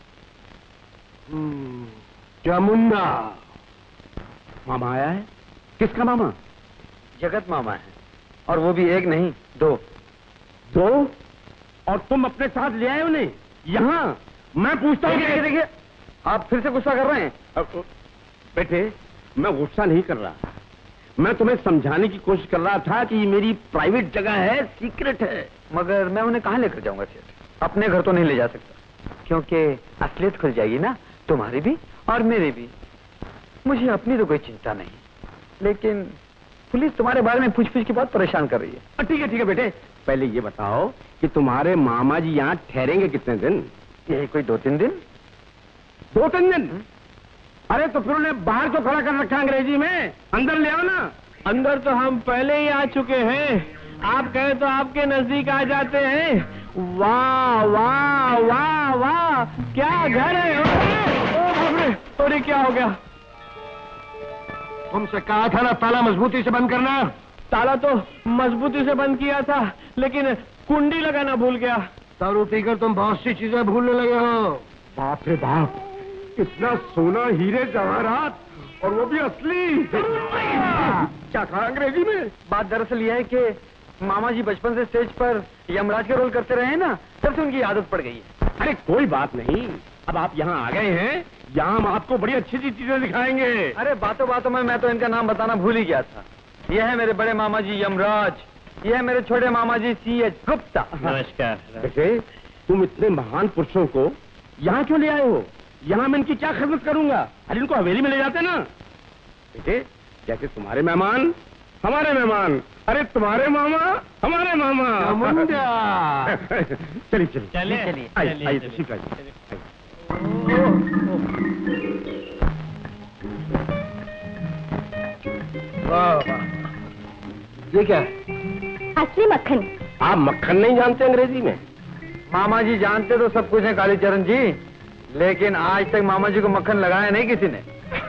B: चामुंडा मामा आया है। किसका मामा?
D: जगत मामा है, और वो भी एक नहीं दो।
B: दो? और तुम अपने साथ ले आए उन्हें यहाँ? मैं पूछता हूँ।
D: देखिए देखिए, आप फिर से गुस्सा कर रहे हैं।
B: बेटे, मैं गुस्सा नहीं कर रहा, मैं तुम्हें समझाने की कोशिश कर रहा था कि ये मेरी प्राइवेट जगह है, सीक्रेट है।
D: मगर मैं उन्हें कहाँ लेकर जाऊंगा सेठ? अपने घर तो नहीं ले जा सकता, क्योंकि असलियत खुल जाएगी ना, तुम्हारी भी और मेरी भी। मुझे अपनी तो कोई चिंता नहीं, लेकिन पुलिस तुम्हारे बारे में पूछ पूछ के बहुत परेशान कर रही है।
B: ठीक है ठीक है बेटे, पहले ये बताओ कि तुम्हारे मामा जी यहाँ ठहरेंगे कितने दिन?
D: यही कोई दो तीन दिन।
B: दो तीन दिन? अरे तो फिर उन्हें बाहर तो खड़ा कर रखा अंग्रेजी में, अंदर ले आओ ना।
L: अंदर तो हम पहले ही आ चुके हैं, आप कहे तो आपके नजदीक आ जाते हैं। वाह वाह वाह वाह, क्या घर है। अरे क्या हो गया?
B: तुमसे कहा था ना ताला मजबूती से बंद करना।
L: ताला तो मजबूती से बंद किया था, लेकिन कुंडी लगाना भूल गया।
B: दारू पीकर तुम बहुत सी चीजें भूलने लगे हो। बाप रे बाप, इतना सोना, हीरे जवाहरात, और वो भी असली। क्या कहा अंग्रेजी में?
D: बात दरअसल यह है कि मामा जी बचपन से स्टेज पर यमराज का रोल करते रहे हैं ना, तब से उनकी आदत पड़ गई है।
B: अरे कोई बात नहीं, अब आप यहाँ आ गए हैं, यहाँ हम आपको बड़ी अच्छी अच्छी चीजें दिखाएंगे।
D: अरे बातों बातों में मैं तो इनका नाम बताना भूल ही गया था। यह है मेरे बड़े मामा जी यमराज, यह है मेरे छोटे मामा जी सी एच गुप्ता।
M: नमस्कार।
B: वैसे तुम इतने महान पुरुषों को यहाँ क्यों ले आए हो? यहाँ मैं इनकी क्या खिदमत करूंगा? अरे इनको हवेली में ले जाते ना। बेटे, जैसे तुम्हारे मेहमान हमारे मेहमान, अरे तुम्हारे मामा हमारे मामा। चलिए चलिए
M: चलिए चलिए
B: आइए आइए तशरीफ लाइए। वाह वाह, ये क्या है?
C: असली मक्खन।
B: आप मक्खन नहीं जानते अंग्रेजी में?
D: मामा जी जानते तो सब कुछ है कालीचरण जी, लेकिन आज तक मामा जी को मक्खन लगाया नहीं किसी ने।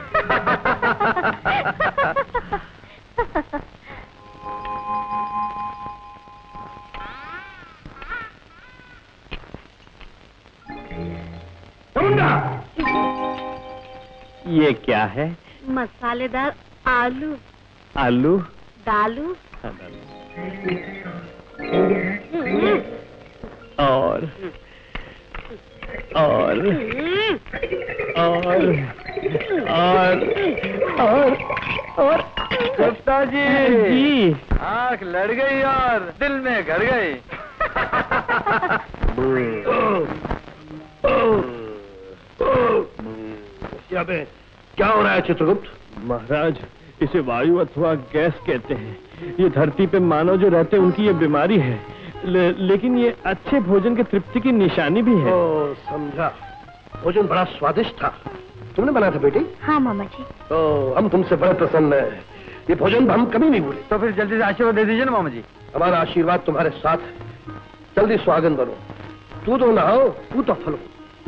M: ये क्या है?
E: मसालेदार आलू।
M: आलू?
E: दालू।
M: और और और और और और
D: गुप्ता जी
M: जी,
D: आंख लड़ गई और दिल में घर गई।
B: क्या हो रहा है चित्रगुप्त?
L: महाराज, इसे वायु अथवा गैस कहते हैं। ये धरती पे मानव जो रहते हैं उनकी ये बीमारी है, ले, लेकिन ये अच्छे भोजन की तृप्ति की निशानी भी है।
B: ओ, समझा। भोजन बड़ा स्वादिष्ट था। तुमने बनाया था बेटी?
C: हाँ मामा जी।
B: तो हम तुमसे बड़े प्रसन्न हैं। ये भोजन हम कभी नहीं भूले।
D: तो फिर जल्दी से आशीर्वाद दे दीजिए ना मामा जी।
B: हमारा आशीर्वाद तुम्हारे साथ है। जल्दी सुहागन बनो। तू तो नहाओ, तू तो फलो।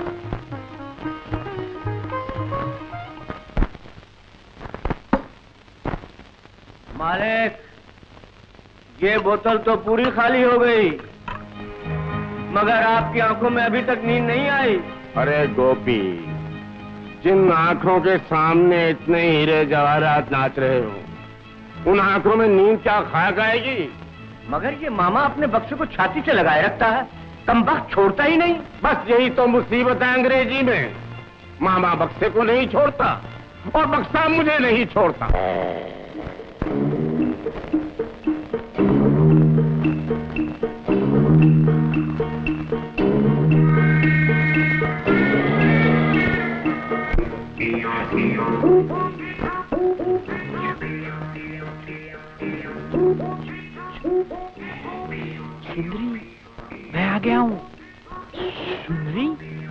M: मालिक, ये बोतल तो पूरी खाली हो गई, मगर आपकी आंखों में अभी तक नींद नहीं आई।
B: अरे गोपी, जिन आंखों के सामने इतने हीरे जवाहरात नाच रहे हो, उन आंखों में नींद क्या खा जाएगी?
A: मगर ये मामा अपने बक्से को छाती से लगाए रखता है, कमबख्त छोड़ता ही नहीं।
B: बस यही तो मुसीबत है अंग्रेजी में। मामा बक्से को नहीं छोड़ता और बक्सा मुझे नहीं छोड़ता।
M: सुंदरी, मैं आ गया हूँ। सुंदरी,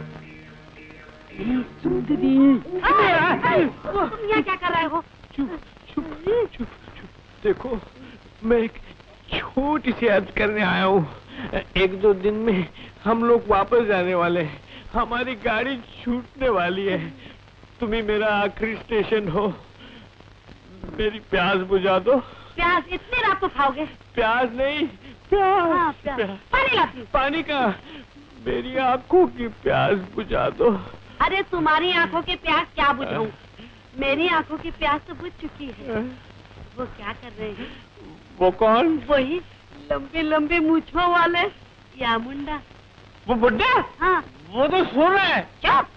M: ए सुंदरी,
E: तुम यहाँ क्या कर रहे हो?
L: चुप चुप चुप चुप। देखो, मैं एक छोटी सी अर्ज करने आया हूँ। एक दो दिन में हम लोग वापस जाने वाले हैं, हमारी गाड़ी छूटने वाली है। तुम ही मेरा आखिरी स्टेशन हो, मेरी प्यास बुझा दो।
E: प्यास इतनी रात को खाओगे?
L: प्यास नहीं, प्यास,
E: हाँ, प्यास।
L: प्यास।
E: पानी लाती हूँ।
L: पानी का, मेरी आंखों की प्यास बुझा दो।
E: अरे तुम्हारी आंखों की प्यास क्या बुझाऊं? मेरी आंखों की प्यास तो बुझ चुकी है। वो क्या कर रहे हैं?
L: वो कौन?
E: वही लंबी लंबी मूछों वाले यामुंडा।
L: वो बुड्ढा?
E: हाँ।
L: वो तो सो रहा है।
E: चुप।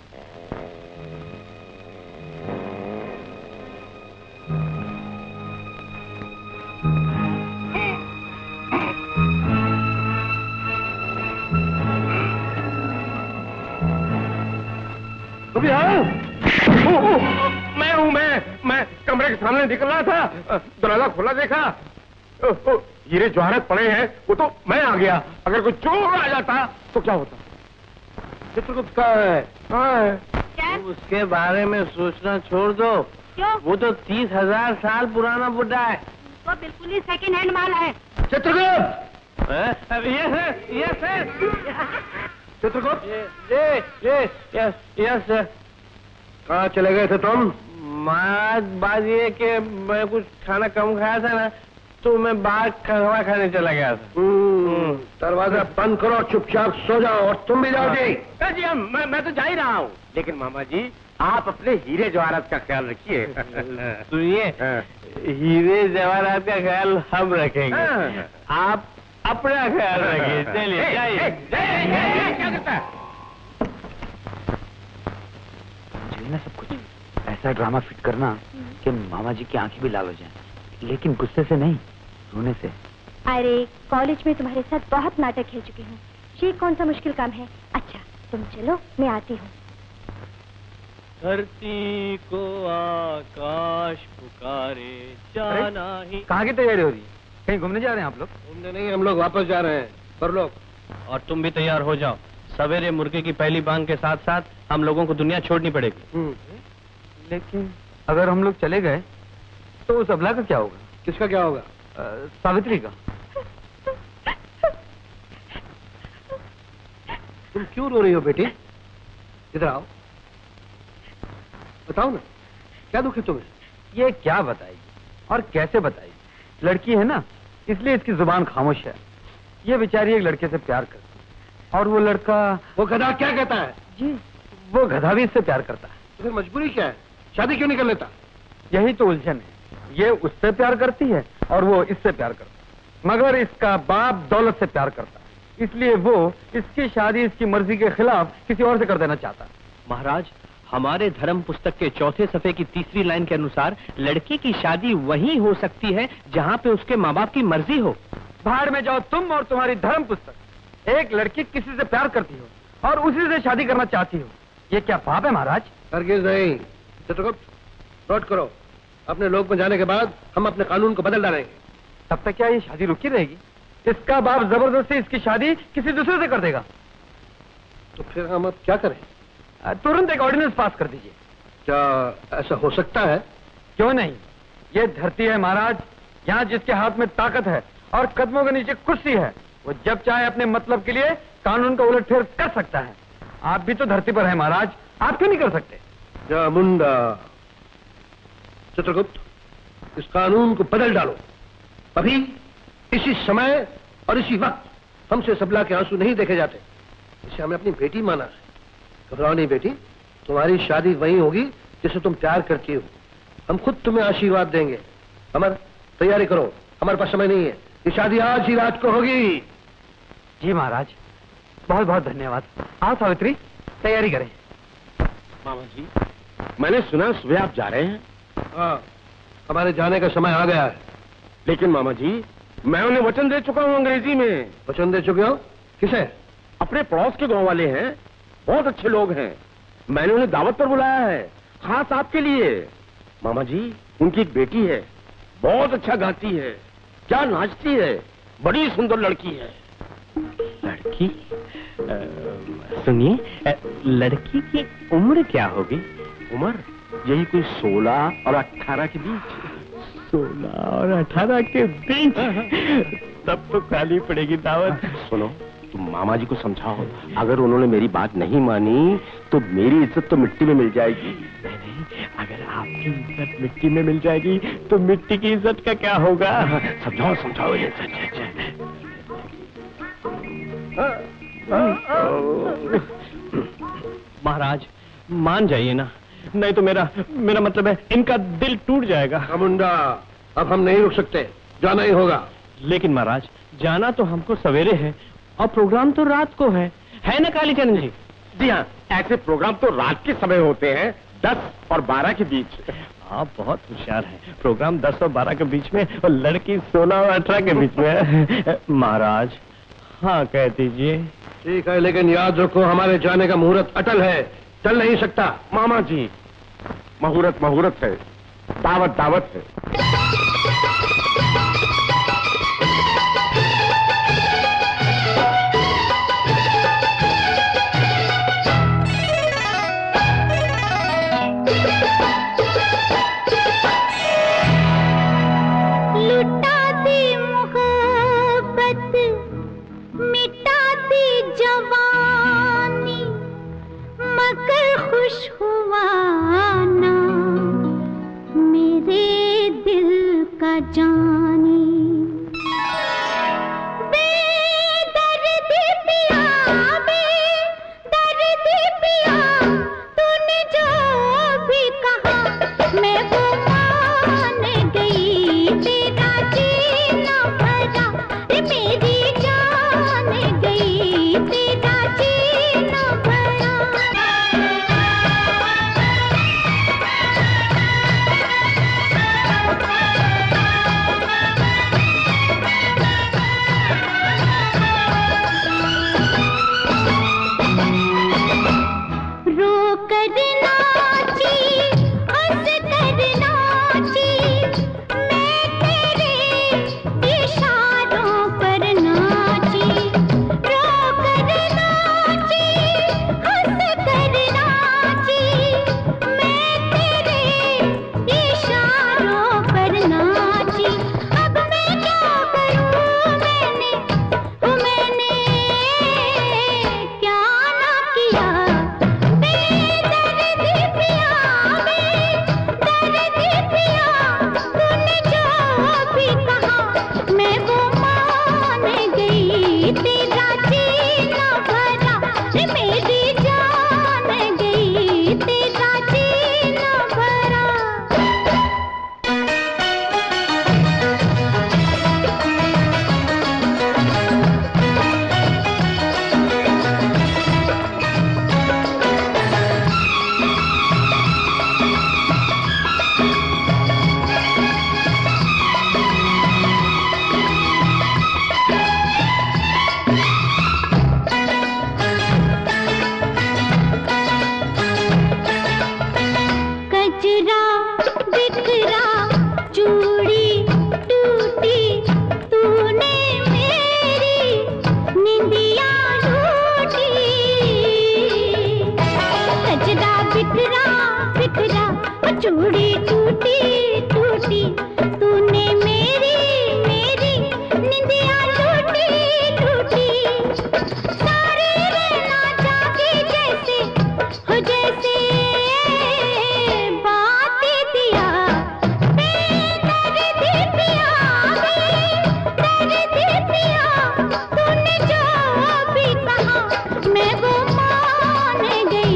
B: अभी आओ। मैं हूँ, मैं मैं कमरे के सामने निकल रहा था, दरवाजा खुला देखा, हीरे जवाहरात पड़े हैं, वो तो मैं आ गया। अगर कोई चोर आ जाता तो क्या होता? चित्रगुप्त का है।
M: हाँ। उसके बारे में सोचना छोड़ दो।
E: क्यों?
M: वो तो तीस हजार साल पुराना बुड्ढा है।
E: वो बिल्कुल ही सेकंड हैंड माल है।
B: चित्रगुप्त!
M: यस है, यस है।
B: चित्रगुप्त!
M: ये ये यस यस सर।
B: कहाँ चले गए थे तुम?
M: महाराज बात ये कि मैं कुछ खाना कम खाया था ना, तो मैं बाहर खाना खाने चला गया था।
B: दरवाजा बंद करो, चुपचाप सो जाओ। और तुम भी जाओ जी।
A: जी हम मैं, मैं तो जा ही रहा हूँ, लेकिन मामा जी आप अपने हीरे जवाहरात का ख्याल रखिए।
M: सुनिए, हीरे जवाहरात का ख्याल हम रखेंगे, आप अपना ख्याल रखिए। चलिए जाइए।
A: क्या करता है?
D: ना सब कुछ ऐसा ड्रामा फिट करना कि मामा जी की आंखें भी लाल हो जाएं, लेकिन गुस्से से नहीं, रोने से।
C: अरे कॉलेज में तुम्हारे साथ बहुत नाटक खेल चुकी हूँ, ये कौन सा मुश्किल काम है। अच्छा तुम चलो, मैं आती हूँ।
L: धरती को आकाश पुकारे जाना ही।
D: कहाँ की तैयारी हो रही है? कहीं घूमने जा रहे हैं आप लोग?
B: घूमने नहीं, हम लोग वापस जा रहे हैं। पर लोग
M: और तुम भी तैयार हो जाओ, सवेरे मुर्गे की पहली बांग के साथ साथ हम लोगों को दुनिया छोड़नी पड़ेगी।
D: लेकिन अगर हम लोग चले गए तो उस अबला का क्या होगा?
B: किसका क्या होगा?
D: आ, सावित्री का।
B: तुम क्यों रो रही हो बेटी? इधर आओ, बताओ ना, क्या दुख है तुम्हें?
D: ये क्या बताएगी और कैसे बताएगी? लड़की है ना, इसलिए इसकी जुबान खामोश है। ये बेचारी एक लड़के से प्यार करती है और वो लड़का,
B: वो गधा क्या कहता है?
D: जी वो गधा भी इससे प्यार करता है।
B: तो फिर मजबूरी क्या है? शादी क्यों नहीं कर लेता?
D: यही तो उलझन है। ये उससे प्यार करती है और वो इससे प्यार करता है, मगर इसका बाप दौलत से प्यार करता है, इसलिए वो इसकी शादी इसकी मर्जी के खिलाफ किसी और से कर देना चाहता है।
M: महाराज, हमारे धर्म पुस्तक के चौथे सफे की तीसरी लाइन के अनुसार लड़के की शादी वहीं हो सकती है जहाँ पे उसके माँ बाप की मर्जी हो।
D: बाहर में जाओ तुम और तुम्हारी धर्म पुस्तक। एक लड़की किसी से प्यार करती हो और उसी से शादी करना चाहती हो, ये क्या पाप है महाराज?
B: हरगिज नहीं। चित्रगुप्त नोट करो, अपने लोक में जाने के बाद हम अपने कानून को बदल डालेंगे।
D: तब तक क्या ये शादी रुकी रहेगी? इसका बाप जबरदस्ती इसकी शादी किसी दूसरे से कर देगा।
B: तो फिर हम अब क्या करें?
D: तुरंत एक ऑर्डिनेंस पास कर दीजिए।
B: क्या ऐसा हो सकता है?
D: क्यों नहीं, ये धरती है महाराज, यहाँ जिसके हाथ में ताकत है और कदमों के नीचे कुर्सी है, वो जब चाहे अपने मतलब के लिए कानून का उलटफेर कर सकता है। आप भी तो धरती पर है महाराज, आप क्यों नहीं कर सकते?
B: मुंडा चित्रगुप्त, इस कानून को बदल डालो अभी, इसी समय और इसी वक्त। हमसे सबला के आंसू नहीं देखे जाते, इसे हमें अपनी बेटी माना है। घबराओ नहीं बेटी, तुम्हारी शादी वहीं होगी जिसे तुम प्यार करती हो। हम खुद तुम्हें आशीर्वाद देंगे। अमर, तैयारी करो, हमारे पास समय नहीं है, ये शादी आज ही रात को होगी।
D: जी महाराज, बहुत बहुत धन्यवाद। हाँ सावित्री, तैयारी करें।
B: मामा जी, मैंने सुना सुबह आप जा रहे हैं। हाँ, हमारे जाने का समय आ गया है।
I: लेकिन मामा जी, मैं उन्हें वचन दे चुका हूँ अंग्रेजी में।
B: वचन दे चुके हो? किसे?
I: अपने पड़ोस के गांव वाले हैं, बहुत अच्छे लोग हैं, मैंने उन्हें दावत पर बुलाया है, खास आपके लिए। मामा जी, उनकी एक बेटी है, बहुत अच्छा गाती है, क्या नाचती है, बड़ी सुंदर लड़की है।
M: लड़की? सुनिए, लड़की की उम्र क्या होगी?
I: उम्र यही कोई सोलह और अठारह के बीच।
L: सोलह और अठारह के बीच?
B: तब तो खाली पड़ेगी दावत। सुनो, तुम मामा जी को समझाओ, अगर उन्होंने मेरी बात नहीं मानी तो मेरी इज्जत तो मिट्टी में मिल जाएगी। नहीं, अगर आपकी इज्जत मिट्टी में मिल जाएगी तो मिट्टी की इज्जत का क्या होगा? समझाओ समझाओ ये सच है।
L: महाराज मान जाइए ना, नहीं तो मेरा मेरा मतलब है इनका दिल टूट जाएगा।
I: मुंडा, अब हम नहीं रुक सकते, जाना ही होगा।
L: लेकिन महाराज जाना तो हमको सवेरे है और प्रोग्राम तो रात को है, है ना कालीचरण जी?
B: जी हाँ, ऐसे प्रोग्राम तो रात के समय होते हैं, दस और बारह के बीच।
L: आप बहुत होशियार हैं। प्रोग्राम दस और बारह के बीच में और लड़की सोलह और अठारह के बीच में है। महाराज हाँ कह दीजिए।
I: ठीक है, लेकिन याद रखो हमारे जाने का मुहूर्त अटल है, चल नहीं सकता।
B: मामा जी, मुहूर्त मुहूर्त है, दावत दावत है।
H: खुश हुआ ना मेरे दिल का जानी, बेदर्दी पिया बेदर्दी पिया, तूने जो भी कहा मैं वो मान गई। तेरा जीना भरा मेरी जान गई, तेरा जीना भरा।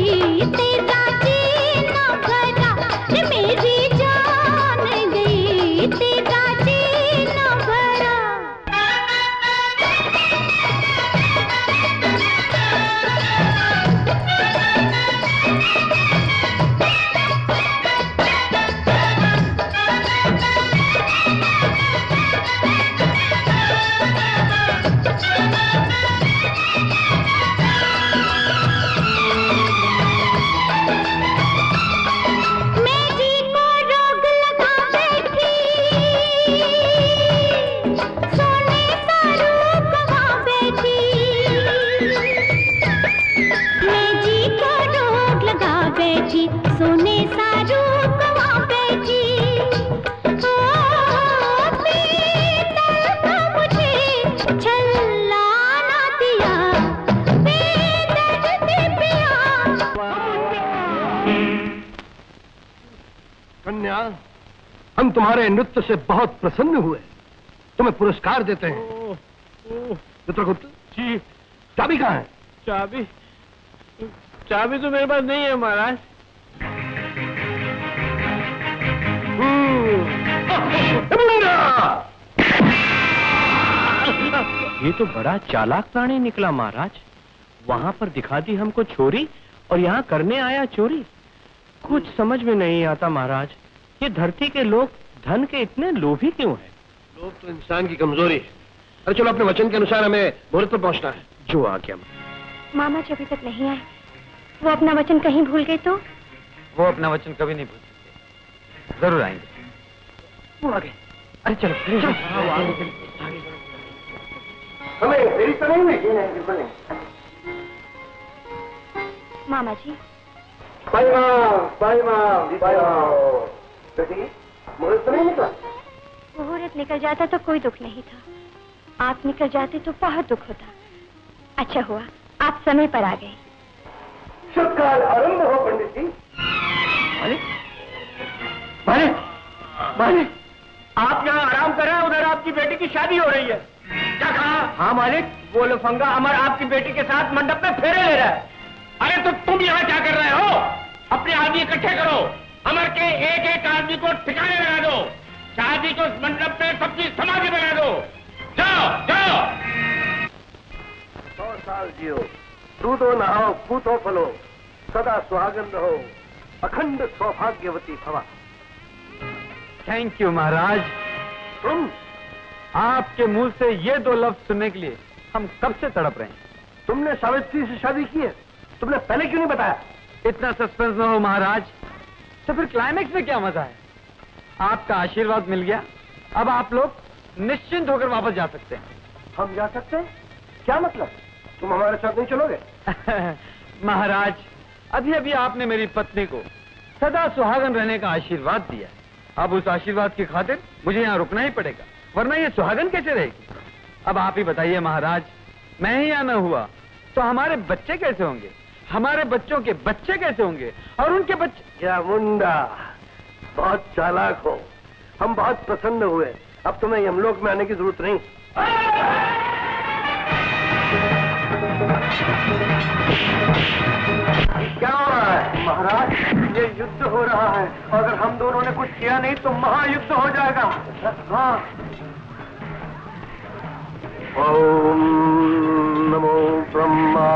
H: मेरी जान गई।
I: कन्या, हम तुम्हारे नृत्य से बहुत प्रसन्न हुए, तुम्हें पुरस्कार देते हैं। चित्रगुप्त
L: जी।
I: चाबी कहाँ है?
L: चाबी चाबी तो मेरे पास नहीं है महाराज।
M: ये तो बड़ा चालाक प्राणी निकला महाराज। वहां पर दिखा दी हमको छोरी और यहाँ करने आया चोरी। कुछ समझ में नहीं आता महाराज, ये धरती के लोग धन के इतने लोभी क्यों हैं?
I: लोभ तो इंसान की कमजोरी है। अरे चलो, अपने वचन के अनुसार हमें मुहूर्त पर पहुंचना है।
M: जो आ गया।
C: मामा जी अभी तक नहीं आए, वो अपना वचन कहीं भूल गए तो?
D: वो अपना वचन कभी नहीं भूल सकते, जरूर आएंगे।
C: वो आ गए।
D: अरे चलो, चलो।
I: हमें देरी तो नहीं हुई?
C: मामा जी।
I: बाई माँ, बाई माँ, बाई माँ। बेटी, मुहूर्त तो नहीं निकला?
C: मुहूर्त निकल जाता तो कोई दुख नहीं था, आप निकल जाते तो बहुत दुख होता। अच्छा हुआ आप समय पर आ गए।
I: शुभ काल आरंभ हो पंडित जी।
A: मालिक, मालिक, मालिक, आप यहाँ आराम कर रहे हैं, उधर आपकी बेटी की शादी हो रही है। क्या कहा? हाँ मालिक, वो लफंगा अमर आपकी बेटी के साथ मंडप में फेरे ले रहा है।
B: अरे तो तुम यहाँ क्या कर रहे हो? अपने आदमी इकट्ठे करो, अमर के एक एक आदमी को ठिकाने लगा दो, शादी को इस मंडप में सबकी समाधि बना दो। जाओ जाओ।
I: सौ साल जियो, दूधो नहाओ, पूतो फलो, सदा सुहागन रहो, अखंड सौभाग्यवती भवा।
D: थैंक यू महाराज।
I: तुम
D: आपके मुंह से ये दो लफ्ज सुनने के लिए हम कब से तड़प रहे हैं।
I: तुमने सावित्री से शादी की है, तुमने पहले क्यों नहीं बताया?
D: इतना सस्पेंस न हो महाराज, तो फिर क्लाइमेक्स में क्या मजा है? आपका आशीर्वाद मिल गया, अब आप लोग निश्चिंत होकर वापस जा सकते हैं।
I: हम जा सकते हैं? क्या मतलब? तुम हमारे साथ नहीं चलोगे?
D: महाराज, अभी अभी आपने मेरी पत्नी को सदा सुहागन रहने का आशीर्वाद दिया, अब उस आशीर्वाद की खातिर मुझे यहाँ रुकना ही पड़ेगा, वरना ये सुहागन कैसे रहेगी? अब आप ही बताइए महाराज, मैं ही यहाँ न हुआ तो हमारे बच्चे कैसे होंगे, हमारे बच्चों के बच्चे कैसे होंगे, और उनके बच्चे।
I: या मुंडा, बहुत चालाक हो, हम बहुत प्रसन्न हुए, अब तुम्हें यमलोक में आने की जरूरत नहीं। क्या हो रहा है महाराज? ये युद्ध हो रहा है, और अगर हम दोनों ने कुछ किया नहीं तो महायुद्ध हो जाएगा। हाँ। ओम नमो ब्रह्मा।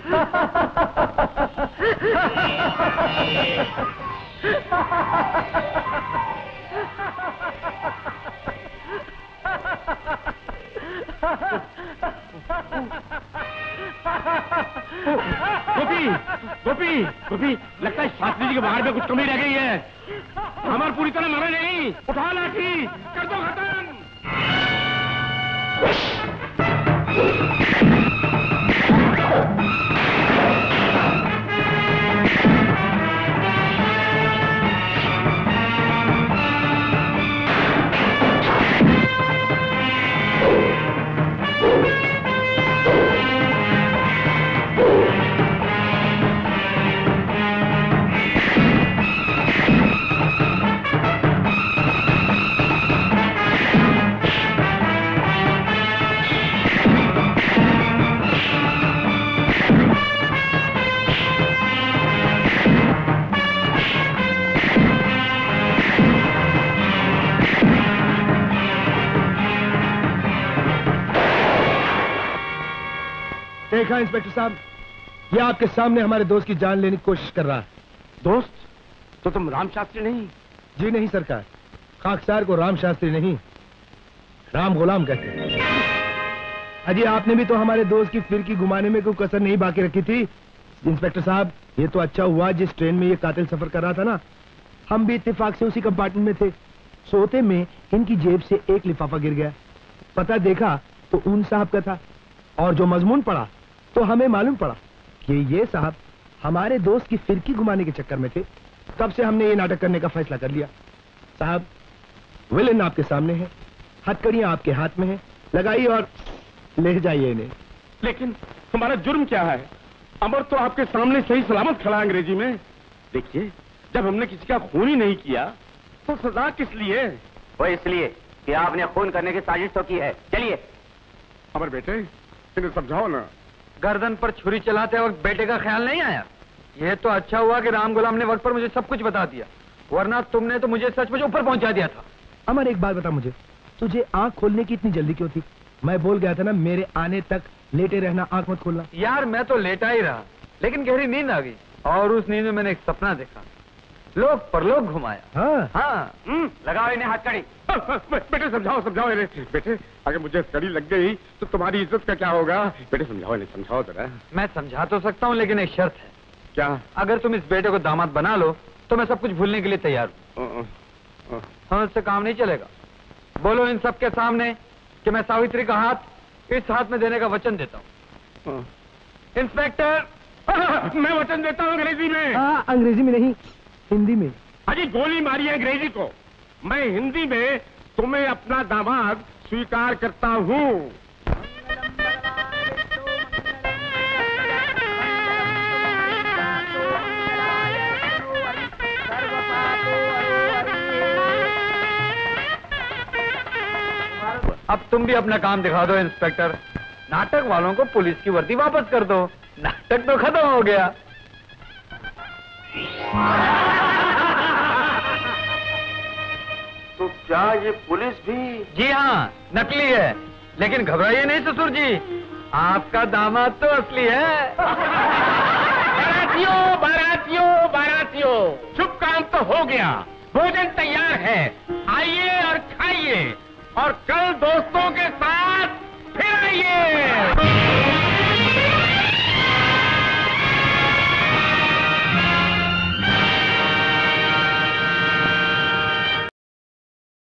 B: गोपी, गोपी, गोपी, लगता है शास्त्री जी के बाहर में कुछ कमी रह गई है। हमार पूरी तरह मरे नहीं। उठा लाठी, कर दो खत्म।
I: देखा इंस्पेक्टर साहब, ये आपके सामने हमारे दोस्त की जान लेने की कोशिश कर रहा है।
B: दोस्त? तो तुम राम शास्त्री नहीं?
I: जी नहीं सरकार, खाकसार को राम शास्त्री नहीं, राम गुलाम कहते हैं। अजी आपने भी तो हमारे दोस्त की फिरकी घुमाने में कोई कसर नहीं बाकी रखी थी। इंस्पेक्टर साहब, ये तो अच्छा हुआ जिस ट्रेन में ये कातिल सफर कर रहा था ना, हम भी इत्तेफाक से उसी कंपार्टमेंट में थे। सोते में इनकी जेब से एक लिफाफा गिर गया, पता देखा तो ऊन साहब का था, और जो मजमून पड़ा तो हमें मालूम पड़ा कि ये साहब हमारे दोस्त की फिरकी घुमाने के चक्कर में थे। तब से हमने ये नाटक करने का फैसला कर लिया। साहब, विलेन आपके सामने है, हथकड़ियां आपके हाथ में है, लगाइए और ले जाइए इन्हें।
B: लेकिन हमारा जुर्म क्या है? अमर तो आपके सामने सही सलामत खड़ा अंग्रेजी में। देखिए, जब हमने किसी का खून ही नहीं किया तो सजा किस लिए?
A: वो इसलिए कि आपने खून करने की साजिश तो की है। चलिए।
B: अमर बेटे, इन्हें समझाओ ना।
D: गर्दन पर छुरी चलाते वक्त बेटे का ख्याल नहीं आया? यह तो अच्छा हुआ कि राम गुलाम ने वक्त पर मुझे सब कुछ बता दिया, वरना तुमने तो मुझे सचमुच ऊपर पहुंचा दिया था।
I: अमर एक बात बता मुझे, तुझे आंख खोलने की इतनी जल्दी क्यों थी? मैं बोल गया था ना मेरे आने तक लेटे रहना, आंख मत खोलना।
D: यार मैं तो लेटा ही रहा, लेकिन गहरी नींद आ गई और उस नींद में मैंने एक सपना देखा, लोग परलोक घुमाया।
I: हाँ
D: हाँ।
A: हम्म, लगाओ इन्हें हथकड़ी।
B: बेटे समझाओ समझाओ इन्हें। बेटे, अगर मुझे कड़ी लग गई तो तुम्हारी इज्जत का क्या होगा? बेटे समझाओ इन्हें, समझाओ जरा।
D: मैं समझा तो सकता हूँ, लेकिन एक शर्त है।
B: क्या?
D: अगर तुम इस बेटे को दामाद बना लो तो मैं सब कुछ भूलने के लिए तैयार हूँ। हाँ, इससे काम नहीं चलेगा। बोलो इन सबके सामने कि मैं सावित्री का हाथ इस हाथ में देने का वचन देता हूँ। इंस्पेक्टर,
B: मैं वचन देता हूँ अंग्रेजी में।
I: हाँ, अंग्रेजी में नहीं, हिंदी में।
B: अजी गोली मारी है अंग्रेजी को, मैं हिंदी में तुम्हें अपना दामाद स्वीकार करता हूँ।
D: अब तुम भी अपना काम दिखा दो इंस्पेक्टर। नाटक वालों को पुलिस की वर्दी वापस कर दो, नाटक तो खत्म हो गया।
A: तो क्या ये पुलिस भी?
D: जी हाँ, नकली है, लेकिन घबराइए नहीं ससुर जी, आपका दामाद तो असली है।
B: बारातियों, बारातियों, बारातियों, शुभ काम तो हो गया, भोजन तैयार है, आइए और खाइए और कल दोस्तों के साथ